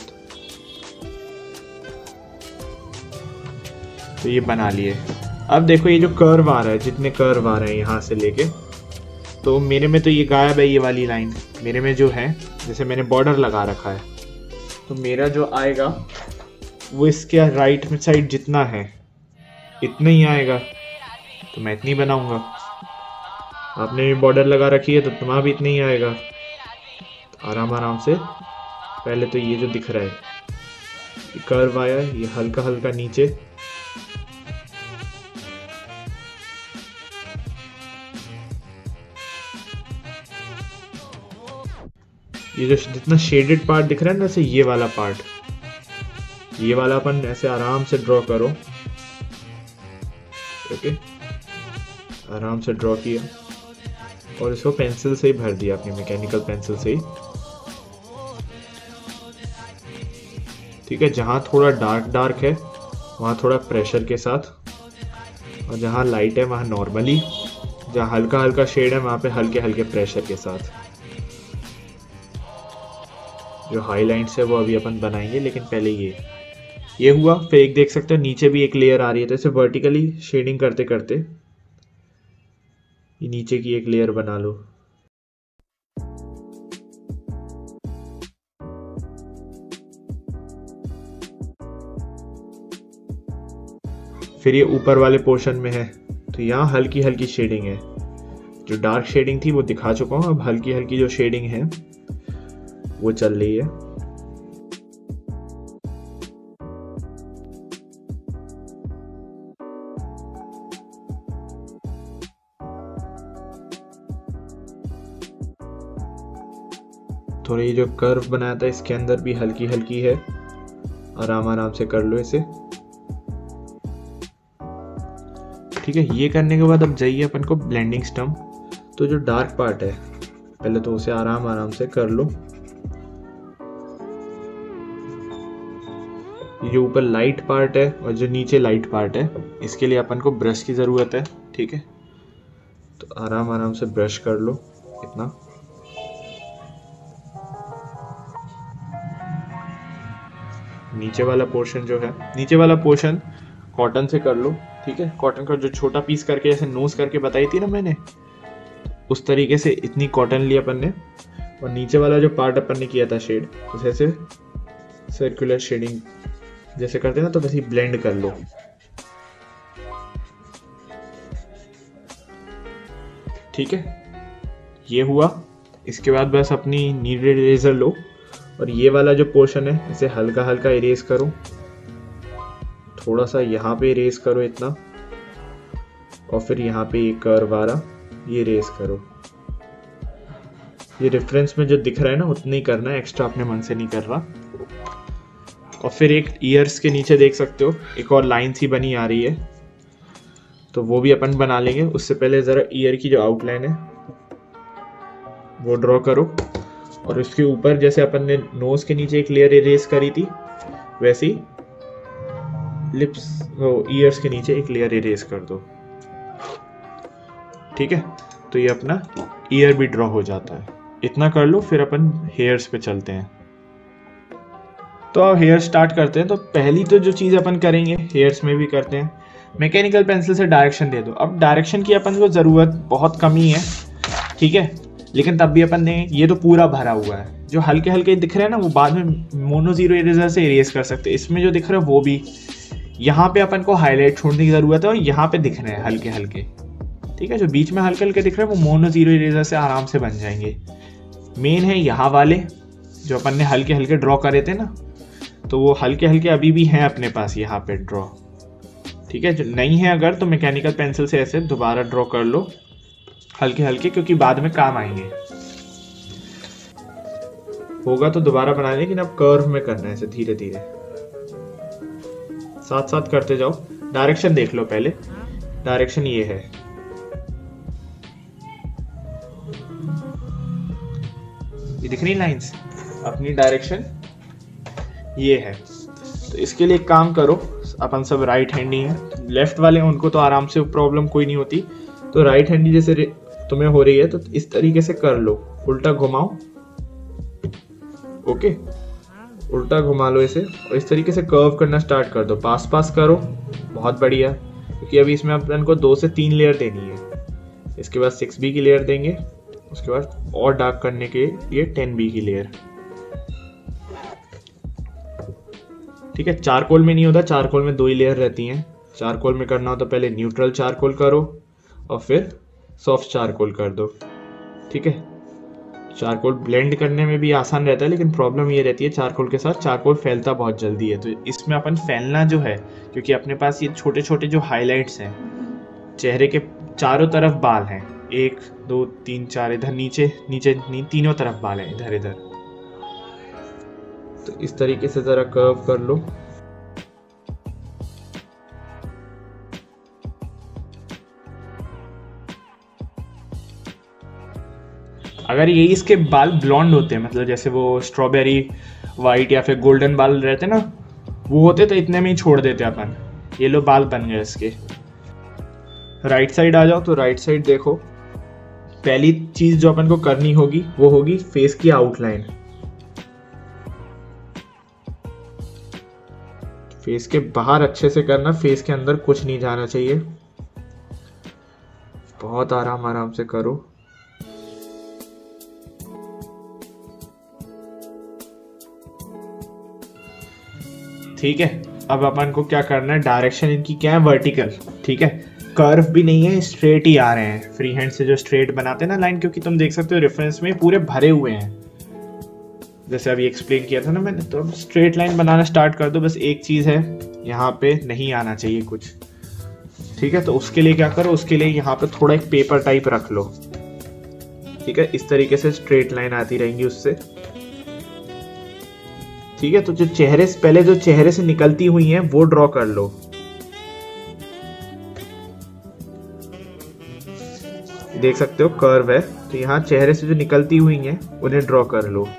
A: तो ये बना लिए। अब देखो ये जो कर्व आ रहा है, जितने कर्व आ रहे हैं यहाँ से लेके, तो मेरे में तो ये गायब है, ये वाली लाइन मेरे में जो है, जैसे मैंने बॉर्डर लगा रखा है, तो मेरा जो आएगा वो इसके राइट में साइड जितना है इतना ही आएगा, तो मैं इतनी बनाऊंगा। आपने भी बॉर्डर लगा रखी है तो तुम्हारा भी इतना ही आएगा। तो आराम आराम से पहले तो ये जो दिख रहा है, ये कर्व आया, ये हल्का हल्का नीचे, ये जो जितना शेडेड पार्ट दिख रहा है ना, जैसे ये वाला पार्ट, ये वाला अपन ऐसे आराम से ड्रॉ करो। ओके, आराम से ड्रॉ किया और इसको पेंसिल से ही भर दिया, अपनी मैकेनिकल पेंसिल से ही। ठीक है, जहाँ थोड़ा डार्क डार्क है वहाँ थोड़ा प्रेशर के साथ, और जहाँ लाइट है वहाँ नॉर्मली, जहाँ हल्का हल्का शेड है वहाँ पे हल्के हल्के प्रेशर के साथ। जो हाईलाइट्स है वो अभी अपन बनाएंगे, लेकिन पहले ये हुआ। फिर एक देख सकते हो नीचे भी एक लेयर आ रही है, तो इसे वर्टिकली शेडिंग करते करते ये नीचे की एक लेयर बना लो। फिर ये ऊपर वाले पोर्शन में है, तो यहाँ हल्की हल्की शेडिंग है। जो डार्क शेडिंग थी वो दिखा चुका हूँ, अब हल्की हल्की जो शेडिंग है वो चल रही है। थोड़ा ये जो कर्व बनाया था इसके अंदर भी हल्की हल्की है, आराम आराम से कर लो इसे। ठीक है, ये करने के बाद अब जाइए अपन को ब्लेंडिंग स्टम्प। तो जो डार्क पार्ट है पहले तो उसे आराम आराम से कर लो। ये जो ऊपर लाइट पार्ट है और जो नीचे लाइट पार्ट है, इसके लिए अपन को ब्रश की ज़रूरत है। ठीक है, तो आराम आराम से ब्रश कर लो इतना। नीचे वाला पोर्शन जो है, नीचे वाला पोर्शन कॉटन से कर लो। ठीक है, कॉटन का जो छोटा पीस करके ऐसे नोज करके बताई थी ना मैंने, उस तरीके से इतनी कॉटन लिया अपन ने, और नीचे वाला जो पार्ट अपन ने किया था शेड, उसे ऐसे सर्कुलर शेडिंग जैसे करते ना, तो वैसे ब्लेंड कर लो। ठीक है, ये हुआ। इसके बाद बस अपनी नीडेड इरेजर लो और ये वाला जो पोर्शन है इसे हल्का हल्का इरेज करो। थोड़ा सा यहाँ पे इरेज करो इतना, और फिर यहाँ पे एक कर्व आ रहा, ये इरेज करो। ये रेफरेंस में जो दिख रहा है ना उतना ही करना है, एक्स्ट्रा अपने मन से नहीं कर रहा। और फिर एक ईयर्स के नीचे देख सकते हो एक और लाइन सी बनी आ रही है, तो वो भी अपन बना लेंगे। उससे पहले ज़रा ईयर की जो आउटलाइन है वो ड्रॉ करो, और उसके ऊपर जैसे अपन ने नोज के नीचे एक लेयर इरेज करी थी वैसे ही लिप्स वो ईयर्स के नीचे एक लेयर इरेज कर दो। ठीक है, तो ये अपना ईयर भी ड्रॉ हो जाता है। इतना कर लो, फिर अपन हेयर्स पे चलते हैं। तो अब हेयर स्टार्ट करते हैं। तो पहली तो जो चीज़ अपन करेंगे हेयर्स में भी करते हैं, मैकेनिकल पेंसिल से डायरेक्शन दे दो। अब डायरेक्शन की अपन को ज़रूरत बहुत कम ही है, ठीक है, लेकिन तब भी अपन ने ये तो पूरा भरा हुआ है। जो हल्के हल्के दिख रहे हैं ना वो बाद में मोनो जीरो इरेजर से इरेज कर सकते हैं। इसमें जो दिख रहा है वो भी, यहाँ पे अपन को हाईलाइट छोड़ने की ज़रूरत है, और यहाँ पे दिख रहे हैं हल्के हल्के, ठीक है। जो बीच में हल्के हल्के दिख रहे हैं वो मोनो जीरो इरेजर से आराम से बन जाएंगे। मेन है यहाँ वाले जो अपन ने हल्के हल्के ड्रॉ करे थे ना, तो वो हल्के हल्के अभी भी हैं अपने पास यहाँ पे ड्रॉ, ठीक है। जो नहीं है अगर, तो मैकेनिकल पेंसिल से ऐसे दोबारा ड्रॉ कर लो हल्के हल्के, क्योंकि बाद में काम आएंगे। होगा तो दोबारा बना लें, लेकिन अब कर्व में करना है ऐसे धीरे धीरे, साथ साथ करते जाओ। डायरेक्शन देख लो पहले, डायरेक्शन ये है, ये दिख रही लाइंस, अपनी डायरेक्शन ये है। तो इसके लिए एक काम करो, अपन सब राइट हैंडी हैं, लेफ्ट वाले उनको तो आराम से प्रॉब्लम कोई नहीं होती, तो राइट हैंडी जैसे तुम्हें हो रही है तो इस तरीके से कर लो, उल्टा घुमाओ, ओके, उल्टा घुमा लो इसे, और इस तरीके से कर्व करना स्टार्ट कर दो। पास पास करो, बहुत बढ़िया, क्योंकि अभी इसमें अपन को 2 से 3 लेयर देनी है। इसके बाद 6B की लेयर देंगे, उसके बाद और डार्क करने के लिए 10B की लेयर, ठीक है। चारकोल में नहीं होता, चारकोल में 2 ही लेयर रहती हैं। चारकोल में करना हो तो पहले न्यूट्रल चारकोल करो और फिर सॉफ्ट चारकोल कर दो, ठीक है। चारकोल ब्लेंड करने में भी आसान रहता है, लेकिन प्रॉब्लम ये रहती है चारकोल के साथ, चारकोल फैलता बहुत जल्दी है। तो इसमें अपन फैलना जो है, क्योंकि अपने पास ये छोटे छोटे जो हाईलाइट्स हैं, चेहरे के चारों तरफ बाल हैं, 1 2 3 4, इधर नीचे नीचे तीनों तरफ बाल हैं, इधर इधर। तो इस तरीके से जरा कर्व कर लो। अगर ये इसके बाल ब्लॉन्ड होते हैं, मतलब जैसे वो स्ट्रॉबेरी वाइट या फिर गोल्डन बाल रहते ना, वो होते तो इतने में ही छोड़ देते अपन। ये लो बाल बन गए इसके। राइट साइड आ जाओ, तो राइट साइड देखो, पहली चीज जो अपन को करनी होगी वो होगी फेस की आउटलाइन। फेस के बाहर अच्छे से करना, फेस के अंदर कुछ नहीं जाना चाहिए। बहुत आराम आराम से करो। ठीक है, अब अपन को क्या करना है, डायरेक्शन इनकी क्या है, वर्टिकल, ठीक है। कर्व भी नहीं है, स्ट्रेट ही आ रहे हैं। फ्री हैंड से जो स्ट्रेट बनाते हैं ना लाइन, क्योंकि तुम देख सकते हो रेफरेंस में पूरे भरे हुए हैं, जैसे अभी एक्सप्लेन किया था ना मैंने। तो अब स्ट्रेट लाइन बनाना स्टार्ट कर दो। बस एक चीज़ है, यहाँ पे नहीं आना चाहिए कुछ, ठीक है। तो उसके लिए क्या करो, उसके लिए यहाँ पे थोड़ा एक पेपर टाइप रख लो, ठीक है। इस तरीके से स्ट्रेट लाइन आती रहेंगी उससे, ठीक है। तो जो चेहरे से पहले जो चेहरे से निकलती हुई हैं वो ड्रॉ कर लो। देख सकते हो कर्व है, तो यहाँ चेहरे से जो निकलती हुई हैं उन्हें ड्रॉ कर लो।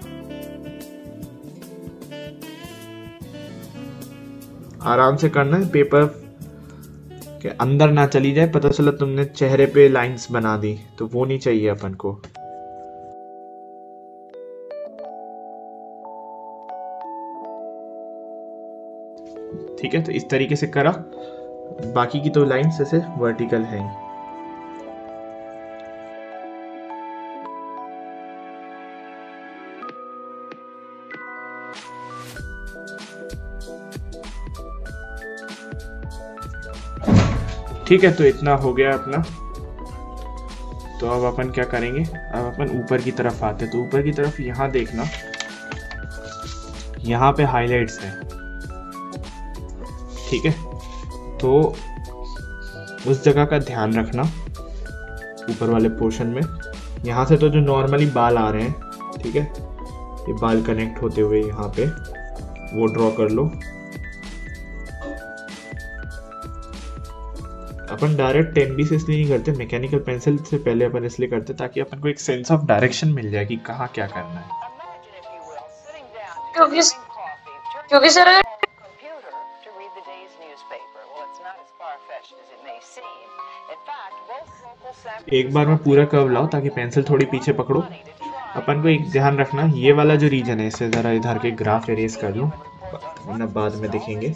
A: आराम से करना है, पेपर के अंदर ना चली जाए, पता चला तुमने चेहरे पे लाइंस बना दी, तो वो नहीं चाहिए अपन को। ठीक है, तो इस तरीके से करा। बाकी की तो लाइंस ऐसे वर्टिकल हैं। ठीक है, तो इतना हो गया अपना। तो अब अपन क्या करेंगे, अब अपन ऊपर की तरफ आते हैं। तो ऊपर की तरफ यहाँ देखना, यहाँ पे हाइलाइट्स हैं, ठीक है। तो उस जगह का ध्यान रखना, ऊपर वाले पोर्शन में। यहाँ से तो जो नॉर्मली बाल आ रहे हैं, ठीक है, ये बाल कनेक्ट होते हुए यहाँ पे वो ड्रॉ कर लो। अपन डायरेक्ट 10B से इसलिए नहीं करते, मैकेनिकल पेंसिल से पहले अपन इसलिए करते ताकि अपन को एक सेंस ऑफ डायरेक्शन मिल जाए कि कहाँ क्या करना है।
B: क्योंकि क्योंकि सर
A: एक बार में पूरा कर्व लाओ ताकि पेंसिल थोड़ी पीछे पकड़ो। अपन को एक ध्यान रखना, ये वाला जो रीजन है इसे ज़रा इधर के ग्राफ एरेज कर लूँ वरना बाद में देखेंगे।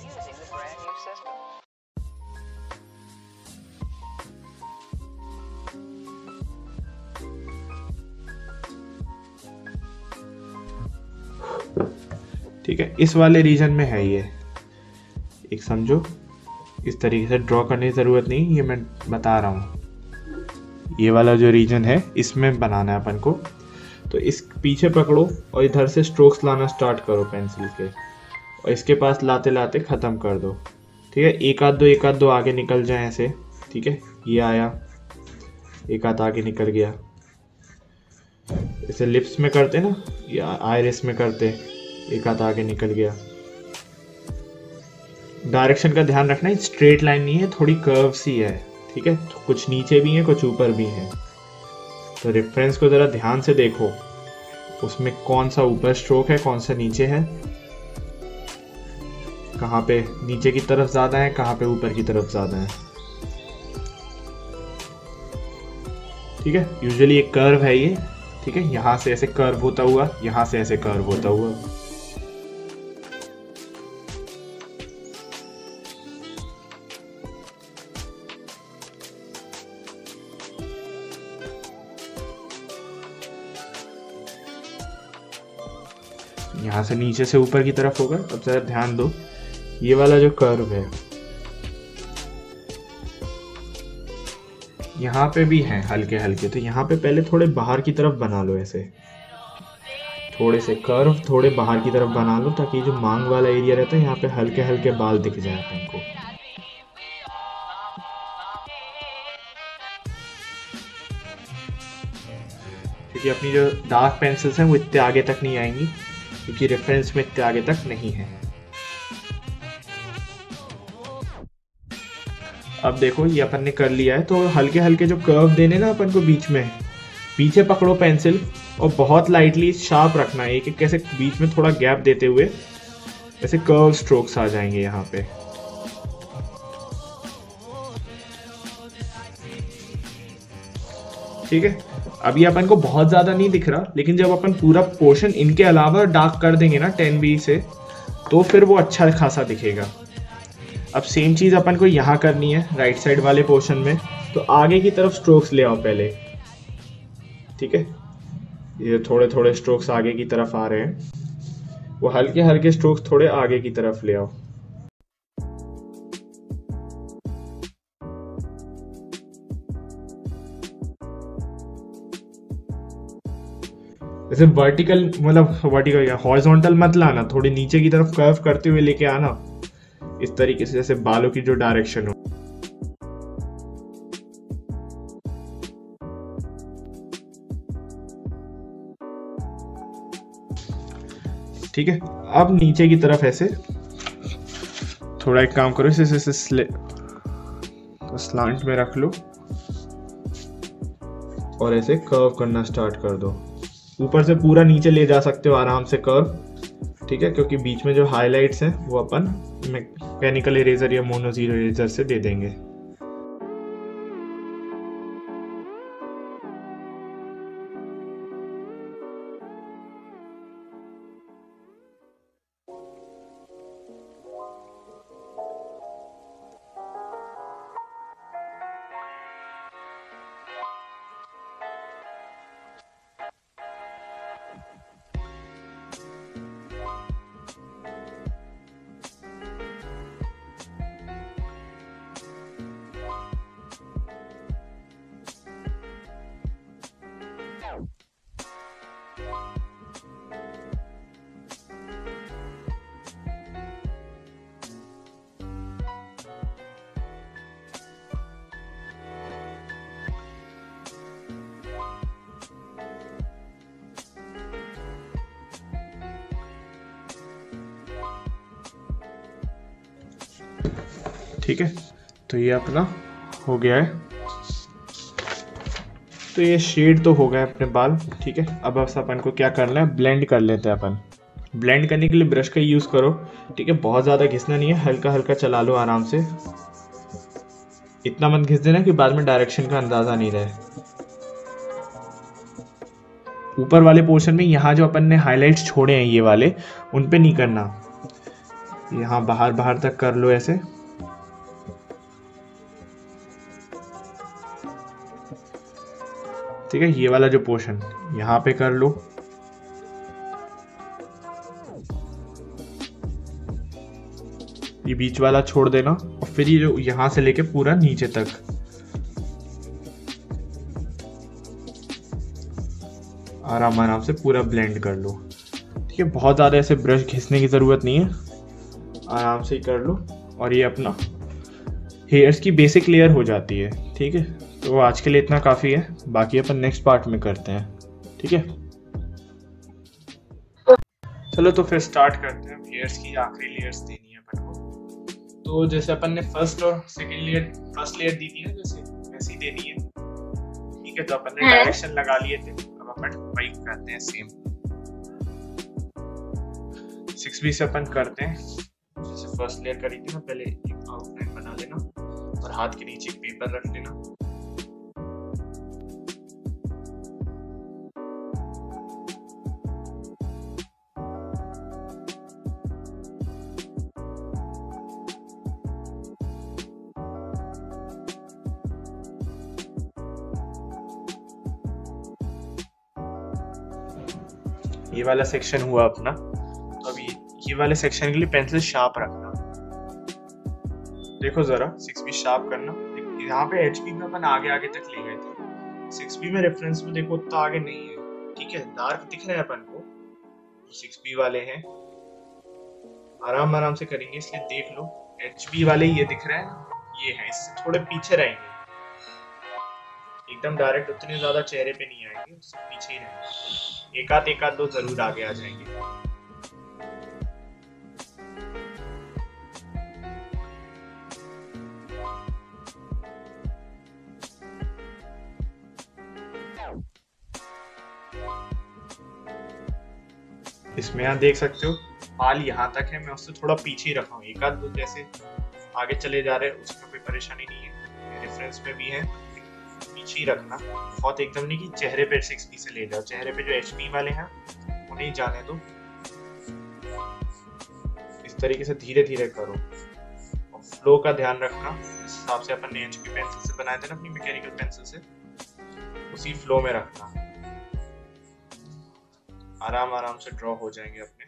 A: ठीक है, इस वाले रीजन में है ये, एक समझो इस तरीके से ड्रॉ करने की ज़रूरत नहीं, ये मैं बता रहा हूँ। ये वाला जो रीजन है इसमें बनाना है अपन को, तो इस पीछे पकड़ो और इधर से स्ट्रोक्स लाना स्टार्ट करो पेंसिल के, और इसके पास लाते लाते ख़त्म कर दो। ठीक है, एक आध दो आगे निकल जाए ऐसे। ठीक है, ये आया, एक आध आगे निकल गया। इसे लिप्स में करते ना या आइरिस में करते, एक आध आगे निकल गया। डायरेक्शन का ध्यान रखना, स्ट्रेट लाइन नहीं है, थोड़ी कर्व सी है। ठीक है, तो कुछ नीचे भी है कुछ ऊपर भी है, तो रेफरेंस को ज़रा ध्यान से देखो, उसमें कौन सा ऊपर स्ट्रोक है कौन सा नीचे है, कहाँ पे नीचे की तरफ ज़्यादा है कहाँ पे ऊपर की तरफ ज़्यादा है। ठीक है, यूजुअली एक कर्व है ये। ठीक है, यहाँ से ऐसे कर्व होता हुआ, यहाँ से ऐसे कर्व होता हुआ। यहाँ से नीचे से ऊपर की तरफ होगा। अब जरा ध्यान दो, ये वाला जो कर्व है यहाँ पे भी है हल्के हल्के, तो यहाँ पे पहले थोड़े बाहर की तरफ बना लो, ऐसे थोड़े से कर्व थोड़े बाहर की तरफ बना लो ताकि जो मांग वाला एरिया रहता है यहाँ पे हल्के हल्के बाल दिख जाए अपन को। क्योंकि अपनी जो डार्क पेंसिल्स हैं वो इतने आगे तक नहीं आएंगी, क्योंकि रेफरेंस में इतने आगे तक नहीं है। अब देखो ये अपन ने कर लिया है, तो हल्के हल्के जो कर्व देने ना अपन को बीच में, पीछे पकड़ो पेंसिल और बहुत लाइटली शार्प रखना है, एक एक कैसे बीच में थोड़ा गैप देते हुए ऐसे कर्व स्ट्रोक्स आ जाएंगे यहाँ पे। ठीक है, अभी अपन को बहुत ज्यादा नहीं दिख रहा, लेकिन जब अपन पूरा पोर्शन इनके अलावा डार्क कर देंगे ना 10B से, तो फिर वो अच्छा खासा दिखेगा। अब सेम चीज अपन को यहाँ करनी है राइट साइड वाले पोर्शन में, तो आगे की तरफ स्ट्रोक्स ले आओ पहले। ठीक है, ये थोड़े थोड़े स्ट्रोक्स आगे की तरफ आ रहे हैं, वो हल्के हल्के स्ट्रोक्स थोड़े आगे की तरफ ले आओ। जैसे वर्टिकल, मतलब वर्टिकल या हॉरिजॉन्टल मत लाना, थोड़ी नीचे की तरफ कर्व करते हुए लेके आना इस तरीके से, जैसे बालों की जो डायरेक्शन हो। ठीक है, अब नीचे की तरफ ऐसे थोड़ा एक काम करो, इसे स्लांट में रख लो और ऐसे कर्व करना स्टार्ट कर दो। ऊपर से पूरा नीचे ले जा सकते हो आराम से कर्व। ठीक है, क्योंकि बीच में जो हाइलाइट्स हैं वो अपन मैकेनिकल इरेजर या मोनो जीरो इरेजर से दे देंगे। ठीक है, तो ये अपना हो गया है। तो ये शेड तो हो गए अपने बाल, ठीक है। अब बस अपन को क्या करना है, ब्लेंड कर लेते हैं अपन। ब्लेंड करने के लिए ब्रश का यूज़ करो, ठीक है। बहुत ज़्यादा घिसना नहीं है, हल्का हल्का चला लो आराम से। इतना मत घिस देना कि बाद में डायरेक्शन का अंदाज़ा नहीं रहे। ऊपर वाले पोर्शन में यहाँ जो अपन ने हाइलाइट्स छोड़े हैं ये वाले, उन पे नहीं करना। यहाँ बाहर बाहर तक कर लो ऐसे। ठीक है, ये वाला जो पोर्शन यहाँ पे कर लो। ये बीच वाला छोड़ देना, और फिर ये जो यहाँ से लेके पूरा नीचे तक आराम आराम से पूरा ब्लेंड कर लो, ठीक है। बहुत ज़्यादा ऐसे ब्रश घिसने की ज़रूरत नहीं है, आराम से ही कर लो। और ये अपना हेयर्स की बेसिक लेयर हो जाती है, ठीक है। तो आज के लिए इतना काफ़ी है, बाकी अपन नेक्स्ट पार्ट में करते हैं, ठीक है। चलो तो फिर स्टार्ट करते हैं। हेयर्स की आखिरी लेयर्स देनी है अपन को। तो जैसे अपन ने फर्स्ट और सेकंड लेयर, फर्स्ट लेयर दी थी ना जैसे, वैसी देनी है, ठीक है। तो अपन ने डायरेक्शन लगा लिए थे, अब अपन वही करते हैं सेम। 6B से अपन करते हैं जैसे फर्स्ट लेयर करी थी ना, पहले एक आउटलाइन बना लेना और हाथ के नीचे पेपर रख लेना। ये वाला सेक्शन हुआ अपना। तो अभी ये वाले सेक्शन के लिए पेंसिल शार्प रखना। देखो जरा 6B शार्प करना। यहाँ पे HB में अपन आगे आगे तक ले गए थे, 6B में रेफरेंस में देखो उतना आगे नहीं है, ठीक है। डार्क दिख रहे हैं अपन को, 6B वाले हैं। आराम आराम से करेंगे, इसलिए देख लो HB वाले ये दिख रहे हैं, ये हैं, इससे थोड़े पीछे रहेंगे। एकदम डायरेक्ट उतने ज्यादा चेहरे पे नहीं आएंगे, उससे पीछे ही रहेंगे। एक आध दो जरूर आगे आ जाएंगे। इसमें यहाँ देख सकते हो बाल यहाँ तक है, मैं उससे थोड़ा पीछे ही रखा हूँ। एक आध दो जैसे आगे चले जा रहे हैं उसमें कोई परेशानी नहीं है, रेफरेंस में भी है, पीछे ही रखना। बहुत एकदम नहीं कि चेहरे पे 6B से ले जाओ, चेहरे पे जो HB वाले हैं उन्हें जाने दो। इस तरीके से धीरे धीरे करो और फ्लो का ध्यान रखना। इस हिसाब से अपन ने HB पेंसिल से बनाए थे ना अपनी मैकेनिकल पेंसिल से, उसी फ्लो में रखना। आराम आराम से ड्रॉ हो जाएंगे अपने।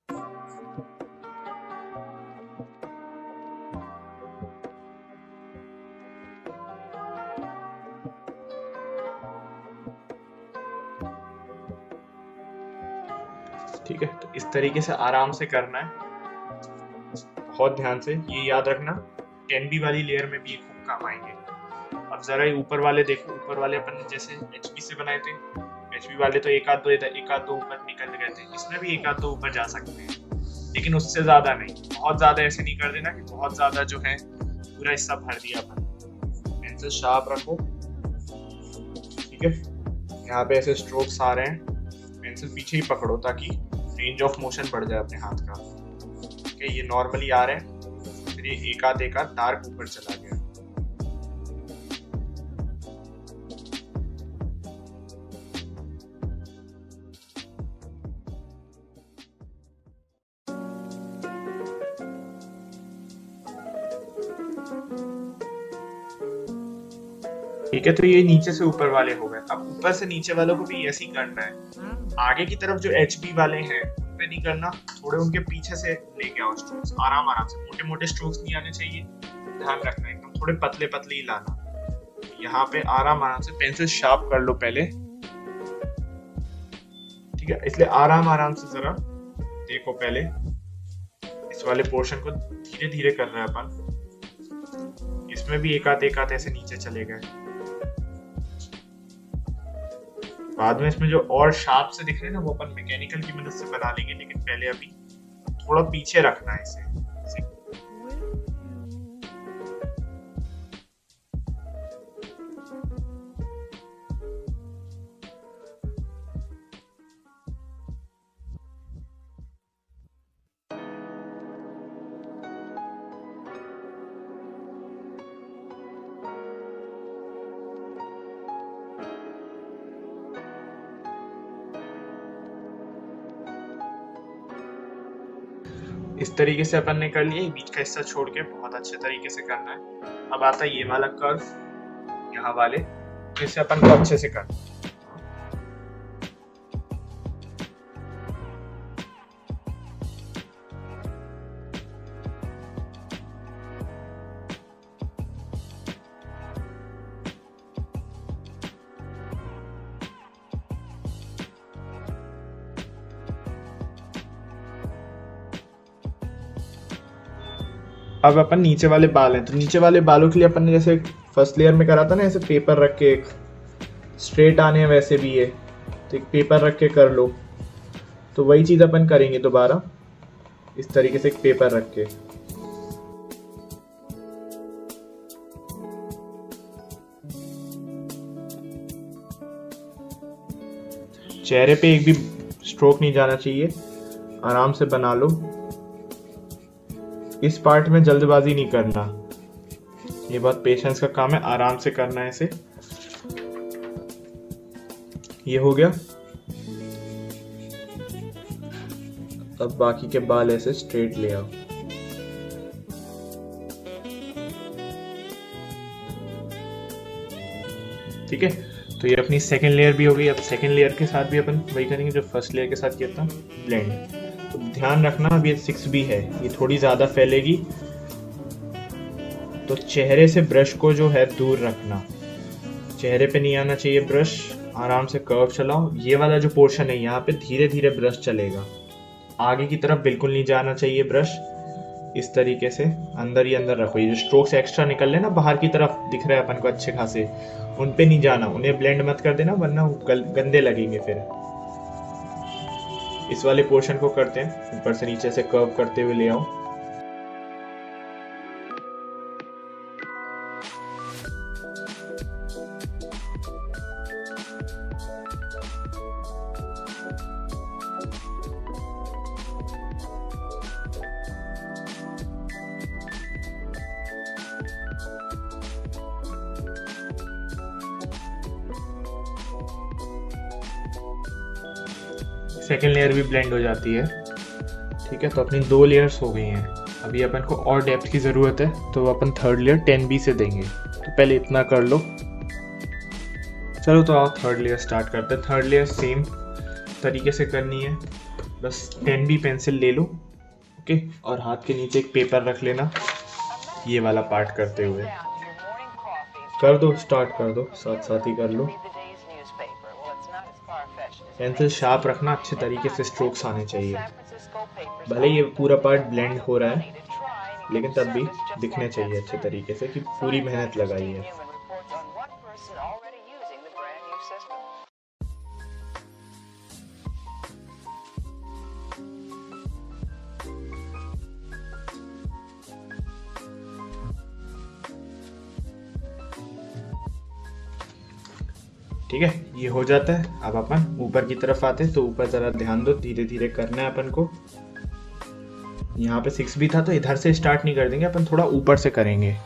A: ठीक है, तो इस तरीके से आराम से करना है, बहुत ध्यान से। ये याद रखना 10B वाली लेयर में भी ये खूब काम आएंगे। अब जरा ये ऊपर वाले देखो, ऊपर वाले अपन ने जैसे HB से बनाए थे, HB वाले तो एक आध दो इधर, एक आध दो ऊपर निकल गए थे। इसमें भी एक आध दो ऊपर जा सकते हैं, लेकिन उससे ज्यादा नहीं। बहुत ज्यादा ऐसे नहीं कर देना कि बहुत ज्यादा जो है पूरा हिस्सा भर दिया अपन। पेंसिल शार्प रखो, ठीक है। यहाँ पे ऐसे स्ट्रोक्स आ रहे हैं, पेंसिल पीछे ही पकड़ो ताकि रेंज ऑफ मोशन बढ़ जाए अपने हाथ का, ठीक है। ये नॉर्मली आ रहे हैं, फिर ये एक आध डार्क ऊपर चला गया। ठीक है, तो ये नीचे से ऊपर वाले हो गए। अब ऊपर से नीचे वालों को भी ऐसे ही करना है। आगे की तरफ जो HB वाले हैं उन पे नहीं करना, थोड़े उनके पीछे से लेके आओ स्ट्रोक्स, आराम आराम से। मोटे मोटे स्ट्रोक्स नहीं आने चाहिए, ध्यान रखना, एकदम थोड़े पतले पतले ही लाना। यहाँ पे आराम आराम से पेंसिल शार्प कर लो पहले, ठीक है। इसलिए आराम आराम से जरा देखो, पहले इस वाले पोर्शन को धीरे धीरे कर रहे हैं अपन। इसमें भी एक आध ऐसे नीचे चले गए। बाद में इसमें जो और शार्प से दिख रहे हैं ना, वो अपन मैकेनिकल की मदद से बना लेंगे, लेकिन पहले अभी थोड़ा पीछे रखना है इसे। इस तरीके से अपन ने कर लिया, बीच का हिस्सा छोड़ के बहुत अच्छे तरीके से करना है। अब आता है ये वाला कर्व यहाँ वाले, इसे अपन को अच्छे से करना है। अब अपन नीचे वाले बाल हैं, तो नीचे वाले बालों के लिए अपन ने जैसे फर्स्ट लेयर में करा था ना, ऐसे पेपर रख के एक स्ट्रेट आने हैं, वैसे भी है तो एक पेपर रख के कर लो। तो वही चीज़ अपन करेंगे दोबारा, इस तरीके से एक पेपर रख के। चेहरे पे एक भी स्ट्रोक नहीं जाना चाहिए, आराम से बना लो। इस पार्ट में जल्दबाजी नहीं करना, ये बहुत पेशेंस का काम है, आराम से करना है इसे। ये हो गया। अब बाकी के बाल ऐसे स्ट्रेट ले आओ। ठीक है, तो ये अपनी सेकेंड लेयर भी हो गई। अब सेकेंड लेयर के साथ भी अपन वही करेंगे जो फर्स्ट लेयर के साथ किया था, ब्लेंड। तो ध्यान रखना, अब ये 6B है, ये थोड़ी ज़्यादा फैलेगी, तो चेहरे से ब्रश को जो है दूर रखना, चेहरे पे नहीं आना चाहिए ब्रश। आराम से कर्व चलाओ। ये वाला जो पोर्शन है यहाँ पे धीरे धीरे ब्रश चलेगा, आगे की तरफ बिल्कुल नहीं जाना चाहिए ब्रश। इस तरीके से अंदर ही अंदर रखो। ये जो स्ट्रोक्स एक्स्ट्रा निकल रहे ना बाहर की तरफ दिख रहा है अपन को अच्छे खासे, उन पे नहीं जाना, उन्हें ब्लेंड मत कर देना वरना गंदे लगेंगे फिर। इस वाले पोर्शन को करते हैं, ऊपर से नीचे से कर्व करते हुए ले आओ। सेकेंड लेयर भी ब्लेंड हो जाती है। ठीक है, तो अपनी 2 लेयर्स हो गई हैं। अभी अपन को और डेप्थ की ज़रूरत है, तो अपन थर्ड लेयर 10B से देंगे। तो पहले इतना कर लो। चलो तो आओ थर्ड लेयर स्टार्ट करते हैं। थर्ड लेयर सेम तरीके से करनी है, बस 10B पेंसिल ले लो। ओके, और हाथ के नीचे एक पेपर रख लेना, ये वाला पार्ट करते हुए कर दो, स्टार्ट कर दो, साथ साथ ही कर लो। पेंसिल शार्प रखना, अच्छे तरीके से स्ट्रोक्स आने चाहिए। भले ये पूरा पार्ट ब्लेंड हो रहा है, लेकिन तब भी दिखने चाहिए अच्छे तरीके से कि पूरी मेहनत लगाई है। ठीक है, ये हो जाता है। अब अपन ऊपर की तरफ आते हैं, तो ऊपर जरा ध्यान दो, धीरे धीरे करना है अपन को। यहाँ पे 6B था, तो इधर से स्टार्ट नहीं कर देंगे अपन, थोड़ा ऊपर से करेंगे।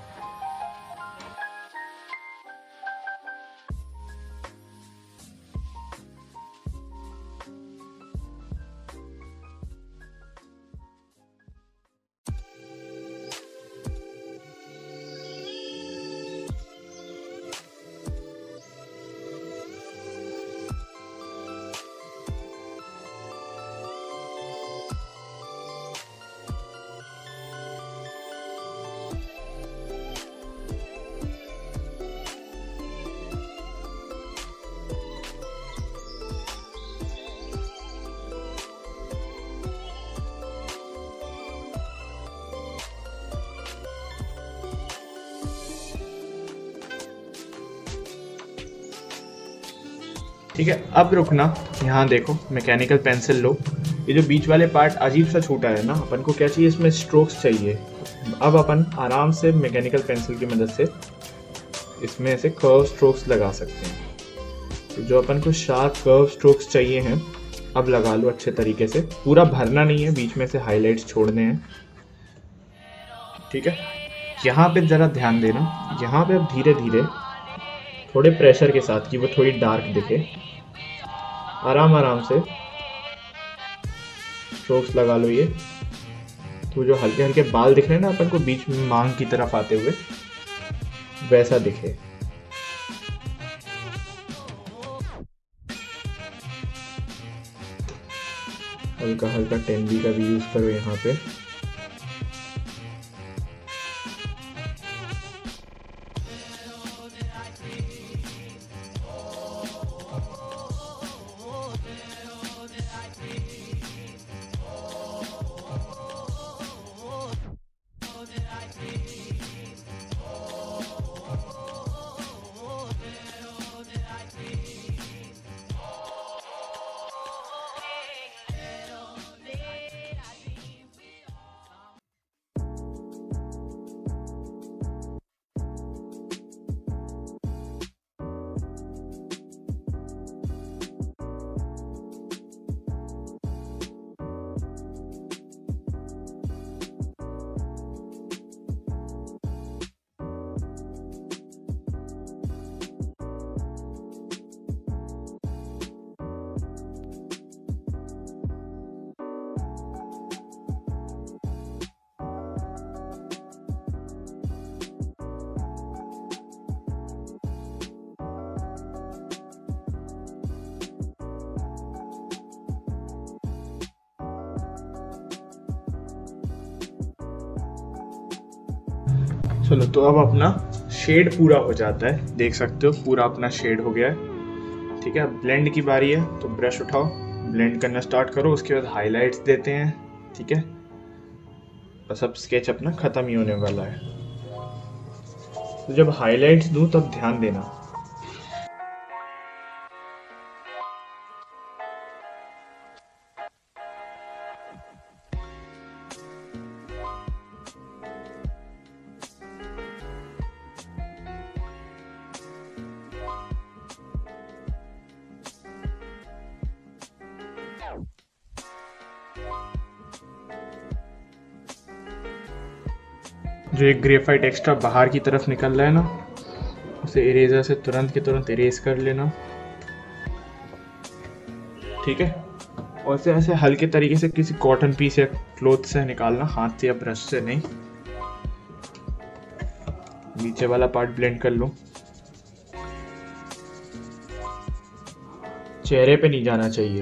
A: ठीक है, अब रुकना, यहाँ देखो मैकेनिकल पेंसिल लो। ये जो बीच वाले पार्ट अजीब सा छूटा है ना, अपन को क्या चाहिए, इसमें स्ट्रोक्स चाहिए। अब अपन आराम से मैकेनिकल पेंसिल की मदद से इसमें ऐसे कर्व स्ट्रोक्स लगा सकते हैं। तो जो अपन को शार्प कर्व स्ट्रोक्स चाहिए हैं, अब लगा लो अच्छे तरीके से। पूरा भरना नहीं है, बीच में से हाईलाइट्स छोड़ने हैं। ठीक है, यहाँ पे जरा ध्यान देना, यहाँ पे अब धीरे धीरे थोड़े प्रेशर के साथ कि वो थोड़ी डार्क दिखे, आराम आराम से स्ट्रोक्स लगा लो। ये तो जो हल्के हल्के बाल दिख रहे हैं ना अपन को बीच में मांग की तरफ आते हुए, वैसा दिखे। हल्का हल्का 10B का भी यूज करो यहाँ पे। चलो, तो अब अपना शेड पूरा हो जाता है, देख सकते हो पूरा अपना शेड हो गया है। ठीक है, अब ब्लेंड की बारी है, तो ब्रश उठाओ, ब्लेंड करना स्टार्ट करो। उसके बाद हाइलाइट्स देते हैं। ठीक है, बस अब स्केच अपना खत्म ही होने वाला है। तो जब हाइलाइट्स दूं तब ध्यान देना। जो एक ग्रेफाइट एक्स्ट्रा बाहर की तरफ निकल रहा है ना, उसे इरेजर से तुरंत के तुरंत इरेज कर लेना। ठीक है, और इसे ऐसे हल्के तरीके से किसी कॉटन पीस या क्लॉथ से निकालना, हाथ से या ब्रश से नहीं। नीचे वाला पार्ट ब्लेंड कर लो, चेहरे पे नहीं जाना चाहिए।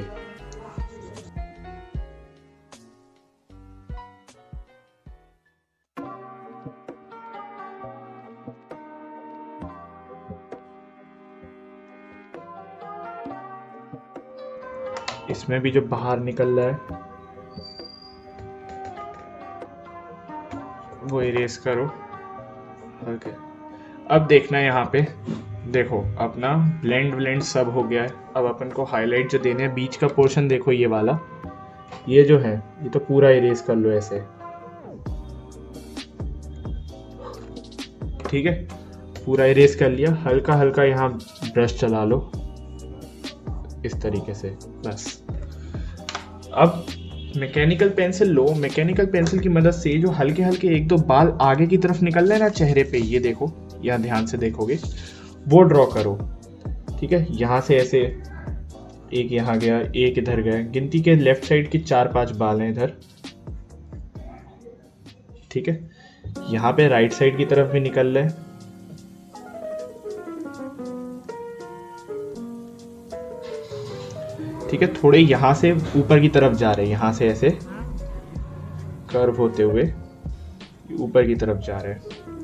A: इसमें भी जो बाहर निकल रहा है वो इरेज करो हल्के। अब देखना यहाँ पे, देखो अपना ब्लेंड सब हो गया है। अब अपन को हाईलाइट जो देने हैं, बीच का पोर्शन देखो, ये वाला, ये जो है ये तो पूरा इरेज कर लो ऐसे। ठीक है, पूरा इरेज कर लिया। हल्का हल्का यहाँ ब्रश चला लो इस तरीके से, बस। अब मैकेनिकल पेंसिल लो, मैकेनिकल पेंसिल की मदद से जो हल्के हल्के एक दो बाल आगे की तरफ निकल रहे हैं ना चेहरे पे, ये देखो, यहाँ ध्यान से देखोगे, वो ड्रॉ करो। ठीक है, यहाँ से ऐसे एक यहाँ गया, एक इधर गया, गिनती के लेफ्ट साइड की 4-5 बाल हैं इधर। ठीक है, यहाँ पे राइट साइड की तरफ भी निकल रहे हैं। ठीक है, थोड़े यहाँ से ऊपर की तरफ जा रहे हैं, यहाँ से ऐसे कर्व होते हुए ऊपर की तरफ जा रहे हैं।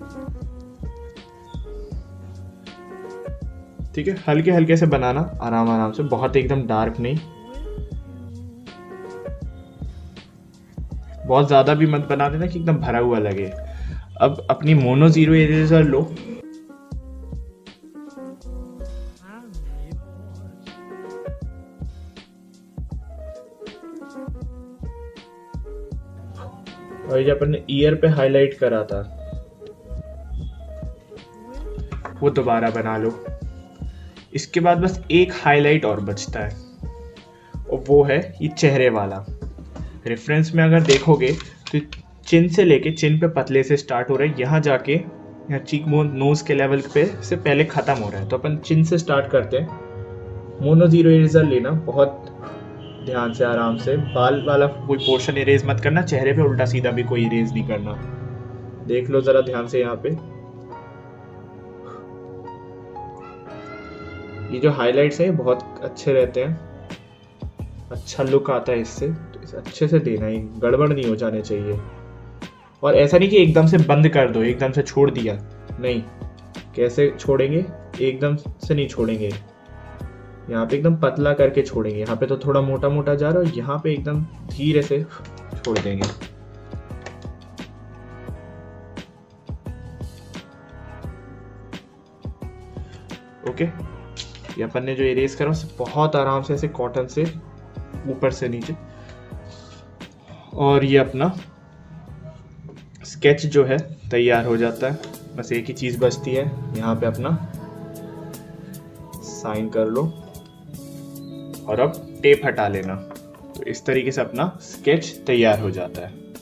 A: ठीक है, हल्के हल्के से बनाना, आराम आराम से, बहुत एकदम डार्क नहीं, बहुत ज्यादा भी मत बना देना कि एकदम भरा हुआ लगे। अब अपनी मोनो जीरो इरेजर लो, और ये अपन ने ईयर पे हाईलाइट करा था वो दोबारा बना लो। इसके बाद बस एक हाईलाइट और बचता है, और वो है ये चेहरे वाला। रेफरेंस में अगर देखोगे तो चिन से लेके, चिन पे पतले से स्टार्ट हो रहा है, यहाँ जाके यहाँ चीक बोन नोज के लेवल पे से पहले खत्म हो रहा है। तो अपन चिन से स्टार्ट करते हैं। मोनो जीरो इरेजर लेना, बहुत ध्यान से आराम से। बाल वाला कोई पोर्शन इरेज मत करना, चेहरे पे उल्टा सीधा भी कोई इरेज नहीं करना। देख लो जरा ध्यान से यहाँ पे, ये जो हाइलाइट्स हैं बहुत अच्छे रहते हैं, अच्छा लुक आता है इससे, तो इसे अच्छे से देना ही, गड़बड़ नहीं हो जाने चाहिए। और ऐसा नहीं कि एकदम से बंद कर दो, एकदम से छोड़ दिया, नहीं। कैसे छोड़ेंगे, एकदम से नहीं छोड़ेंगे, यहाँ पे एकदम पतला करके छोड़ेंगे। यहाँ पे तो थोड़ा मोटा मोटा जा रहा है, यहाँ पे एकदम धीरे से छोड़ देंगे। ओके, ये अपन ने जो इरेज करा बहुत आराम से ऐसे कॉटन से ऊपर से नीचे। और ये अपना स्केच जो है तैयार हो जाता है। बस एक ही चीज़ बचती है, यहाँ पे अपना साइन कर लो और अब टेप हटा लेना। तो इस तरीके से अपना स्केच तैयार हो जाता है।